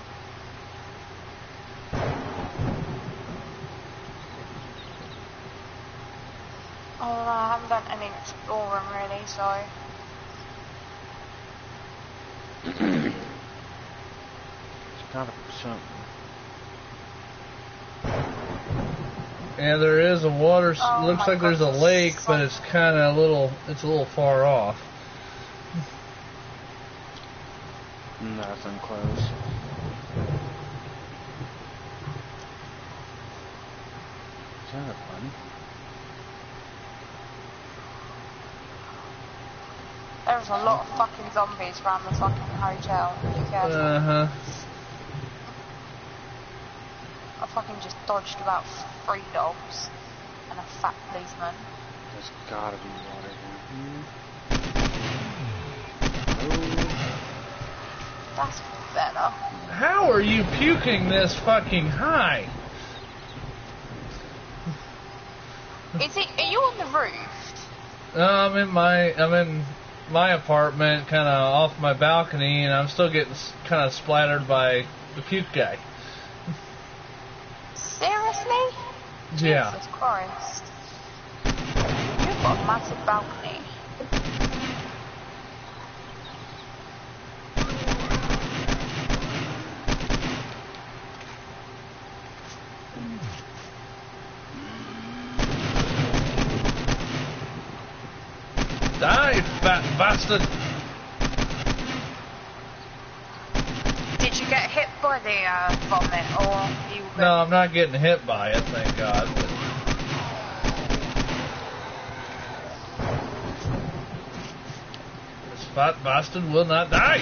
Oh, I haven't done any exploring really, so. It's gotta be something. yeah, there is a water. s Oh looks my like there's a goodness. lake, but it's kind of a little. It's a little far off. Nothing close. Is that a button? There's a lot of fucking zombies around the fucking hotel. Be careful. Uh huh. I fucking just dodged about three dogs and a fat policeman. There's gotta be water here. That's better. How are you puking this fucking high? Is it? Are you on the roof? Uh, I'm in my. I'm in my apartment, kind of off my balcony, and I'm still getting kind of splattered by the puke guy. Seriously? Yeah. Jesus Christ. You've got a massive balcony. Die, fat bastard! Did you get hit by the uh, vomit, or you? Were... No, I'm not getting hit by it, thank God. But... This fat bastard will not die!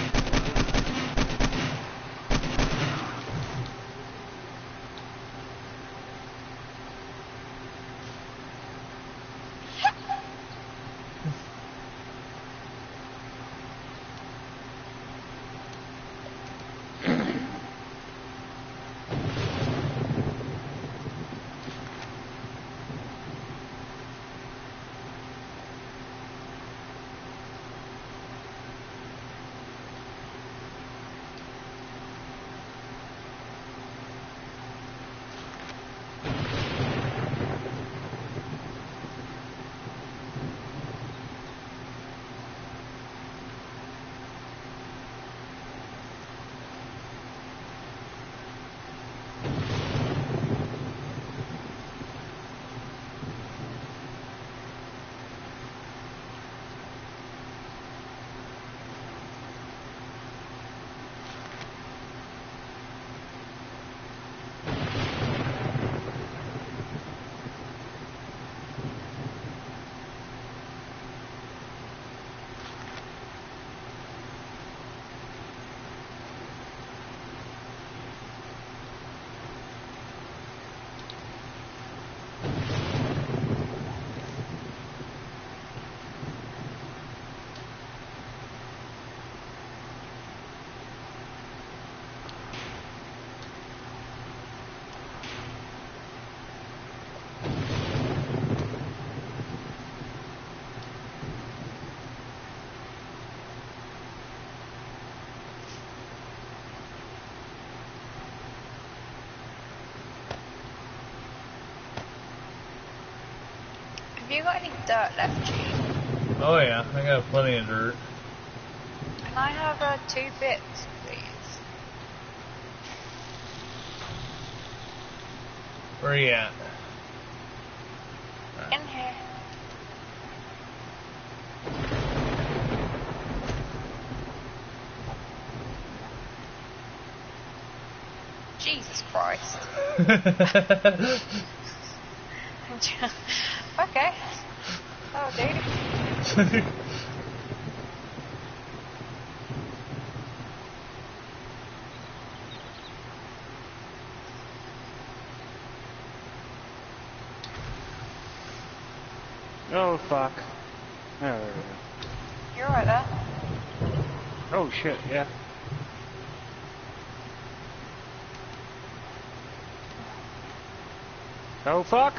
Have you got any dirt left, G? Oh yeah, I got plenty of dirt. Can I have uh, two bits, please? Where are you at? In here. Jesus Christ. Okay. Oh, dude. Oh, fuck. Oh, there we go. You're right there. Oh, shit, yeah. Oh, fuck.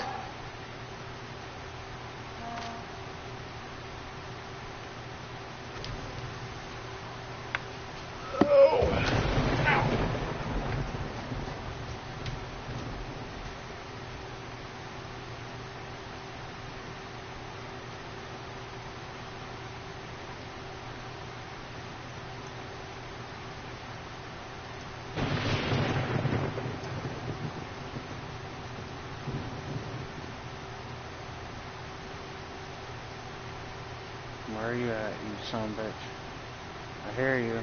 Where are you at, you son of a bitch? I hear you.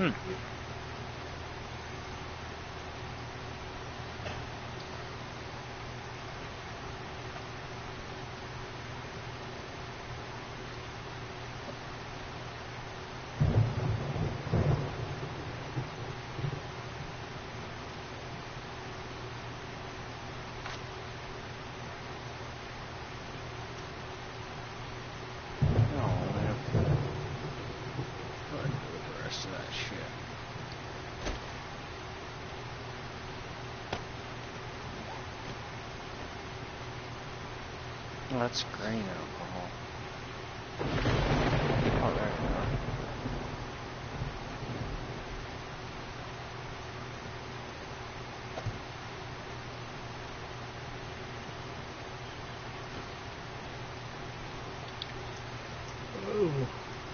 Hmm. Oh, that's grain alcohol. Oh, there we go. Ooh.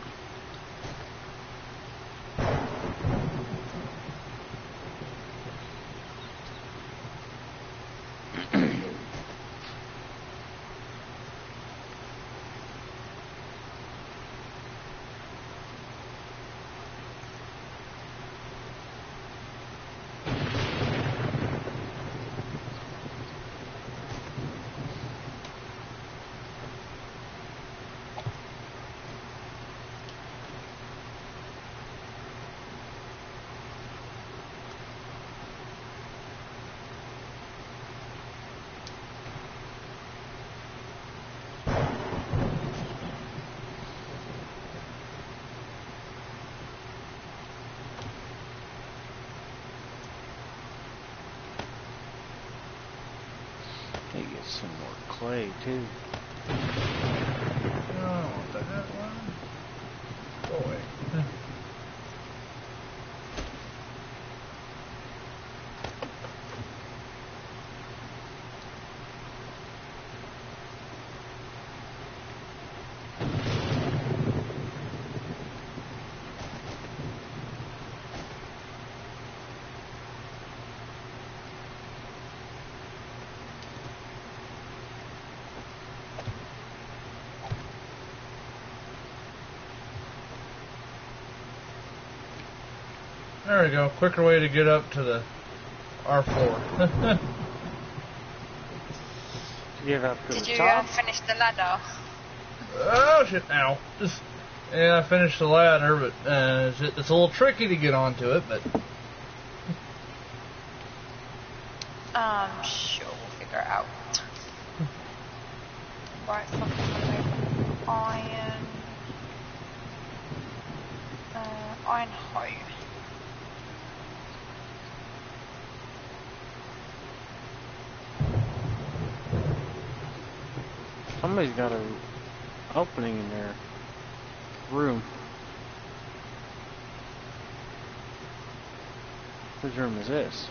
They get some more clay too. Oh, what the heck, man? Go away. There we go. Quicker way to get up to the R four. Get up to Did the you top. uh, finish the ladder? Oh shit! Ow! Just yeah, I finished the ladder, but uh, it's, it's a little tricky to get onto it. But Um, sure, we'll figure it out. Right, fucking iron. Uh, iron hoe. Somebody's got a opening in their room. Whose room is this?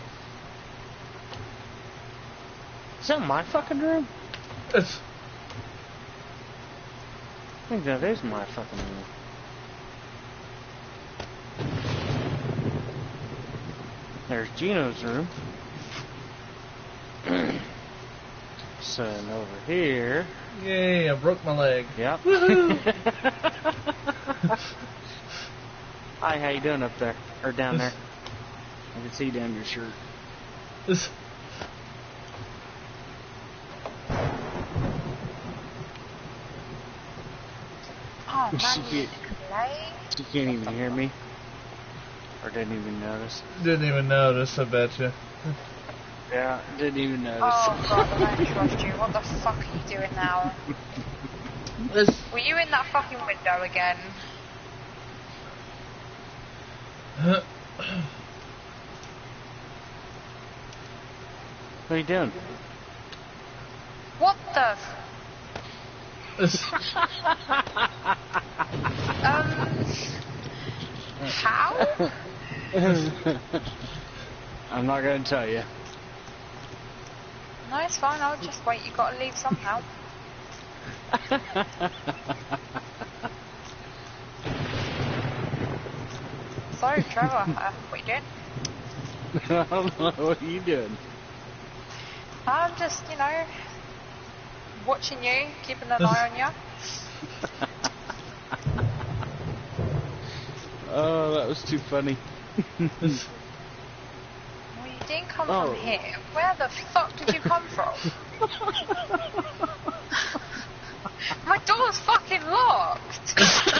Is that my fucking room? it's I think that is my fucking room. There's Gino's room. So over here. yay! I broke my leg. Yep. Hi, how you doing up there? Or down there? I can see down your shirt. This Oh man, She you get- clay? You can't even hear me. Or didn't even notice. didn't even notice. I bet you. Yeah, didn't even notice. Oh god, I don't trust you. What the fuck are you doing now? This Were you in that fucking window again? What are you doing? What the f- this Um... How? I'm not gonna tell you. No, it's fine, I'll just wait. You gotta leave somehow. Sorry, Trevor. Uh, what you doing? I don't know. What are you doing? I'm just, you know, watching you, keeping an eye on you. Oh, that was too funny. Well, you didn't come Oh. from here. Where the fuck did you come from? My door's fucking locked.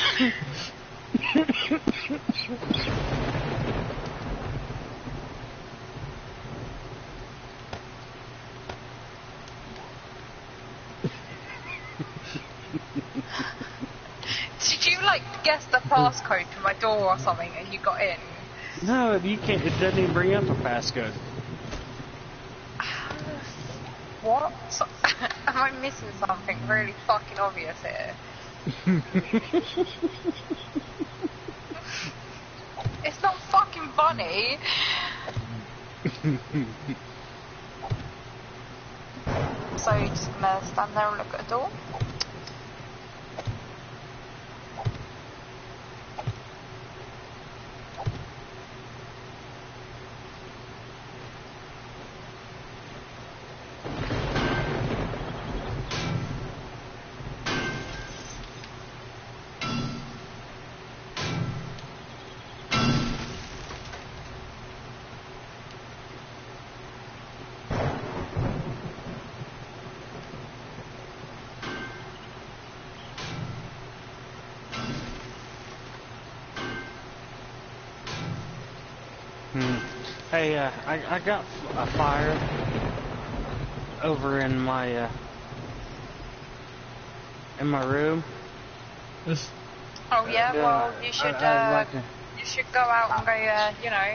Did you like guess the passcode to my door or something and you got in? No, you can't. It doesn't even bring up a passcode. What? Am I missing something really fucking obvious here? It's not fucking funny. So you're just gonna stand there and look at the door? Hmm. Hey, uh, I, I got a fire over in my, uh, in my room. This, Oh yeah, Yeah, well you should I- I'd uh, like to- you should go out and go, uh, you know.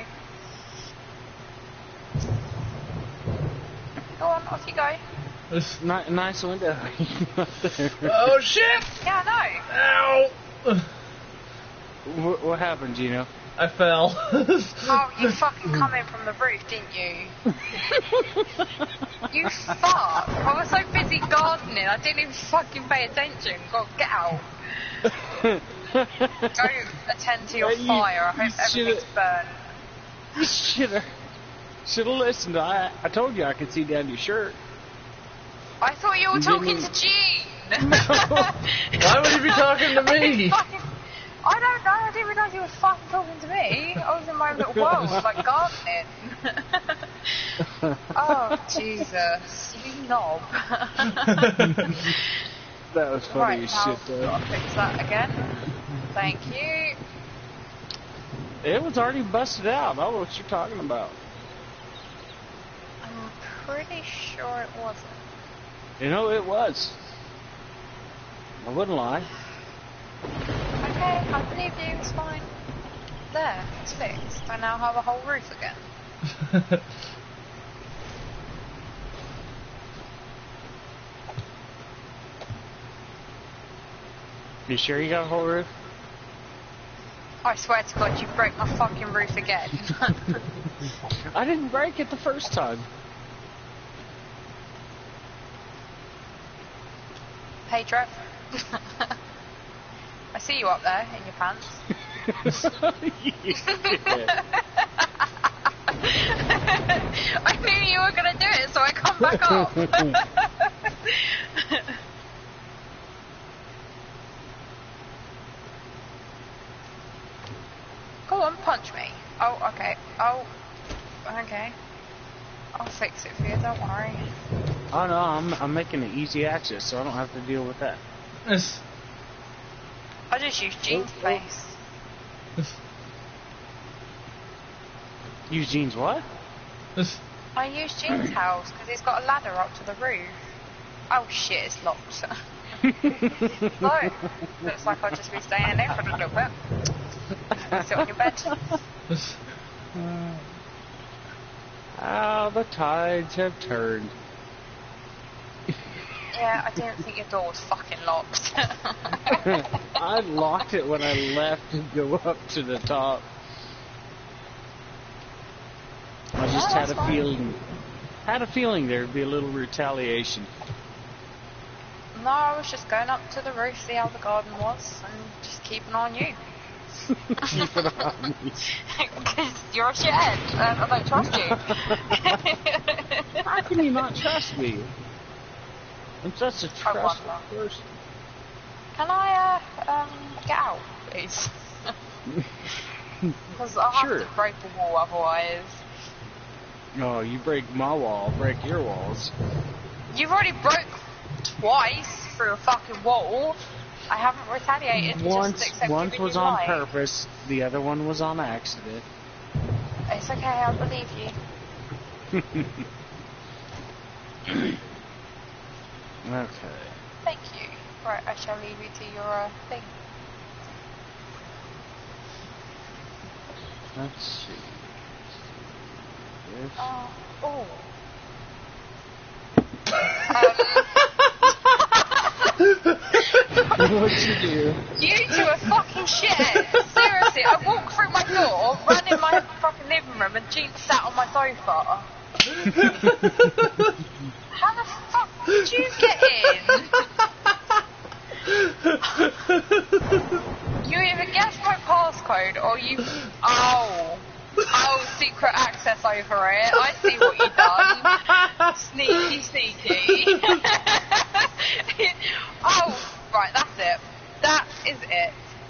Go on, off you go. this. Ni- nice window. Oh shit! Yeah, I Ow! what, what happened, Gino? I fell. know. Oh, you fucking come in from the roof, didn't you? You fuck! I was so busy gardening, I didn't even fucking pay attention. God, get out. Go attend to your Yeah, you- fire. I you hope should've- everything's burned. You should've, should've listened. I, I told you I could see down your shirt. I thought you were You talking didn't- to Gene. Why would you be talking to me? Fucking- I don't know, I didn't realise you were fucking talking to me. I was in my little world, like gardening. Oh, Jesus. You knob. That was funny Right, as now shit, though. I'll fix that again. Thank you. It was already busted out. I don't know what you're talking about. I'm pretty sure it wasn't. You know, it was. I wouldn't lie. Okay, I believe you, it's fine. There, it's fixed. I now have a whole roof again. You sure you got a whole roof? I swear to God, you broke my fucking roof again. I didn't break it the first time. Hey, Trev. I see you up there in your pants. Yeah. I knew you were gonna do it, so I come back up. Go on, punch me. Oh, okay. Oh, okay. I'll fix it for you, don't worry. Oh no, I'm I'm making it easy access, so I don't have to deal with that. This, I just use Gene's Oh, oh. place. this, Use Gene's what? this. I use Gene's house because he's got a ladder up to the roof. Oh shit, it's locked. No, looks like I'll just be staying in there for a little bit. Sit on your bed. This. Ah, the tides have turned. Yeah, I didn't think your door was fucking locked. I locked it when I left to go up to the top. I just Oh, had that's a fine. feeling, had a feeling there'd be a little retaliation. No, I was just going up to the roof, see how the garden was, and just keeping on you. Keep it on me. Because you're a shithead, and I don't trust you. How can you not trust me? I'm such a I trustful wonder. person. Can I, uh, um, get out, please? Because I'll Sure. have to break the wall otherwise. No, you break my wall, I'll break your walls. You've already broke twice through a fucking wall. I haven't retaliated. Once, just accepted once you was on lied. purpose, the other one was on accident. It's okay, I believe you. Okay. Thank you. Right, I shall leave you to your uh, thing. Let's see. This. Oh. Oh. What'd you do? You two are fucking shit. Seriously, I walked through my door, ran in my fucking living room, and Jeep sat on my sofa. How the fuck did you get in? You either guessed my passcode or you. Oh. Oh, secret access over it. I see what you've done. Sneaky, sneaky. Oh, right, that's it. That is it.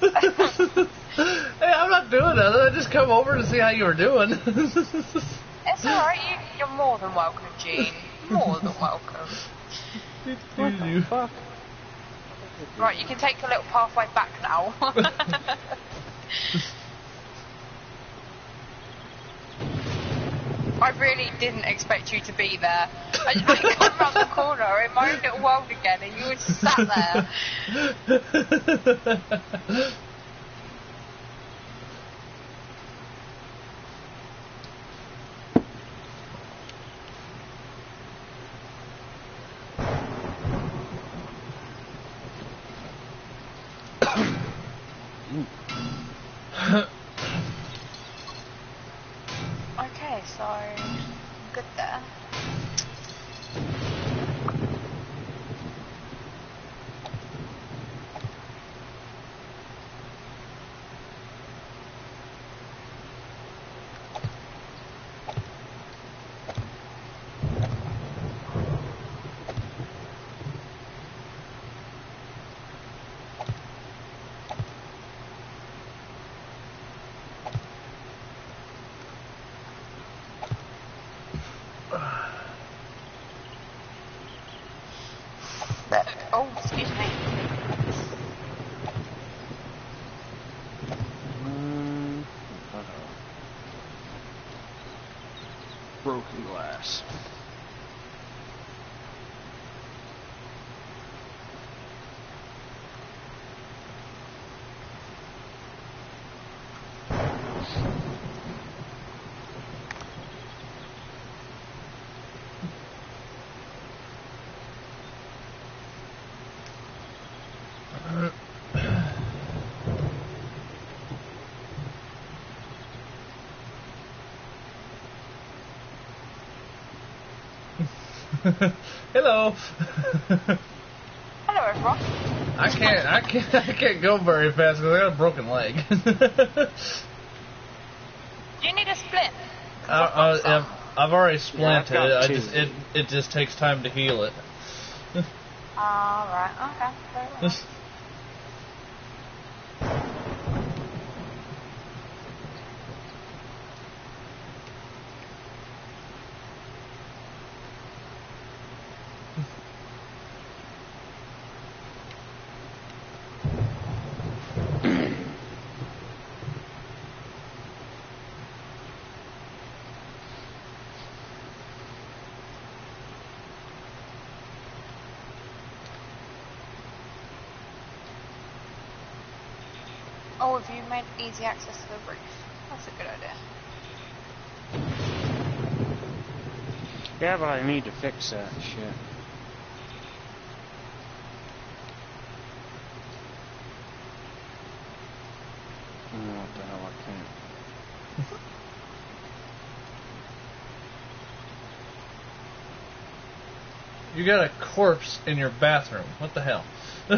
Hey, I'm not doing that. I just come over to see how you were doing. It's alright, you, you're more than welcome, Gene. More than welcome. What the fuck? Right, you can take a little pathway back now. I really didn't expect you to be there. I, I come round the corner in my own little world again, and you were just sat there. Okay, so I'm good there. But, oh, excuse me. Um, uh-oh. Broken glass. Hello. Hello, everyone. I can't. I can't. I can't go very fast because I got a broken leg. Do you need a splint? I, I, I've, I've already splinted Yeah, I've it. got I two. just it it just takes time to heal it. Alright, okay. Very well. Oh, have you made easy access to the roof? That's a good idea. Yeah, but I need to fix that shit. Oh, what the hell, I can't. You got a corpse in your bathroom. What the hell?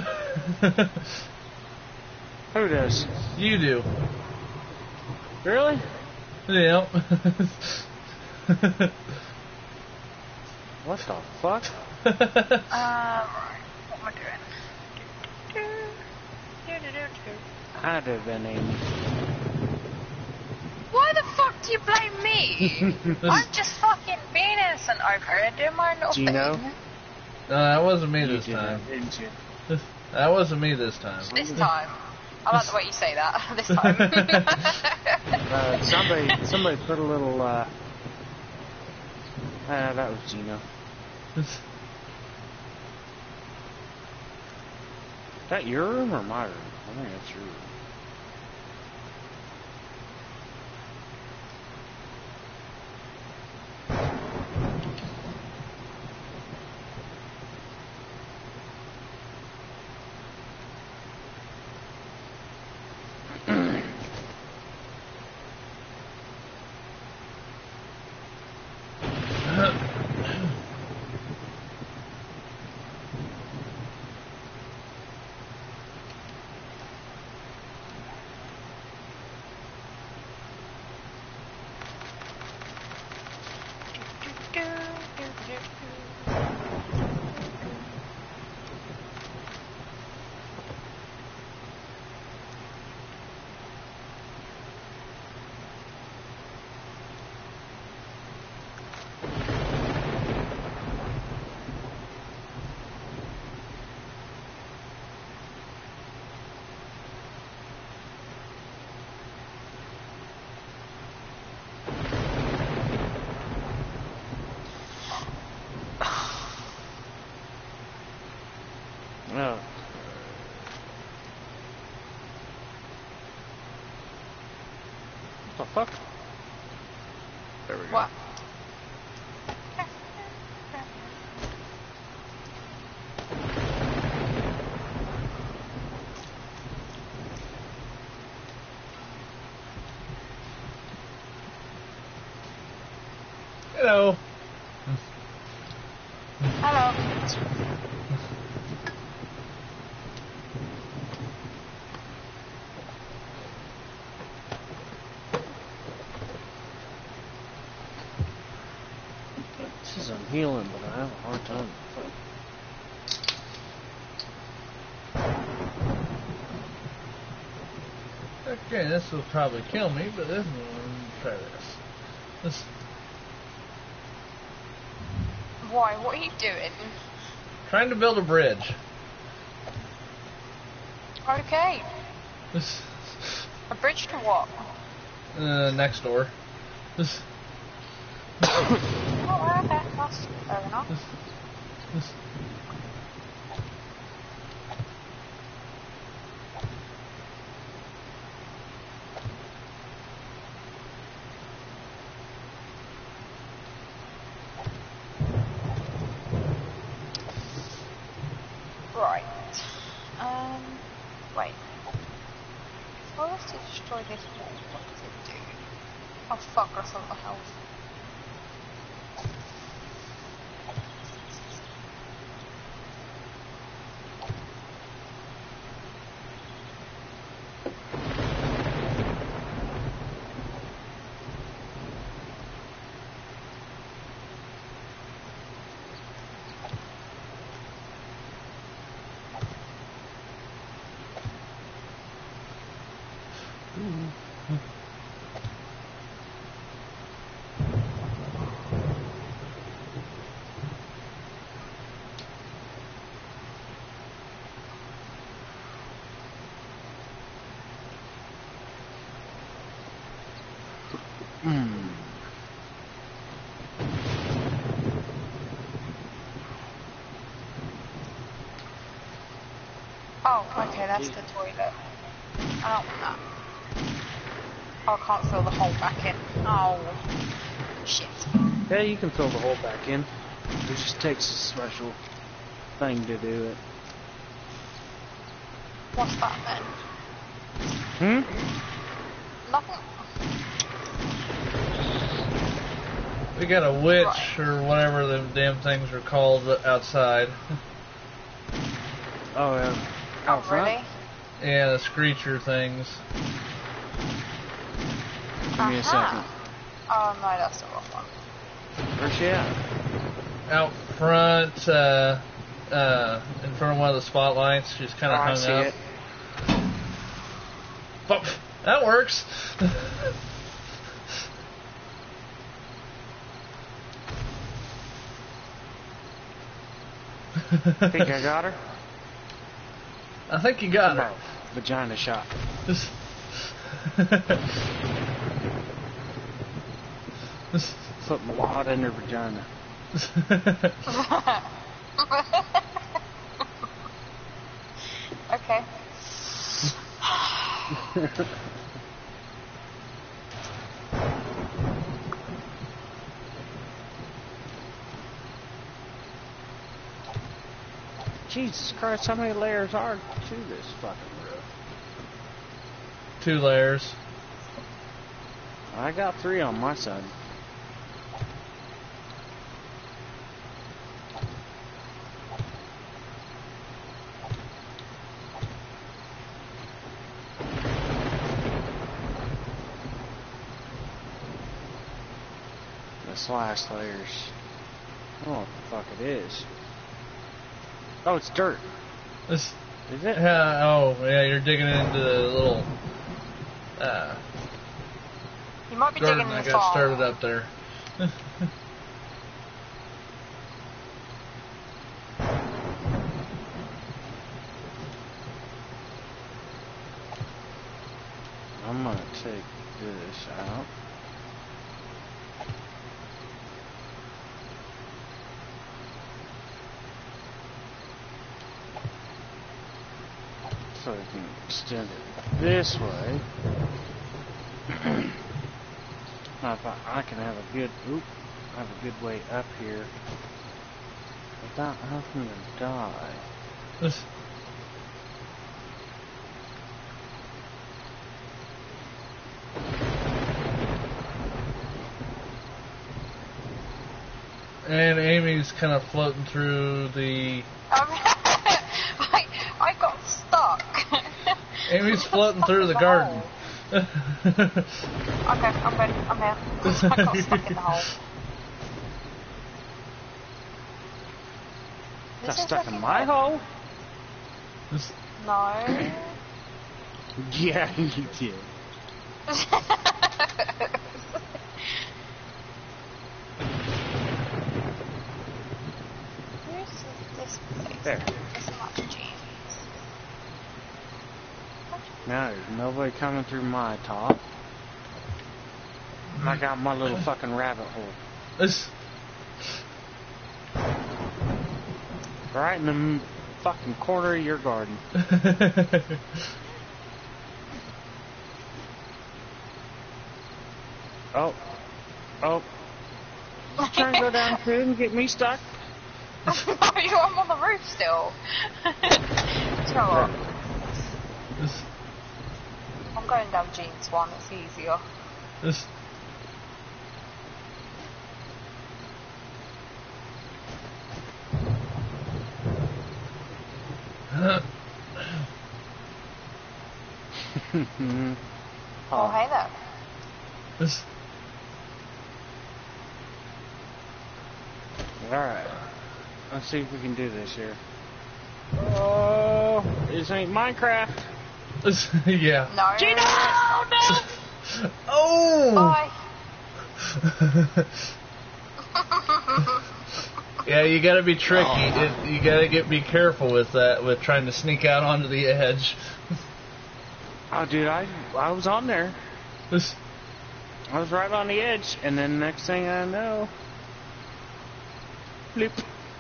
Who does? You do. Really? Yeah. What the fuck? Um, right. What am I doing? Do, do, do, do, do. I'd have been Amy. Why the fuck do you blame me? I'm just fucking being innocent over here doing my little Do you know? thing. No, that wasn't me You this did time. that, didn't you? That wasn't me this time. This time. I like the way you say that. This time. Uh, somebody, somebody put a little, uh... Uh, that was Gino. Is that your room or my room? I think that's your room. No. What the fuck? There we go. What? Hello. Hello. This is unhealing, but I have a hard time. Okay, this will probably kill me, but this one, try this. This. Why? What are you doing? Trying to build a bridge. Okay. This. A bridge to what? Uh, next door. This. Oh, okay. That's fair enough. This. This. Right. Um, wait. If I was to destroy this wall, what does it do? Oh fuck, I saw the health. Hmm. Oh, okay, that's the toilet. I don't want that. Oh, I can't fill the hole back in. Oh, shit. Yeah, you can fill the hole back in. It just takes a special thing to do it. What's that then? Hmm? Nothing. We got a witch Right. or whatever the damn things are called outside. Oh, yeah. Oh, Out front? really? Yeah, the screecher things. Give me a second. Oh, no, that's the wrong one. Where's she at? Out front, uh, uh, in front of one of the spotlights. She's kind Oh, of I hung see up. it. But that works. Think I got her? I think you got No. Vagina shot. it. Put my wad in her vagina. Okay. Jesus Christ, how many layers are to this fucking roof? Two layers. I got three on my side. This last layer's... I don't know what the fuck it is. Oh, it's dirt. This, Is it? yeah, oh, yeah, you're digging into the little uh, You might be garden digging in that the got farm. started up there. I'm gonna take this out. So we can extend it this way. I thought I can have a good, oop, have a good way up here without having to die. This, and Amy's kind of floating through the. Um, I, I got stuck. Amy's floating through the garden. Okay, I'm good. I'm here. I got stuck in the hole. Got This is stuck in looking my good. hole? This, No. Yeah, you did. Where's this place? There. There's not jeans. Now there's nobody coming through my top. I got my little fucking rabbit hole. this, Right in the m- fucking corner of your garden. Oh. Oh. You trying to go down too and get me stuck? No, I'm on the roof still. So what? this, I'm going down jeans one, it's easier. this. Oh, hey there. This, Alright. Let's see if we can do this here. Oh, this ain't Minecraft. this, yeah. No. Gino, no! Oh! Bye. Yeah, you gotta be tricky. It, you gotta get be careful with that, with trying to sneak out onto the edge. Oh, dude, I I was on there. This, I was right on the edge, and then next thing I know, bloop.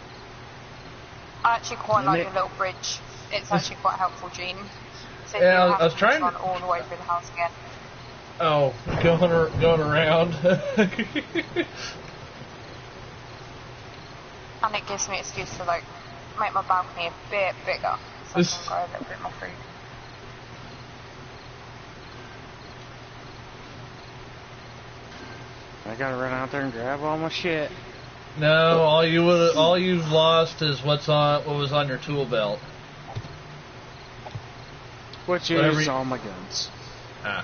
I actually quite like Nick. the little bridge. It's actually quite helpful, Gene. So Yeah, you I was- I was to trying run to- all the way through the house again. oh, going ar- going around. And it gives me an excuse to like make my balcony a bit bigger so I This- can grow a little bit more food. I gotta run out there and grab all my shit. No, all you would all you've lost is what's on what was on your tool belt. Which Whatever is you- all my guns. Ah.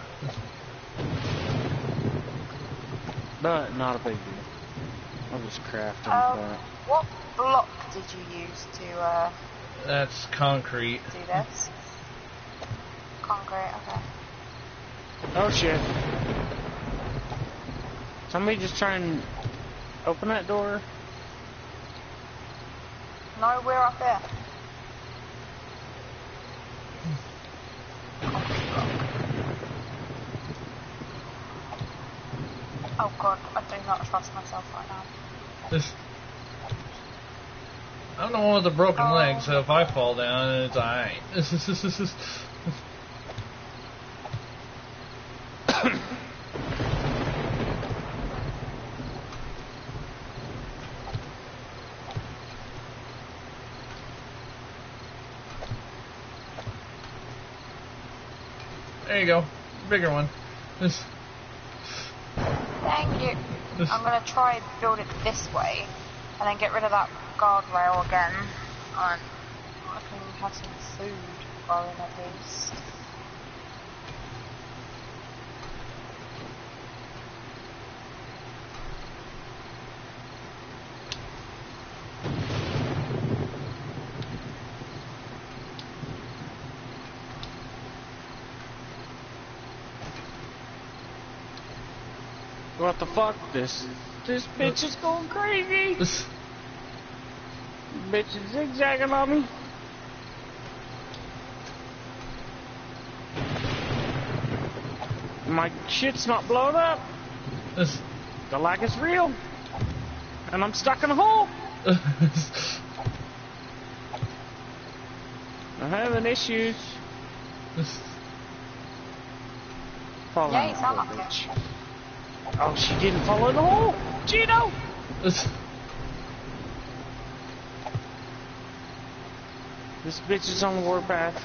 But not a big deal. I'll just craft them. Um, what block did you use to uh, That's concrete. do this? Concrete, okay. Oh shit. Somebody just try and open that door. No, we're up there. Oh god, I do not trust myself right now. This, I'm the one with the broken Oh. leg, so if I fall down, it's alright. There you go, bigger one. This, Thank you. this, I'm gonna try and build it this way, and then get rid of that guardrail again, and I can have some food growing at least. What the fuck? This this bitch is going crazy. this. Bitch is zigzagging on me. My shit's not blowing up. This. The lag is real. And I'm stuck in a hole. I'm having issues. this. Fall Yeah, in you the sound hole, like it. bitch. Oh, she didn't fall in the hole. Gino! this. This bitch is on the warpath.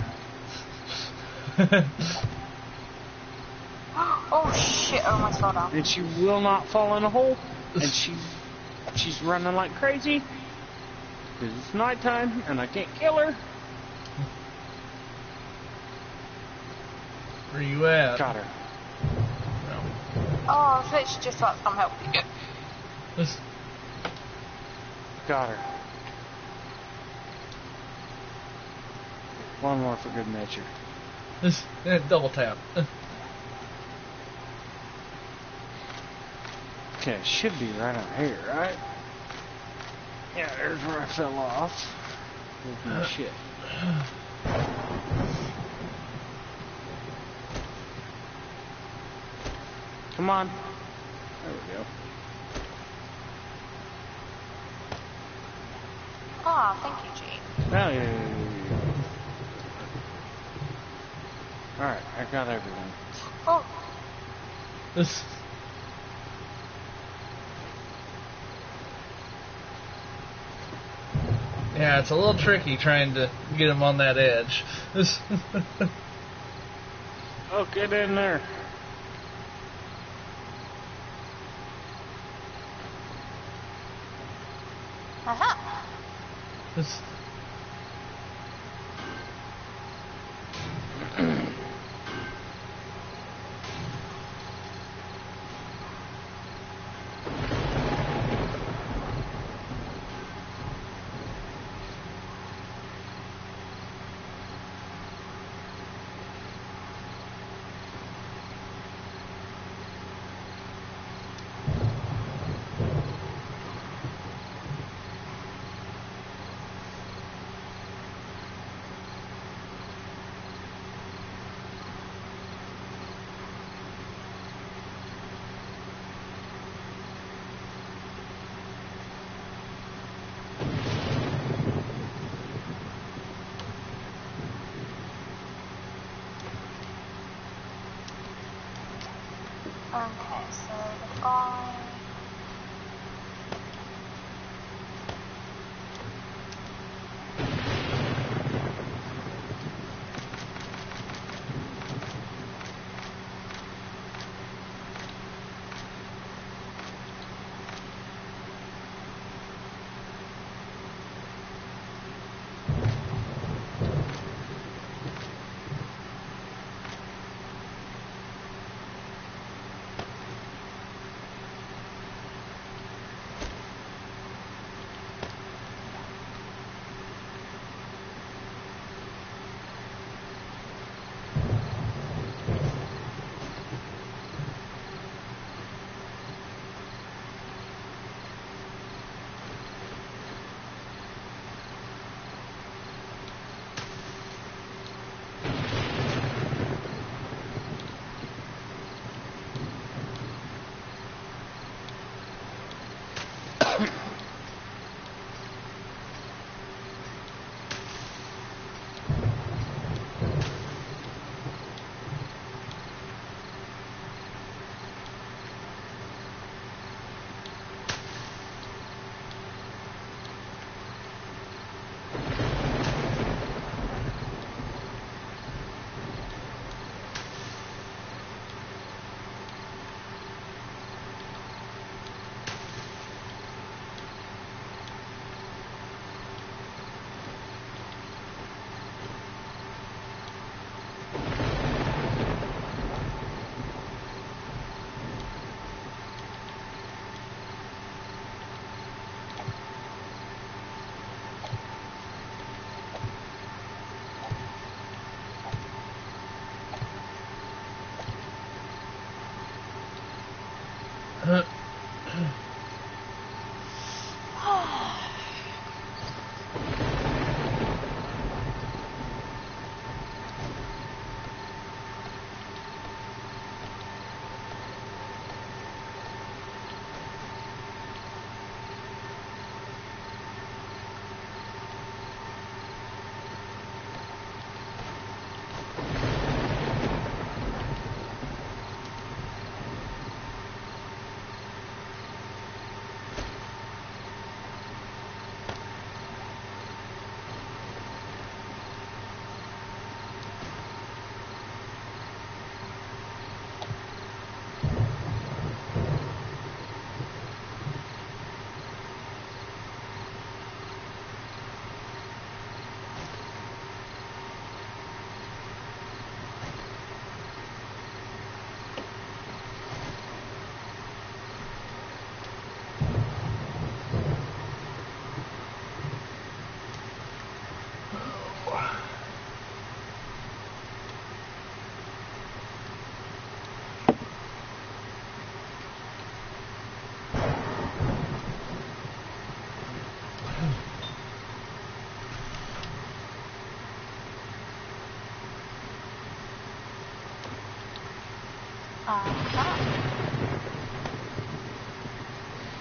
Oh shit, I almost fell down. And she will not fall in a hole. And she, she's running like crazy. Because it's nighttime and I can't kill her. Where you at? Got her. No. Oh, I was literally just about to come help you. This. Got her. One more for good measure. This. Yeah, double tap. Okay, should be right out here, right? Yeah, there's where I fell off. With my shit. Come on. There we go. Ah, thank you, Gene. Oh, yeah, yeah, yeah, yeah. Alright, I got everything. Oh, This. Yeah, it's a little tricky trying to get him on that edge. This. Oh, get in there. uh-huh. this. Okay, so the guy...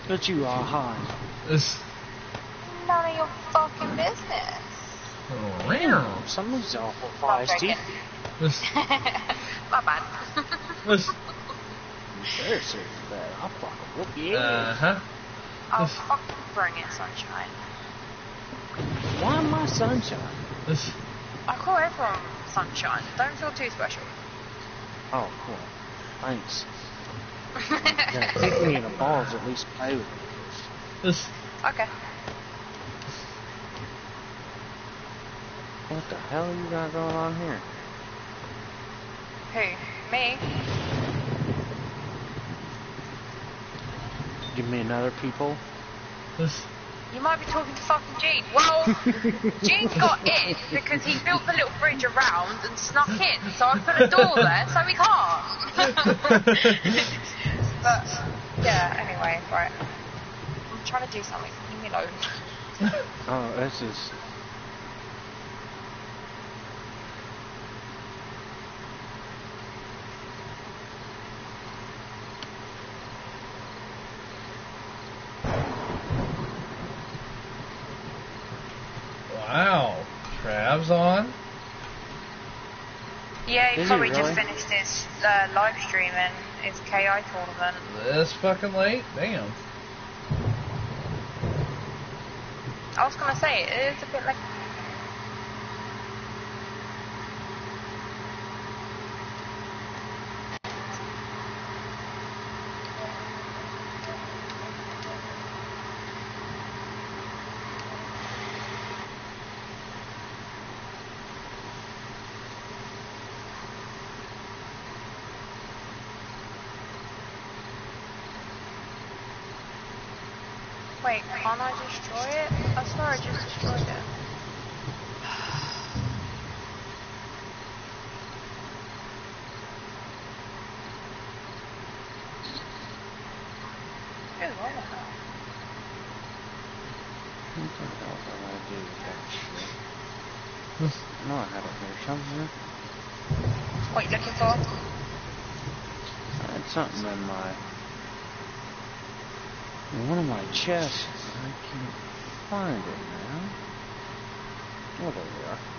But you are high. This. None of your fucking business. Some of these awful Not feisty. joking. This. My bad. This. Very serious bad. I'll fucking whoop you. Uh huh. Oh, fucking bring it, sunshine. Why my sunshine? This. I call everyone sunshine. Don't feel too special. Oh, cool. Thanks. Yeah, kick me in the balls, at least play with me. This. Okay. What the hell you got going on here? Who? Me? Give me another people? This. You might be talking to fucking Gene. Well, Gene got in because he built the little bridge around and snuck in, so I put a door there so he can't. But, yeah, anyway, right. I'm trying to do something. Leave me alone. Oh, this is... Wow. Trav's on. Yeah, he Is he probably really? just finished his uh, live streaming his K I tournament. This fucking late? Damn. I was gonna say, it is a bit like... Wait, can't I destroy it? I swear I just destroyed it. Ooh, I want that. What the hell did I do with that shit? No, I had it here somewhere. What you looking for? I had something in my... in one of my chests. I can't find it now. Oh, there we are.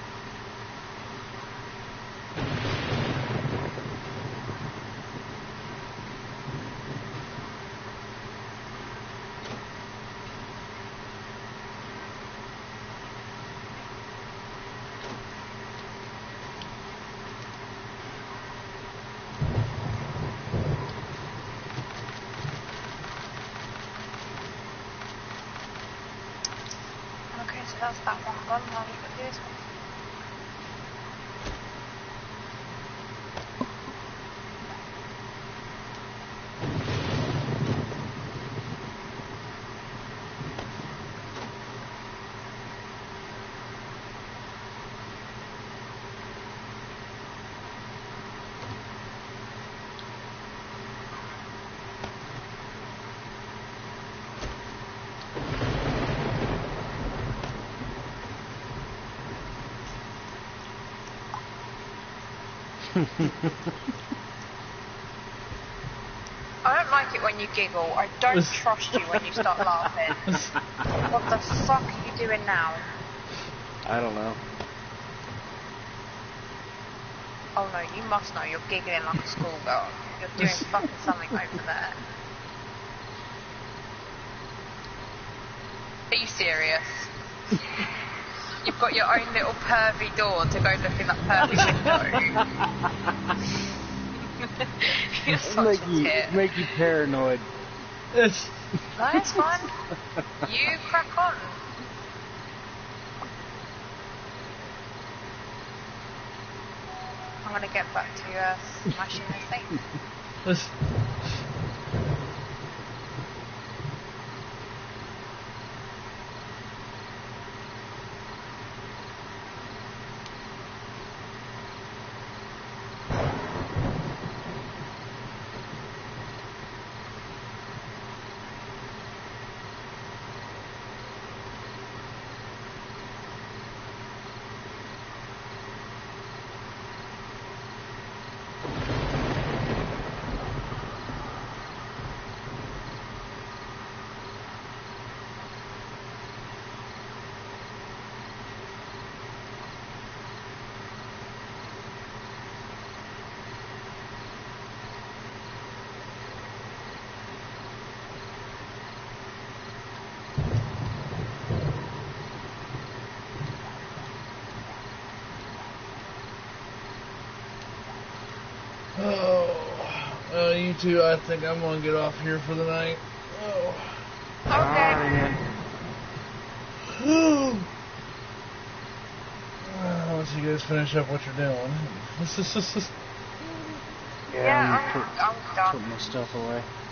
Okay, so that's that one gone. I'll look at this one. I don't like it when you giggle. I don't trust you when you start laughing. What the fuck are you doing now? I don't know. Oh no, you must know. You're giggling like a schoolgirl. You're doing fucking something over there. Are you serious? You've got your own little pervy door to go look in that pervy window. You're such make a you tit. make you paranoid. It's. No, it's fine. You crack on. I'm gonna get back to uh, smashing this thing. This. Uh, you two, I think I'm gonna get off here for the night. Oh. Okay. Well, once you guys finish up what you're doing. Yeah, put, I'm, I'm done. put my stuff away.